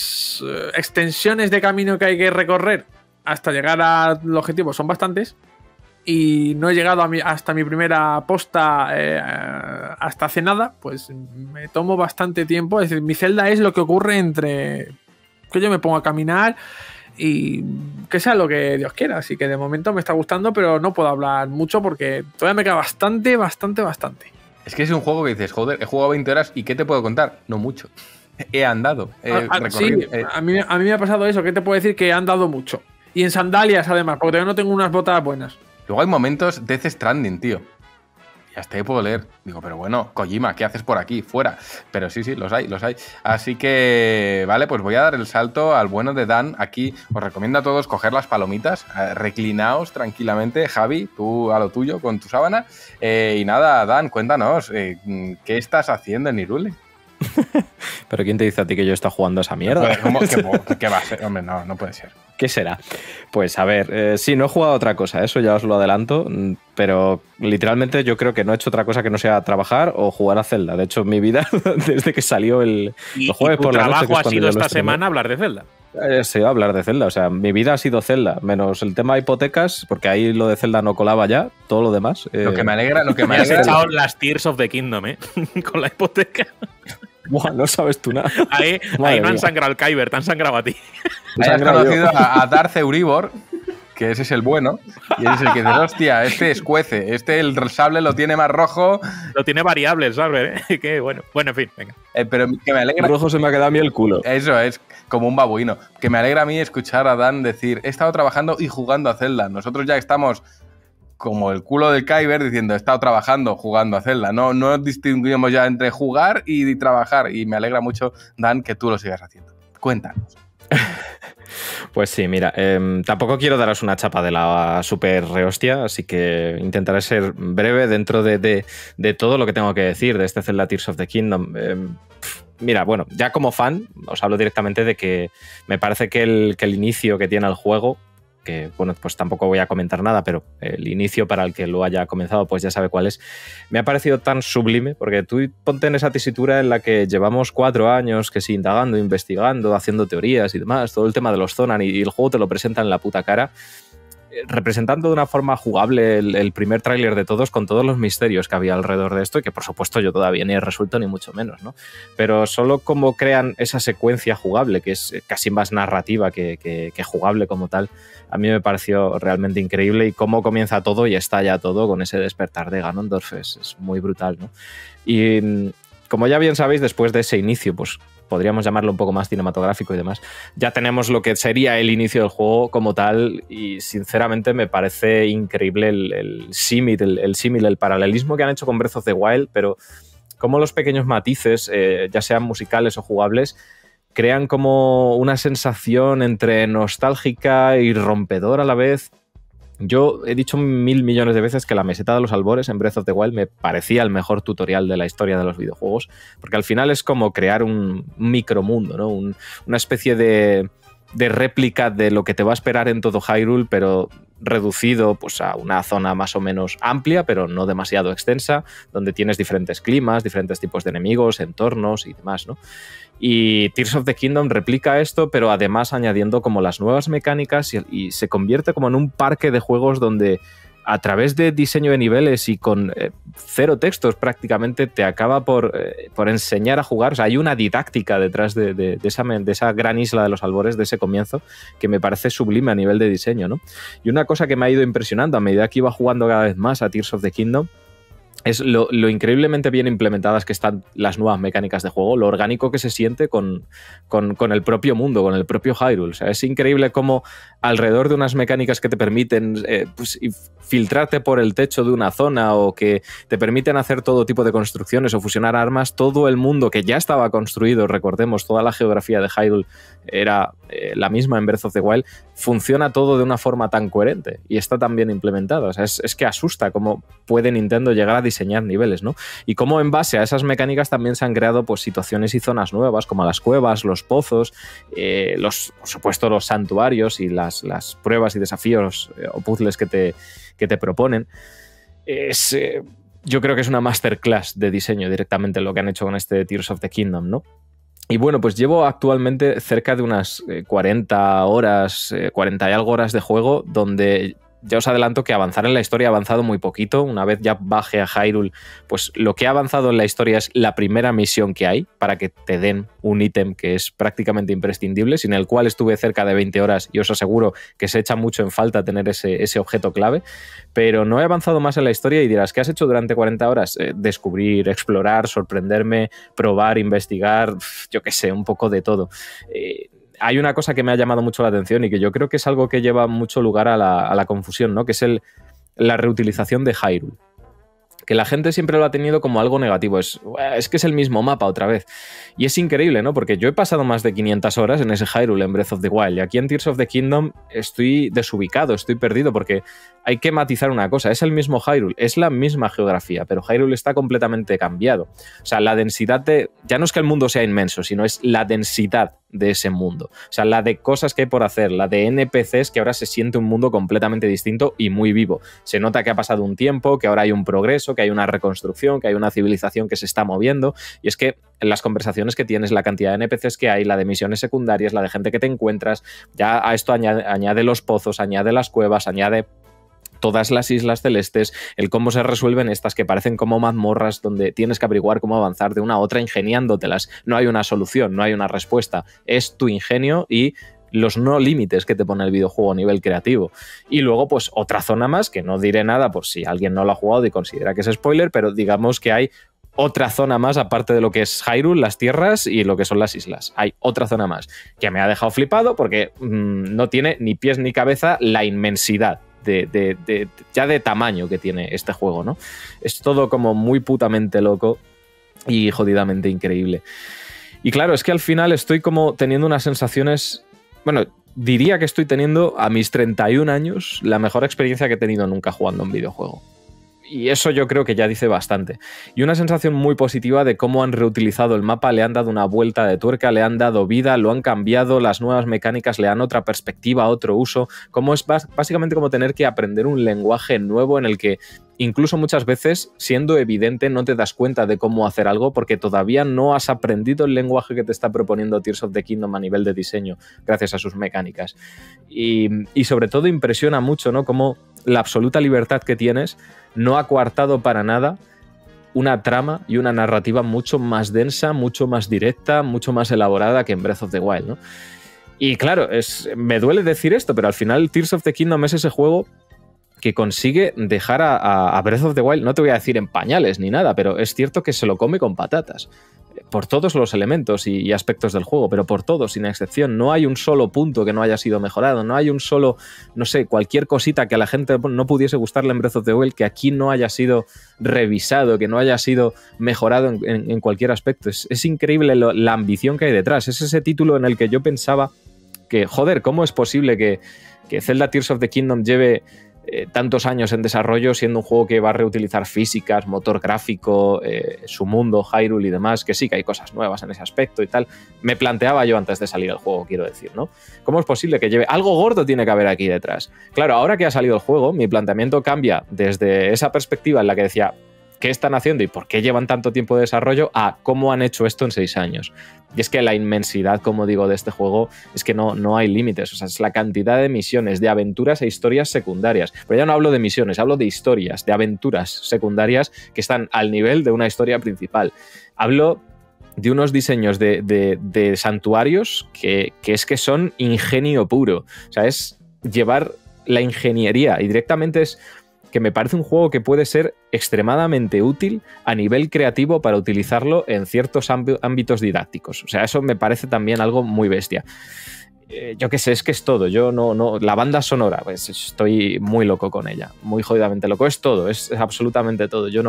extensiones de camino que hay que recorrer hasta llegar al objetivo son bastantes, y no he llegado hasta mi primera posta hasta hace nada, pues me tomo bastante tiempo. Es decir, mi Zelda es lo que ocurre entre que yo me pongo a caminar y que sea lo que Dios quiera. Así que de momento me está gustando, pero no puedo hablar mucho porque todavía me queda bastante. Es que es un juego que dices, joder, he jugado 20 horas y ¿qué te puedo contar? No mucho. He andado, recorrido. Sí, a mí me ha pasado eso. ¿Qué te puedo decir? Que he andado mucho. Y en sandalias, además, porque todavía no tengo unas botas buenas. Luego hay momentos Death Stranding, tío. Y hasta ahí puedo leer. Digo, pero bueno, Kojima, ¿qué haces por aquí? Fuera. Pero sí, los hay. Así que, vale, pues voy a dar el salto al bueno de Dan. Aquí os recomiendo a todos coger las palomitas, reclinaos tranquilamente. Javi, tú a lo tuyo con tu sábana. Y nada, Dan, cuéntanos, ¿qué estás haciendo en Hyrule? ¿Pero quién te dice a ti que yo he estado jugando a esa mierda? ¿Qué va a ser? Hombre, no puede ser. ¿Qué será? Pues a ver, sí, no he jugado a otra cosa, eso ya os lo adelanto, pero literalmente yo creo que no he hecho otra cosa que no sea trabajar o jugar a Zelda. De hecho, mi vida, desde que salió el jueves por la noche... ¿Y tu trabajo ha sido esta semana hablar de Zelda? Sí, hablar de Zelda, o sea, mi vida ha sido Zelda, menos el tema de hipotecas, porque ahí lo de Zelda no colaba ya, todo lo demás... Lo que me alegra... has echado las Tears of the Kingdom, con la hipoteca. Buah, no sabes tú nada. Ahí no han sangrado el Kyber, te han sangrado a ti. Has conocido a Darth Euribor, que ese es el bueno, y ese es el que dice, hostia, este escuece, el sable lo tiene más rojo. Lo tiene variable el sable, ¿eh? Qué bueno. Bueno, en fin, venga. Pero que me alegra... Rojo se me ha quedado a mí el culo. Eso es, como un babuino. Que me alegra a mí escuchar a Dan decir, he estado trabajando y jugando a Zelda. Nosotros ya estamos... como el culo del Kyber diciendo he estado trabajando, jugando a Zelda. No distinguimos ya entre jugar y trabajar. Y me alegra mucho, Dan, que tú lo sigas haciendo. Cuéntanos. Pues sí, mira, tampoco quiero daros una chapa de la super rehostia, así que intentaré ser breve dentro de todo lo que tengo que decir de este Zelda Tears of the Kingdom. Mira, bueno, ya como fan, os hablo directamente de que me parece que el inicio que tiene el juego, que bueno, pues tampoco voy a comentar nada, pero el inicio para el que lo haya comenzado pues ya sabe cuál es, me ha parecido tan sublime, porque tú ponte en esa tesitura en la que llevamos 4 años que sí, indagando, investigando, haciendo teorías y demás, todo el tema de los Zonan y el juego te lo presenta en la puta cara, representando de una forma jugable el primer tráiler de todos con todos los misterios que había alrededor de esto y que por supuesto yo todavía ni he resuelto ni mucho menos, ¿no? Pero solo como crean esa secuencia jugable que es casi más narrativa que jugable como tal, a mí me pareció realmente increíble y cómo comienza todo y estalla todo con ese despertar de Ganondorf es muy brutal, ¿no? Y como ya bien sabéis, después de ese inicio, pues podríamos llamarlo un poco más cinematográfico y demás, ya tenemos lo que sería el inicio del juego como tal y sinceramente me parece increíble el símil, el paralelismo que han hecho con Breath of the Wild, pero como los pequeños matices, ya sean musicales o jugables, crean como una sensación entre nostálgica y rompedora a la vez. Yo he dicho 1000 millones de veces que la meseta de los albores en Breath of the Wild me parecía el mejor tutorial de la historia de los videojuegos, porque al final es como crear un micromundo, ¿no? Una especie de réplica de lo que te va a esperar en todo Hyrule, pero reducido pues, a una zona más o menos amplia, pero no demasiado extensa, donde tienes diferentes climas, diferentes tipos de enemigos, entornos y demás, ¿no? Y Tears of the Kingdom replica esto, pero además añadiendo como las nuevas mecánicas y se convierte como en un parque de juegos donde a través de diseño de niveles y con 0 textos prácticamente te acaba por enseñar a jugar. O sea, hay una didáctica detrás de esa gran isla de los albores, de ese comienzo, que me parece sublime a nivel de diseño, ¿no? Y una cosa que me ha ido impresionando a medida que iba jugando cada vez más a Tears of the Kingdom es lo increíblemente bien implementadas que están las nuevas mecánicas de juego, lo orgánico que se siente con el propio mundo, con el propio Hyrule. O sea, es increíble cómo alrededor de unas mecánicas que te permiten pues, filtrarte por el techo de una zona o que te permiten hacer todo tipo de construcciones o fusionar armas, todo el mundo que ya estaba construido, recordemos, toda la geografía de Hyrule era la misma en Breath of the Wild, funciona todo de una forma tan coherente y está tan bien implementada. O sea, es que asusta cómo puede Nintendo llegar a diseñar niveles, ¿no? Y cómo en base a esas mecánicas también se han creado pues, situaciones y zonas nuevas, como las cuevas, los pozos, por supuesto los santuarios y las pruebas y desafíos o puzzles que te proponen. Yo creo que es una masterclass de diseño directamente lo que han hecho con este Tears of the Kingdom, ¿no? Y bueno, pues llevo actualmente cerca de unas 40 horas, 40 y algo horas de juego, donde ya os adelanto que avanzar en la historia ha avanzado muy poquito. Una vez ya baje a Hyrule, pues lo que ha avanzado en la historia es la primera misión que hay para que te den un ítem que es prácticamente imprescindible, sin el cual estuve cerca de 20 horas y os aseguro que se echa mucho en falta tener ese objeto clave. Pero no he avanzado más en la historia y dirás, ¿qué has hecho durante 40 horas? Descubrir, explorar, sorprenderme, probar, investigar, yo qué sé, un poco de todo. Hay una cosa que me ha llamado mucho la atención y que yo creo que es algo que lleva mucho lugar a la confusión, ¿no? Que es la reutilización de Hyrule. Que la gente siempre lo ha tenido como algo negativo. Es que es el mismo mapa otra vez. Y es increíble, ¿no? Porque yo he pasado más de 500 horas en ese Hyrule en Breath of the Wild. Y aquí en Tears of the Kingdom estoy desubicado, estoy perdido, porque hay que matizar una cosa. Es el mismo Hyrule, es la misma geografía, pero Hyrule está completamente cambiado. O sea, la densidad ya no es que el mundo sea inmenso, sino es la densidad de ese mundo. O sea, la de cosas que hay por hacer, la de NPCs, que ahora se siente un mundo completamente distinto y muy vivo. Se nota que ha pasado un tiempo, que ahora hay un progreso, que hay una reconstrucción, que hay una civilización que se está moviendo. Y es que en las conversaciones que tienes, la cantidad de NPCs que hay, la de misiones secundarias, la de gente que te encuentras, ya a esto añade los pozos, añade las cuevas, añade todas las islas celestes, el cómo se resuelven estas que parecen como mazmorras donde tienes que averiguar cómo avanzar de una a otra ingeniándotelas. No hay una solución, no hay una respuesta. Es tu ingenio y los no límites que te pone el videojuego a nivel creativo. Y luego, pues, otra zona más, que no diré nada por si alguien no lo ha jugado y considera que es spoiler, pero digamos que hay otra zona más, aparte de lo que es Hyrule, las tierras y lo que son las islas. Hay otra zona más que me ha dejado flipado porque no tiene ni pies ni cabeza la inmensidad ya de tamaño que tiene este juego, ¿no? Es todo como muy putamente loco y jodidamente increíble. Y claro, es que al final estoy como teniendo unas sensaciones... Bueno, diría que estoy teniendo a mis 31 años la mejor experiencia que he tenido nunca jugando un videojuego. Y eso yo creo que ya dice bastante. Y una sensación muy positiva de cómo han reutilizado el mapa, le han dado una vuelta de tuerca, le han dado vida, lo han cambiado, las nuevas mecánicas le dan otra perspectiva, otro uso. Como es básicamente como tener que aprender un lenguaje nuevo en el que incluso muchas veces, siendo evidente, no te das cuenta de cómo hacer algo porque todavía no has aprendido el lenguaje que te está proponiendo Tears of the Kingdom a nivel de diseño, gracias a sus mecánicas. Y sobre todo impresiona mucho, ¿no? Cómo la absoluta libertad que tienes no ha coartado para nada una trama y una narrativa mucho más densa, mucho más directa, mucho más elaborada que en Breath of the Wild, ¿no? Y claro, me duele decir esto, pero al final Tears of the Kingdom es ese juego que consigue dejar a Breath of the Wild, no te voy a decir en pañales ni nada, pero es cierto que se lo come con patatas. Por todos los elementos y aspectos del juego, pero por todos, sin excepción. No hay un solo punto que no haya sido mejorado, no hay un solo, no sé, cualquier cosita que a la gente no pudiese gustarle en Breath of the Wild que aquí no haya sido revisado, que no haya sido mejorado en cualquier aspecto. Es increíble la ambición que hay detrás. Es ese título en el que yo pensaba que, joder, ¿cómo es posible que Zelda Tears of the Kingdom lleve tantos años en desarrollo siendo un juego que va a reutilizar físicas, motor gráfico, su mundo, Hyrule y demás, que sí que hay cosas nuevas en ese aspecto y tal? Me planteaba yo antes de salir el juego, quiero decir, ¿no? ¿Cómo es posible que lleve? Algo gordo tiene que haber aquí detrás. Claro, ahora que ha salido el juego, mi planteamiento cambia desde esa perspectiva en la que decía, ¿qué están haciendo y por qué llevan tanto tiempo de desarrollo? A cómo han hecho esto en 6 años. Y es que la inmensidad, como digo, de este juego es que no hay límites. O sea, es la cantidad de misiones, de aventuras e historias secundarias. Pero ya no hablo de misiones, hablo de historias, de aventuras secundarias que están al nivel de una historia principal. Hablo de unos diseños de santuarios que es que son ingenio puro. O sea, es llevar la ingeniería y directamente es que me parece un juego que puede ser extremadamente útil a nivel creativo para utilizarlo en ciertos ámbitos didácticos. O sea, eso me parece también algo muy bestia. Yo qué sé, es que es todo. Yo no, la banda sonora, pues estoy muy loco con ella, muy jodidamente loco. Es todo, es absolutamente todo. Yo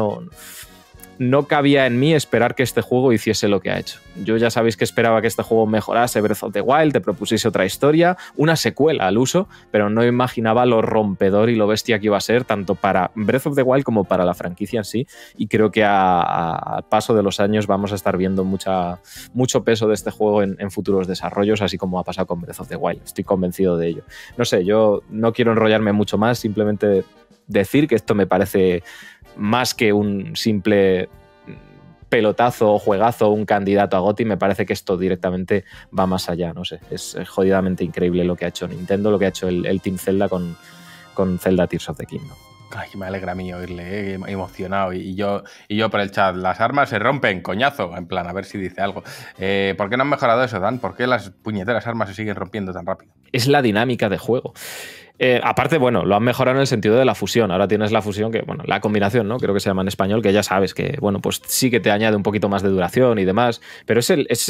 no cabía en mí esperar que este juego hiciese lo que ha hecho. Yo ya sabéis que esperaba que este juego mejorase Breath of the Wild, te propusiese otra historia, una secuela al uso, pero no imaginaba lo rompedor y lo bestia que iba a ser tanto para Breath of the Wild como para la franquicia en sí, y creo que al paso de los años vamos a estar viendo mucho peso de este juego en futuros desarrollos, así como ha pasado con Breath of the Wild. Estoy convencido de ello. No sé, yo no quiero enrollarme mucho más, simplemente decir que esto me parece más que un simple pelotazo o juegazo o un candidato a GOTY. Me parece que esto directamente va más allá, no sé, es jodidamente increíble lo que ha hecho Nintendo, lo que ha hecho el Team Zelda con Zelda Tears of the Kingdom. Ay, me alegra a mí oírle, emocionado. Y yo por el chat, las armas se rompen, coñazo. En plan, a ver si dice algo. ¿Por qué no han mejorado eso, Dan? ¿Por qué las puñeteras armas se siguen rompiendo tan rápido? Es la dinámica de juego. Aparte, bueno, lo han mejorado en el sentido de la fusión. Ahora tienes la fusión, que, bueno, la combinación, ¿no? Creo que se llama en español, que ya sabes que, bueno, pues sí que te añade un poquito más de duración y demás. Pero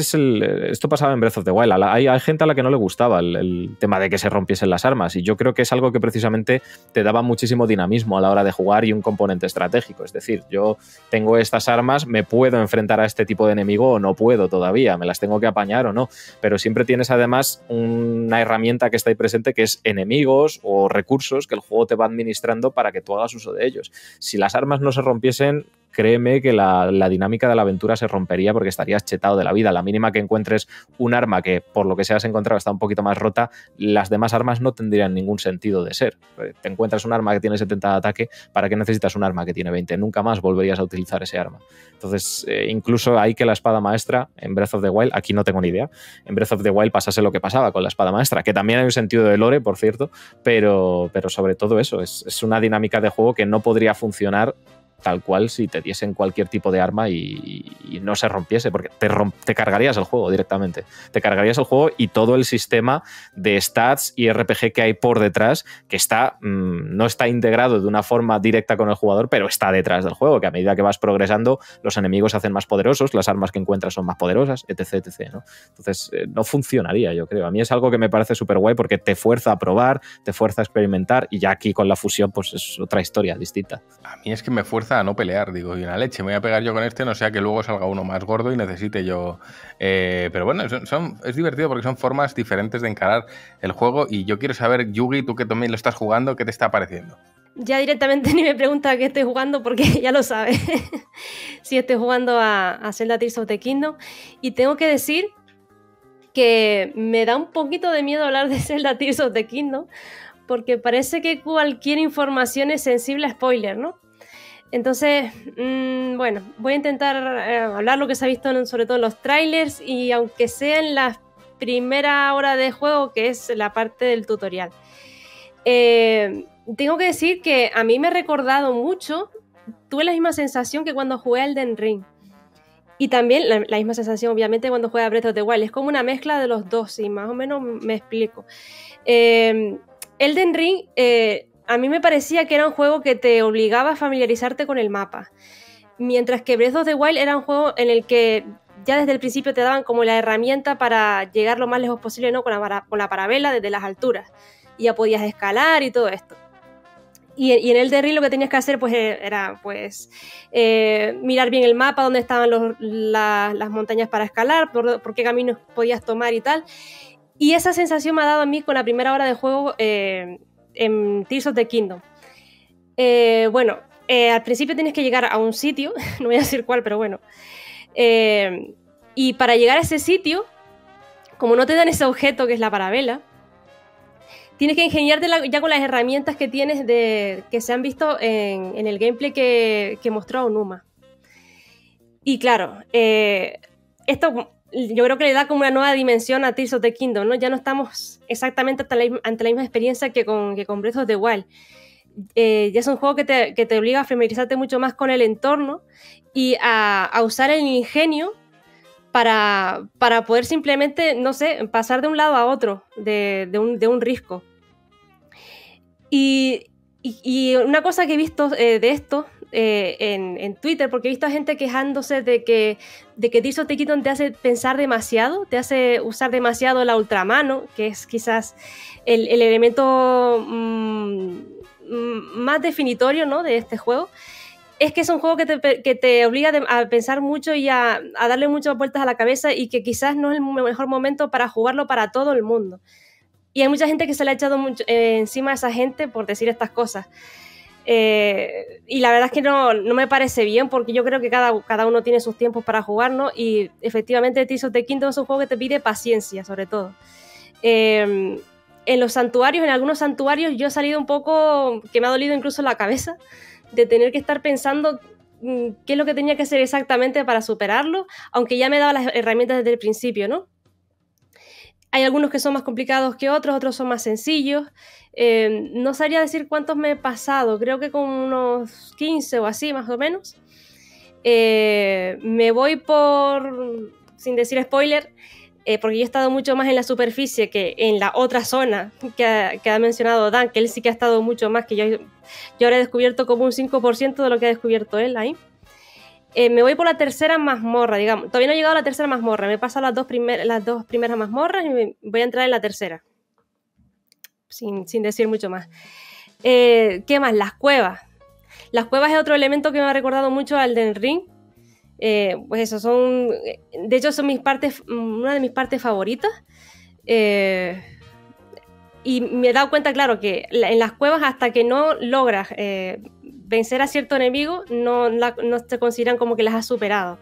esto pasaba en Breath of the Wild. Hay gente a la que no le gustaba el tema de que se rompiesen las armas. Y yo creo que es algo que precisamente te daba muchísimo dinamismo a la hora de jugar y un componente estratégico. Es decir, yo tengo estas armas, me puedo enfrentar a este tipo de enemigo o no puedo todavía, me las tengo que apañar o no. Pero siempre tienes además una herramienta que está ahí presente, que es enemigos o recursos que el juego te va administrando para que tú hagas uso de ellos. Si las armas no se rompiesen, créeme que la dinámica de la aventura se rompería porque estarías chetado de la vida. La mínima que encuentres un arma que, por lo que se has encontrado, está un poquito más rota, las demás armas no tendrían ningún sentido de ser. Te encuentras un arma que tiene 70 de ataque, ¿para qué necesitas un arma que tiene 20? Nunca más volverías a utilizar ese arma. Entonces, incluso hay que la espada maestra en Breath of the Wild, aquí no tengo ni idea, en Breath of the Wild pasase lo que pasaba con la espada maestra, que también hay un sentido de lore, por cierto, pero sobre todo eso, es una dinámica de juego que no podría funcionar tal cual si te diesen cualquier tipo de arma y no se rompiese, porque te cargarías el juego directamente. Te cargarías el juego y todo el sistema de stats y RPG que hay por detrás, que no está integrado de una forma directa con el jugador, pero está detrás del juego, que a medida que vas progresando, los enemigos se hacen más poderosos, las armas que encuentras son más poderosas, etc, etc, ¿no? Entonces, no funcionaría, yo creo. A mí es algo que me parece súper guay porque te fuerza a probar, te fuerza a experimentar, y ya aquí con la fusión, pues es otra historia distinta. A mí es que me fuerza a no pelear, digo, y una leche, me voy a pegar yo con este, no sea que luego salga uno más gordo y necesite yo... pero bueno, es divertido porque son formas diferentes de encarar el juego, y yo quiero saber, Yugi, tú que también lo estás jugando, ¿qué te está pareciendo? Ya directamente ni me pregunta qué estoy jugando porque ya lo sabe. Sí, estoy jugando a Zelda Tears of the Kingdom, y tengo que decir que me da un poquito de miedo hablar de Zelda Tears of the Kingdom porque parece que cualquier información es sensible a spoiler, ¿no? Entonces, bueno, voy a intentar hablar lo que se ha visto sobre todo en los trailers, y aunque sea en la primera hora de juego, que es la parte del tutorial. Tengo que decir que a mí me ha recordado mucho, tuve la misma sensación que cuando jugué a Elden Ring. Y también la misma sensación, obviamente, cuando jugué a Breath of the Wild. Es como una mezcla de los dos, y más o menos me explico. Elden Ring... a mí me parecía que era un juego que te obligaba a familiarizarte con el mapa, mientras que Breath of the Wild era un juego en el que ya desde el principio te daban como la herramienta para llegar lo más lejos posible, ¿no? con la parabela desde las alturas, y ya podías escalar y todo esto. Y en Elden Ring lo que tenías que hacer pues era pues, mirar bien el mapa, dónde estaban las montañas para escalar, por qué caminos podías tomar y tal. Y esa sensación me ha dado a mí con la primera hora de juego en Tears of the Kingdom. Bueno, al principio tienes que llegar a un sitio, no voy a decir cuál, pero bueno. Y para llegar a ese sitio, como no te dan ese objeto que es la parabela, tienes que ingeniarte ya con las herramientas que tienes que se han visto en el gameplay que mostró Aonuma. Y claro, esto yo creo que le da como una nueva dimensión a Tears of the Kingdom, ¿no? Ya no estamos exactamente ante la misma experiencia que con Breath of the Wild. Ya es un juego que te obliga a familiarizarte mucho más con el entorno y a usar el ingenio para poder simplemente, no sé, pasar de un lado a otro de un risco. Y Y una cosa que he visto de esto en Twitter, porque he visto a gente quejándose de que Tears of the Kingdom te hace pensar demasiado, te hace usar demasiado la ultramano, que es quizás el elemento más definitorio, ¿no?, de este juego. Es que es un juego que te obliga a pensar mucho y a darle muchas vueltas a la cabeza, y que quizás no es el mejor momento para jugarlo para todo el mundo. Y hay mucha gente que se le ha echado mucho, encima a esa gente por decir estas cosas. Y la verdad es que no me parece bien, porque yo creo que cada uno tiene sus tiempos para jugar, ¿no? Y efectivamente Tears of the Kingdom es un juego que te pide paciencia, sobre todo. En los santuarios, en algunos santuarios, yo he salido un poco, que me ha dolido incluso la cabeza, de tener que estar pensando qué es lo que tenía que hacer exactamente para superarlo, aunque ya me daba las herramientas desde el principio, ¿no? Hay algunos que son más complicados que otros son más sencillos. No sabría decir cuántos me he pasado, creo que con unos 15 o así, más o menos. Me voy por, sin decir spoiler, porque yo he estado mucho más en la superficie que en la otra zona que ha mencionado Dan, que él sí que ha estado mucho más, que yo habré descubierto como un 5% de lo que ha descubierto él ahí. Me voy por la tercera mazmorra, digamos. Todavía no he llegado a la tercera mazmorra. Me he pasado las dos primeras mazmorras y voy a entrar en la tercera. Sin decir mucho más. ¿Qué más? Las cuevas. Las cuevas es otro elemento que me ha recordado mucho al Elden Ring. Pues eso, son... De hecho, son una de mis partes favoritas. Y me he dado cuenta, claro, que en las cuevas, hasta que no logras vencer a cierto enemigo, no te consideran como que las has superado.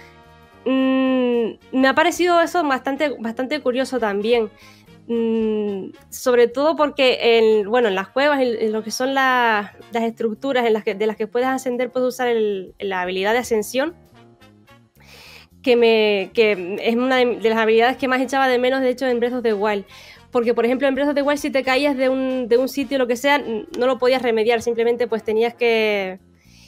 Me ha parecido eso bastante curioso también. Sobre todo porque en las cuevas, en lo que son las estructuras de las que puedes ascender, puedes usar la habilidad de ascensión, que es una de las habilidades que más echaba de menos, de hecho, en Breath of the Wild. Porque, por ejemplo, en Breath of the Wild, si te caías de un sitio, lo que sea, no lo podías remediar, simplemente pues tenías que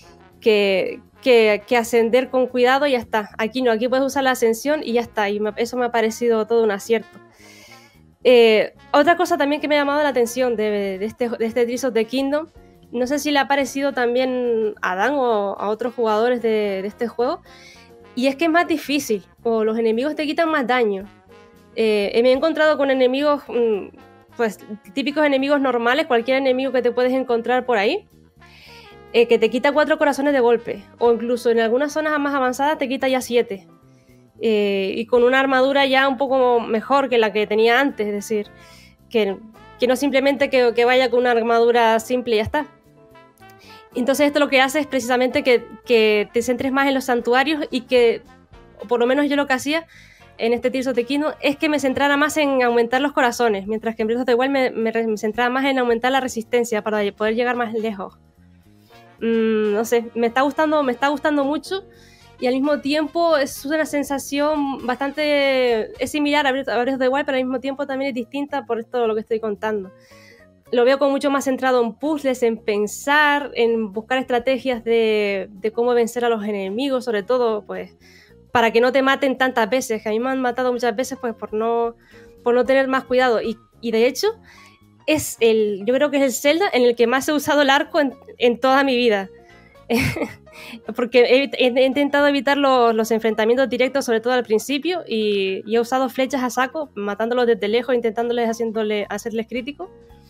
ascender con cuidado y ya está. Aquí no, aquí puedes usar la ascensión y ya está, y eso me ha parecido todo un acierto. Otra cosa también que me ha llamado la atención de este Tears of the Kingdom, no sé si le ha parecido también a Dan o a otros jugadores de este juego, y es que es más difícil, o los enemigos te quitan más daño. Me he encontrado con enemigos, pues típicos enemigos normales, cualquier enemigo que te puedes encontrar por ahí, que te quita 4 corazones de golpe, o incluso en algunas zonas más avanzadas te quita ya 7, y con una armadura ya un poco mejor que la que tenía antes, es decir, que no simplemente que vaya con una armadura simple y ya está. Entonces esto lo que hace es precisamente que te centres más en los santuarios, y que, o por lo menos yo lo que hacía en este Tears of the Kingdom, es que me centrara más en aumentar los corazones, mientras que en Breath of the Wild me centraba más en aumentar la resistencia para poder llegar más lejos. No sé, me está gustando mucho, y al mismo tiempo es una sensación bastante... Es similar a Breath of the Wild, pero al mismo tiempo también es distinta por esto lo que estoy contando. Lo veo como mucho más centrado en puzzles, en pensar, en buscar estrategias de cómo vencer a los enemigos, sobre todo pues para que no te maten tantas veces, que a mí me han matado muchas veces pues por no tener más cuidado. Y de hecho, yo creo que es el Zelda en el que más he usado el arco en toda mi vida. Porque he intentado evitar los enfrentamientos directos, sobre todo al principio, y he usado flechas a saco, matándolos desde lejos, hacerles crítico.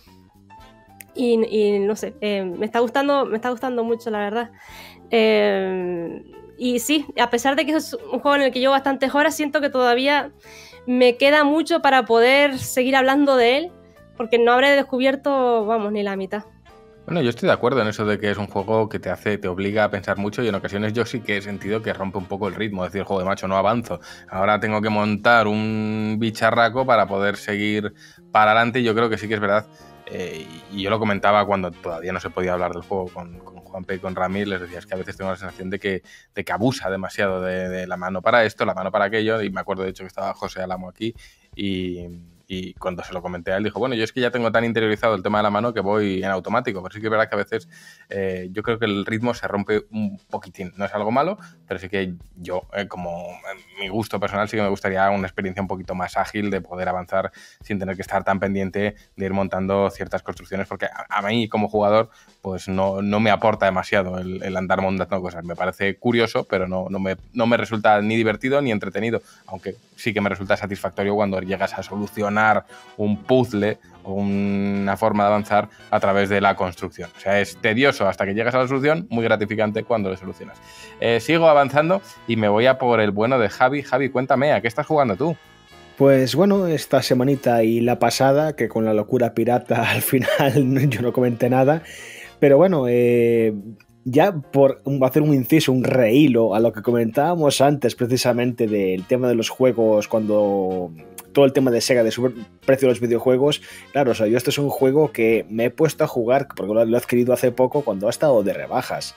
Y no sé, me está gustando mucho, la verdad. Y sí, a pesar de que es un juego en el que llevo bastantes horas, siento que todavía me queda mucho para poder seguir hablando de él, porque no habré descubierto, vamos, ni la mitad. Bueno, yo estoy de acuerdo en eso de que es un juego que te obliga a pensar mucho, y en ocasiones yo sí que he sentido que rompe un poco el ritmo, es decir, joder, macho, no avanzo, ahora tengo que montar un bicharraco para poder seguir para adelante. Y yo creo que sí que es verdad, y yo lo comentaba cuando todavía no se podía hablar del juego con Juanpe y con Ramir, les decía, es que a veces tengo la sensación de que abusa demasiado de la mano para esto, la mano para aquello, y me acuerdo de hecho que estaba José Alamo aquí, y y cuando se lo comenté a él dijo, bueno, yo es que ya tengo tan interiorizado el tema de la mano que voy en automático, pero sí que es verdad que a veces yo creo que el ritmo se rompe un poquitín. No es algo malo, pero sí que yo, como mi gusto personal, sí que me gustaría una experiencia un poquito más ágil de poder avanzar sin tener que estar tan pendiente de ir montando ciertas construcciones, porque a mí como jugador pues no me aporta demasiado el andar montando cosas. Me parece curioso, pero no me resulta ni divertido ni entretenido, aunque sí que me resulta satisfactorio cuando llegas a solucionar un puzzle o una forma de avanzar a través de la construcción. O sea, es tedioso hasta que llegas a la solución, muy gratificante cuando lo solucionas. Sigo avanzando y me voy a por el bueno de Javi. Javi, cuéntame, ¿a qué estás jugando tú? Pues bueno, esta semanita y la pasada, que con la locura pirata al final yo no comenté nada, pero bueno, ya por hacer un inciso, un rehilo a lo que comentábamos antes precisamente del tema de los juegos, cuando todo el tema de Sega, de subir precio de los videojuegos, claro, o sea, yo este es un juego que me he puesto a jugar, porque lo he adquirido hace poco cuando ha estado de rebajas.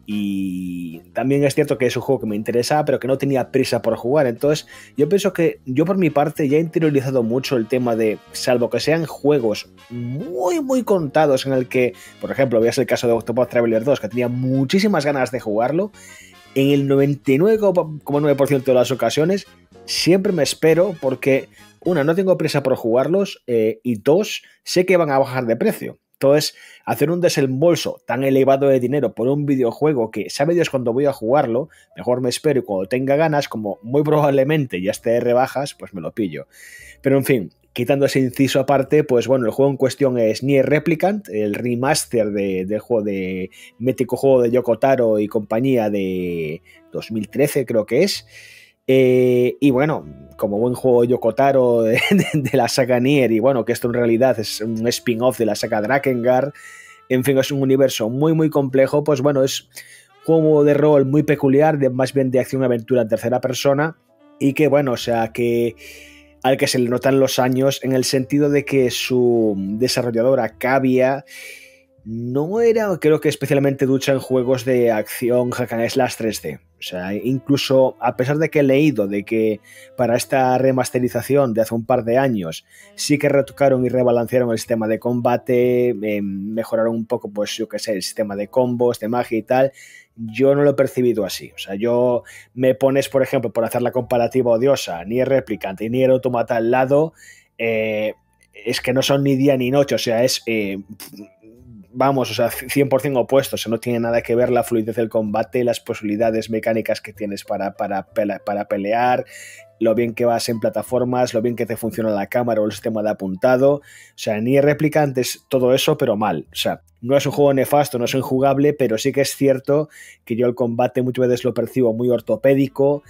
Y también es cierto que es un juego que me interesaba, pero que no tenía prisa por jugar. Entonces yo pienso que yo por mi parte ya he interiorizado mucho el tema de, salvo que sean juegos muy contados en el que, por ejemplo, veas el caso de Octopath Traveler 2, que tenía muchísimas ganas de jugarlo, en el 99,9% de las ocasiones siempre me espero porque, una, no tengo prisa por jugarlos, y dos, sé que van a bajar de precio. Entonces, hacer un desembolso tan elevado de dinero por un videojuego que sabe Dios cuándo voy a jugarlo, mejor me espero y cuando tenga ganas, como muy probablemente ya esté de rebajas, pues me lo pillo. Pero en fin, quitando ese inciso aparte, pues bueno, el juego en cuestión es Nier Replicant, el remaster del juego de mítico juego de Yoko Taro y compañía de 2013, creo que es. Y bueno, como buen juego Yoko Taro de la saga Nier, y bueno, que esto en realidad es un spin-off de la saga Drakengard, en fin, es un universo muy complejo, pues bueno, es un juego de rol muy peculiar, más bien de acción-aventura en tercera persona, y que bueno, o sea, que al que se le notan los años en el sentido de que su desarrolladora Cavia no era, creo que especialmente ducha en juegos de acción hack and slash 3D. O sea, incluso a pesar de que he leído de que para esta remasterización de hace un par de años sí que retocaron y rebalancearon el sistema de combate, mejoraron un poco, pues yo qué sé, el sistema de combos, de magia y tal, yo no lo he percibido así. O sea, yo me pones, por ejemplo, por hacer la comparativa odiosa, Nier Replicant y Nier Automata al lado, es que no son ni día ni noche, o sea, es... vamos, o sea, 100% opuestos, o sea, no tiene nada que ver la fluidez del combate, las posibilidades mecánicas que tienes para pelear, lo bien que vas en plataformas, lo bien que te funciona la cámara o el sistema de apuntado. O sea, Nier Replicant es todo eso, pero mal. O sea, no es un juego nefasto, no es injugable, pero sí que es cierto que yo el combate muchas veces lo percibo muy ortopédico,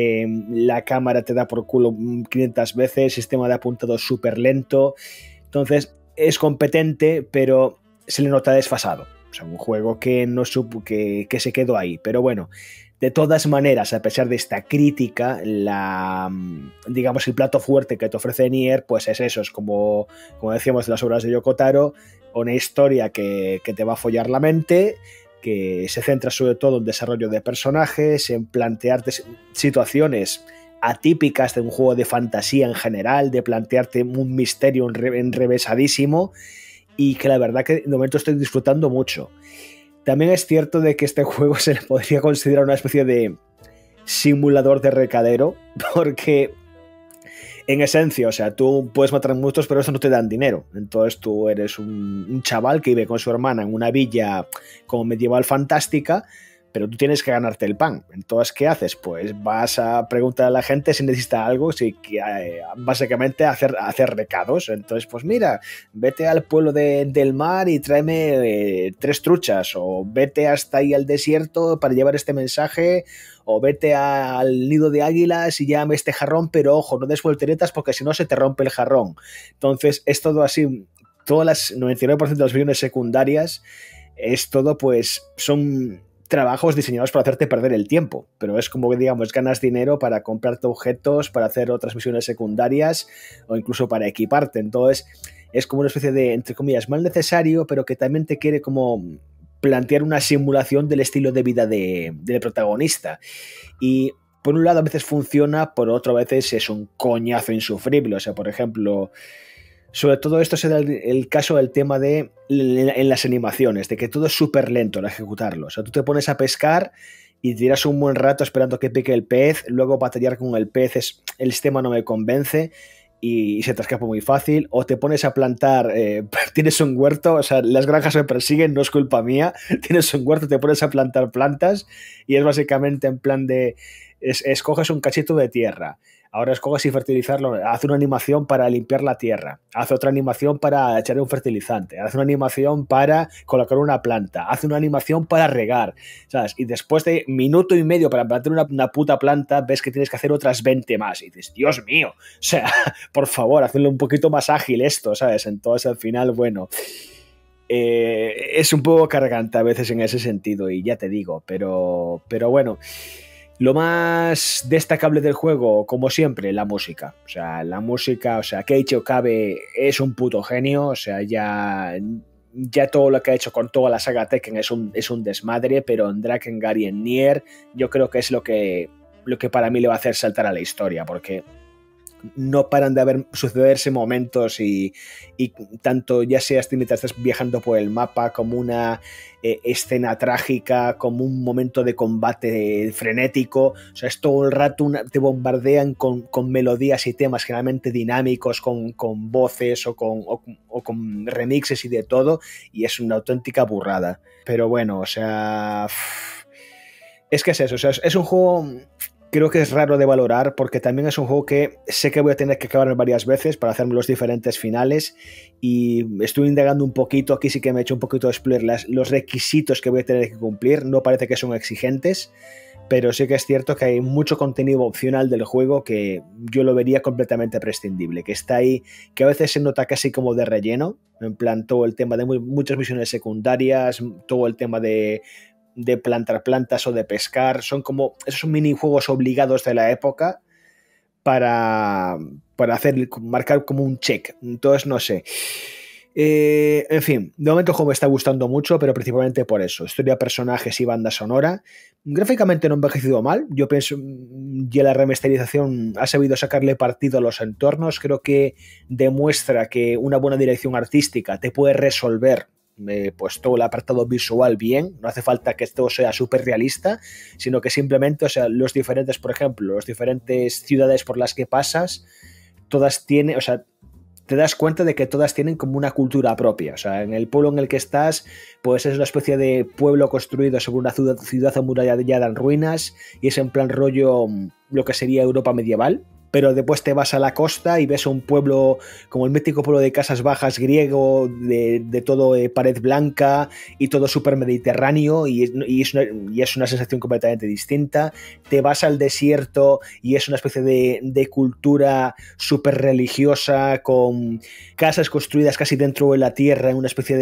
la cámara te da por culo 500 veces, sistema de apuntado súper lento. Entonces, es competente, pero se le nota desfasado. O sea, un juego que no supo que se quedó ahí. Pero bueno, de todas maneras, a pesar de esta crítica, digamos, el plato fuerte que te ofrece Nier, pues es eso, es como decíamos de las obras de Yoko Taro, una historia que te va a follar la mente, que se centra sobre todo en desarrollo de personajes, en plantearte situaciones atípicas de un juego de fantasía en general, de plantearte un misterio enrevesadísimo, y que la verdad que de momento estoy disfrutando mucho. También es cierto de que este juego se le podría considerar una especie de simulador de recadero, porque en esencia, o sea, tú puedes matar muchos, pero eso no te dan dinero. Entonces tú eres un chaval que vive con su hermana en una villa como medieval fantástica, pero tú tienes que ganarte el pan. Entonces, ¿qué haces? Pues vas a preguntar a la gente si necesita algo, básicamente hacer recados. Entonces, pues mira, vete al pueblo del mar y tráeme 3 truchas, o vete hasta ahí al desierto para llevar este mensaje, o vete al nido de águilas y llévame este jarrón, pero ojo, no des volteretas porque si no se te rompe el jarrón. Entonces, es todo así. Todas las 99% de las misiones secundarias es todo, pues, son trabajos diseñados para hacerte perder el tiempo, pero es como que, digamos, ganas dinero para comprarte objetos, para hacer otras misiones secundarias o incluso para equiparte. Entonces es como una especie de, entre comillas, mal necesario, pero que también te quiere como plantear una simulación del estilo de vida del protagonista. Y por un lado a veces funciona, por otro a veces es un coñazo insufrible. O sea, por ejemplo, sobre todo esto será el caso del tema de en las animaciones, de que todo es súper lento al ejecutarlo. O sea, tú te pones a pescar y tiras un buen rato esperando que pique el pez, luego batallar con el pez, el sistema no me convence y se te escapa muy fácil, o te pones a plantar, tienes un huerto, o sea, las granjas me persiguen, no es culpa mía, tienes un huerto, te pones a plantar plantas y es básicamente en plan de, escoges un cachito de tierra, ahora escoges y fertilizarlo, haz una animación para limpiar la tierra, haz otra animación para echar un fertilizante, haz una animación para colocar una planta, haz una animación para regar, ¿sabes? Y después de minuto y medio para plantar una puta planta, ves que tienes que hacer otras 20 más. Y dices, Dios mío, o sea, por favor, hazlo un poquito más ágil esto, ¿sabes? Entonces al final, bueno, es un poco cargante a veces en ese sentido, y ya te digo, pero bueno. Lo más destacable del juego, como siempre, la música. O sea, la música, o sea, Keiichi Okabe es un puto genio. O sea, ya todo lo que ha hecho con toda la saga Tekken es un desmadre, pero en Drakengard y en Nier yo creo que es lo que para mí le va a hacer saltar a la historia, porque no paran de sucederse momentos y tanto ya seas mientras estás viajando por el mapa como una escena trágica, como un momento de combate frenético, o sea, es todo el rato te bombardean con melodías y temas generalmente dinámicos, con voces o con remixes y de todo, y es una auténtica burrada. Pero bueno, o sea, es que es eso, o sea, es un juego... Creo que es raro de valorar porque también es un juego que sé que voy a tener que acabar varias veces para hacerme los diferentes finales, y estoy indagando un poquito, aquí sí que me he hecho un poquito de spoiler, los requisitos que voy a tener que cumplir, no parece que son exigentes, pero sí que es cierto que hay mucho contenido opcional del juego que yo lo vería completamente prescindible, que está ahí, que a veces se nota casi como de relleno, en plan todo el tema de muchas misiones secundarias, todo el tema de plantar plantas o de pescar, son como esos minijuegos obligados de la época para marcar como un check. Entonces no sé, en fin, de momento el juego me está gustando mucho, pero principalmente por eso, historia, personajes y banda sonora. Gráficamente no ha envejecido mal, yo pienso que la remasterización ha sabido sacarle partido a los entornos, creo que demuestra que una buena dirección artística te puede resolver pues todo el apartado visual bien, no hace falta que esto sea súper realista, sino que simplemente, o sea, los diferentes ciudades por las que pasas, todas tienen, o sea, te das cuenta de que todas tienen como una cultura propia, o sea, en el pueblo en el que estás, pues es una especie de pueblo construido sobre una ciudad amurallada en ruinas, y es en plan rollo lo que sería Europa medieval, pero después te vas a la costa y ves un pueblo como el mítico pueblo de Casas Bajas griego, de todo pared blanca y todo súper mediterráneo, y es una sensación completamente distinta. Te vas al desierto y es una especie de cultura súper religiosa, con casas construidas casi dentro de la tierra en una especie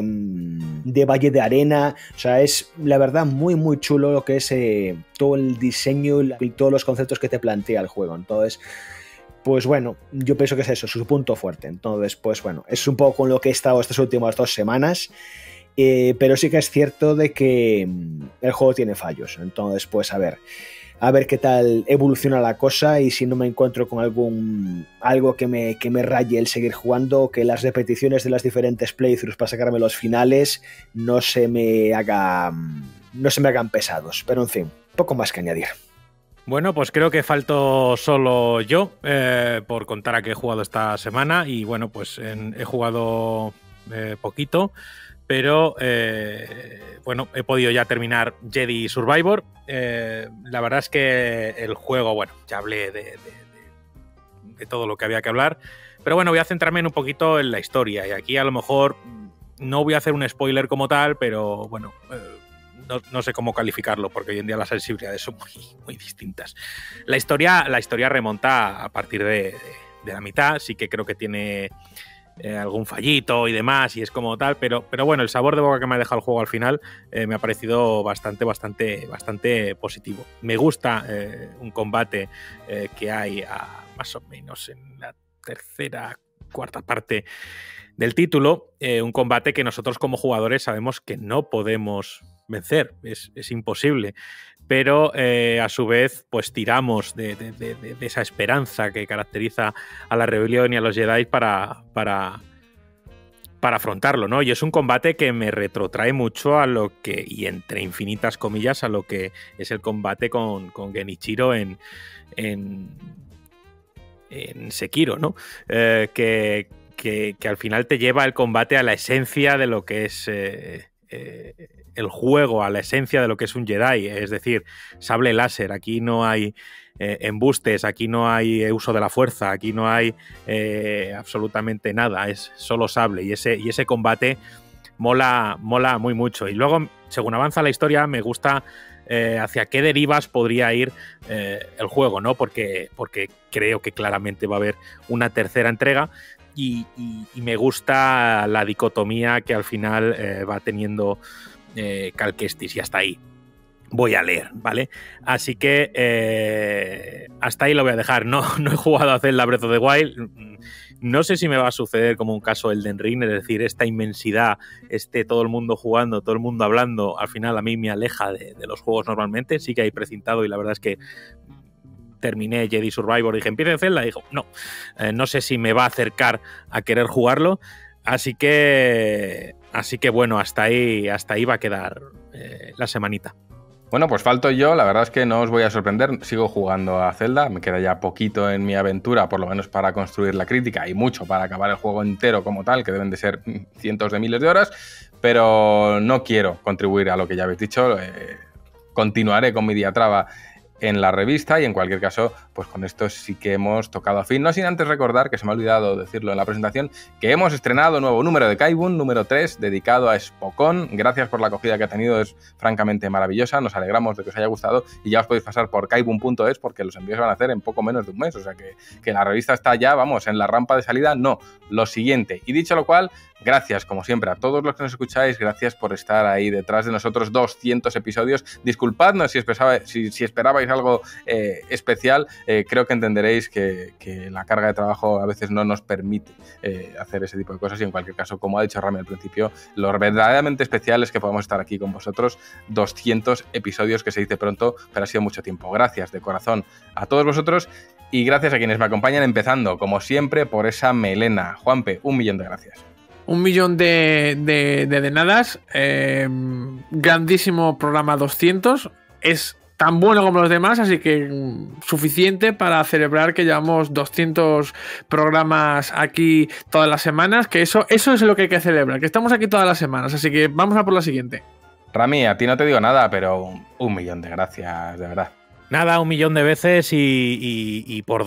de valle de arena. O sea, es la verdad muy muy chulo lo que es todo el diseño y todos los conceptos que te plantea el juego. Entonces, pues bueno, yo pienso que es eso, su punto fuerte. Entonces, pues bueno, es un poco con lo que he estado estas últimas 2 semanas, pero sí que es cierto de que el juego tiene fallos. Entonces, pues a ver qué tal evoluciona la cosa, y si no me encuentro con algo que me raye el seguir jugando, que las repeticiones de las diferentes playthroughs para sacarme los finales no se me hagan pesados. Pero en fin, poco más que añadir. Bueno, pues creo que falto solo yo por contar a qué he jugado esta semana, y bueno, pues he jugado poquito, pero bueno, he podido ya terminar Jedi Survivor. La verdad es que el juego, bueno, ya hablé de todo lo que había que hablar, pero bueno, voy a centrarme un poquito en la historia, y aquí a lo mejor no voy a hacer un spoiler como tal, pero bueno, no sé cómo calificarlo, porque hoy en día las sensibilidades son muy distintas. La historia remonta a partir de la mitad, sí que creo que tiene algún fallito y demás, y es como tal, pero bueno, el sabor de boca que me ha dejado el juego al final me ha parecido bastante positivo. Me gusta un combate que hay más o menos en la tercera, cuarta parte del título, un combate que nosotros como jugadores sabemos que no podemos vencer, es imposible, pero a su vez pues tiramos de esa esperanza que caracteriza a la rebelión y a los Jedi para afrontarlo, ¿no? Y es un combate que me retrotrae mucho a lo que, y entre infinitas comillas, a lo que es el combate con Genichiro en Sekiro, ¿no? Que al final te lleva el combate a la esencia de lo que es el juego, a la esencia de lo que es un Jedi, es decir, sable láser. Aquí no hay embustes, aquí no hay uso de la fuerza, aquí no hay absolutamente nada, es solo sable, y ese combate mola muy mucho. Y luego, según avanza la historia, me gusta hacia qué derivas podría ir el juego, ¿no? Porque creo que claramente va a haber una tercera entrega. Y me gusta la dicotomía que al final va teniendo Cal Kestis, y hasta ahí voy a leer, ¿vale? Así que hasta ahí lo voy a dejar. No he jugado a Zelda Breath of the Wild. No sé si me va a suceder como un caso Elden Ring, es decir, esta inmensidad, todo el mundo jugando, todo el mundo hablando, al final a mí me aleja de los juegos normalmente. Sí que hay precintado, y la verdad es que terminé Jedi Survivor y dije, empiece Zelda, y dijo, no sé si me va a acercar a querer jugarlo, así que bueno, hasta ahí va a quedar la semanita. Bueno, pues falto yo, la verdad es que no os voy a sorprender, sigo jugando a Zelda, me queda ya poquito en mi aventura, por lo menos para construir la crítica, y mucho para acabar el juego entero como tal, que deben de ser cientos de miles de horas, pero no quiero contribuir a lo que ya habéis dicho, continuaré con mi diatraba en la revista, y en cualquier caso, pues con esto sí que hemos tocado a fin. No sin antes recordar, que se me ha olvidado decirlo en la presentación, que hemos estrenado nuevo número de Kaibun, número 3, dedicado a Spokon. Gracias por la acogida que ha tenido, es francamente maravillosa, nos alegramos de que os haya gustado, y ya os podéis pasar por kaibun.es porque los envíos van a hacer en poco menos de un mes, o sea que la revista está ya, vamos, en la rampa de salida, no, lo siguiente. Y dicho lo cual, gracias, como siempre, a todos los que nos escucháis, gracias por estar ahí detrás de nosotros, 200 episodios. Disculpadnos si esperabais algo especial, creo que entenderéis que la carga de trabajo a veces no nos permite hacer ese tipo de cosas, y en cualquier caso, como ha dicho Rami al principio, lo verdaderamente especial es que podamos estar aquí con vosotros, 200 episodios, que se dice pronto, pero ha sido mucho tiempo. Gracias de corazón a todos vosotros, y gracias a quienes me acompañan, empezando, como siempre, por esa melena. Juanpe, 1.000.000 de gracias. 1.000.000 de nadas. Grandísimo programa 200. Es tan bueno como los demás, así que suficiente para celebrar que llevamos 200 programas aquí todas las semanas, que eso es lo que hay que celebrar, que estamos aquí todas las semanas, así que vamos a por la siguiente. Rami, a ti no te digo nada, pero 1.000.000 de gracias, de verdad. Nada, 1.000.000 de veces y por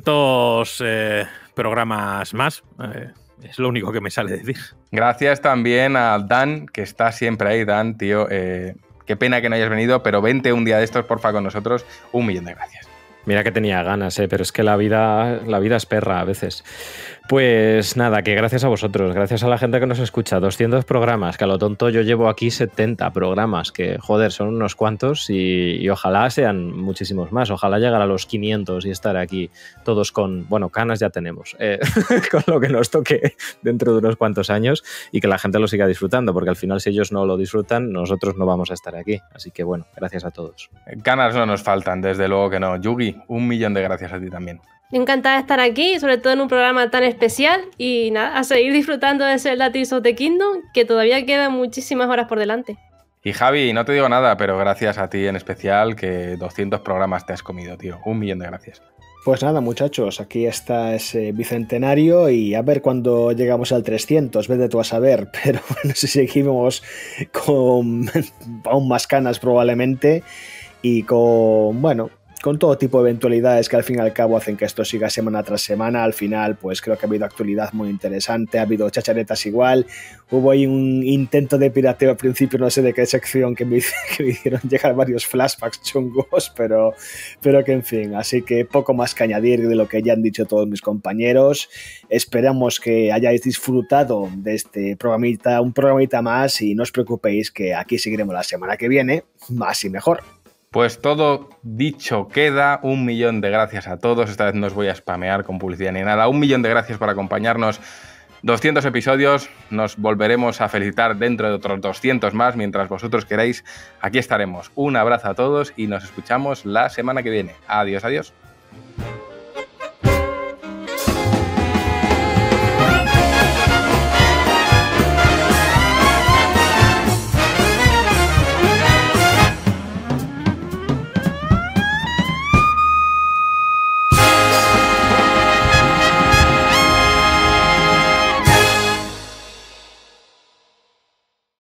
200 programas más. Es lo único que me sale decir. Gracias también a Dan, que está siempre ahí. Dan, tío, qué pena que no hayas venido, pero vente un día de estos, porfa, con nosotros. 1.000.000 de gracias. Mira que tenía ganas, pero es que la vida es perra a veces. Pues nada, que gracias a vosotros, gracias a la gente que nos escucha, 200 programas, que a lo tonto yo llevo aquí 70 programas, que joder, son unos cuantos, y ojalá sean muchísimos más, ojalá llegar a los 500 y estar aquí todos con, bueno, canas ya tenemos, con lo que nos toque dentro de unos cuantos años, y que la gente lo siga disfrutando, porque al final si ellos no lo disfrutan, nosotros no vamos a estar aquí. Así que bueno, gracias a todos. Ganas no nos faltan, desde luego que no. Yugi, 1.000.000 de gracias a ti también. Encantada de estar aquí, sobre todo en un programa tan especial, y nada, a seguir disfrutando de Zelda Tears of the Kingdom, que todavía quedan muchísimas horas por delante. Y Javi, no te digo nada, pero gracias a ti en especial, que 200 programas te has comido, tío. 1.000.000 de gracias. Pues nada, muchachos, aquí está ese bicentenario, y a ver cuándo llegamos al 300, vete tú a saber, pero bueno, si seguimos con aún más canas probablemente, y con todo tipo de eventualidades que al fin y al cabo hacen que esto siga semana tras semana. Al final, pues creo que ha habido actualidad muy interesante, ha habido chacharetas igual, hubo ahí un intento de pirateo al principio, no sé de qué sección, que me hicieron llegar varios flashbacks chungos, pero que en fin, así que poco más que añadir de lo que ya han dicho todos mis compañeros. Esperamos que hayáis disfrutado de este programita, un programita más, y no os preocupéis que aquí seguiremos la semana que viene, más y mejor. Pues todo dicho queda. 1.000.000 de gracias a todos. Esta vez no os voy a spamear con publicidad ni nada. 1.000.000 de gracias por acompañarnos 200 episodios, nos volveremos a felicitar dentro de otros 200 más, mientras vosotros queráis, aquí estaremos. Un abrazo a todos y nos escuchamos la semana que viene. Adiós, adiós.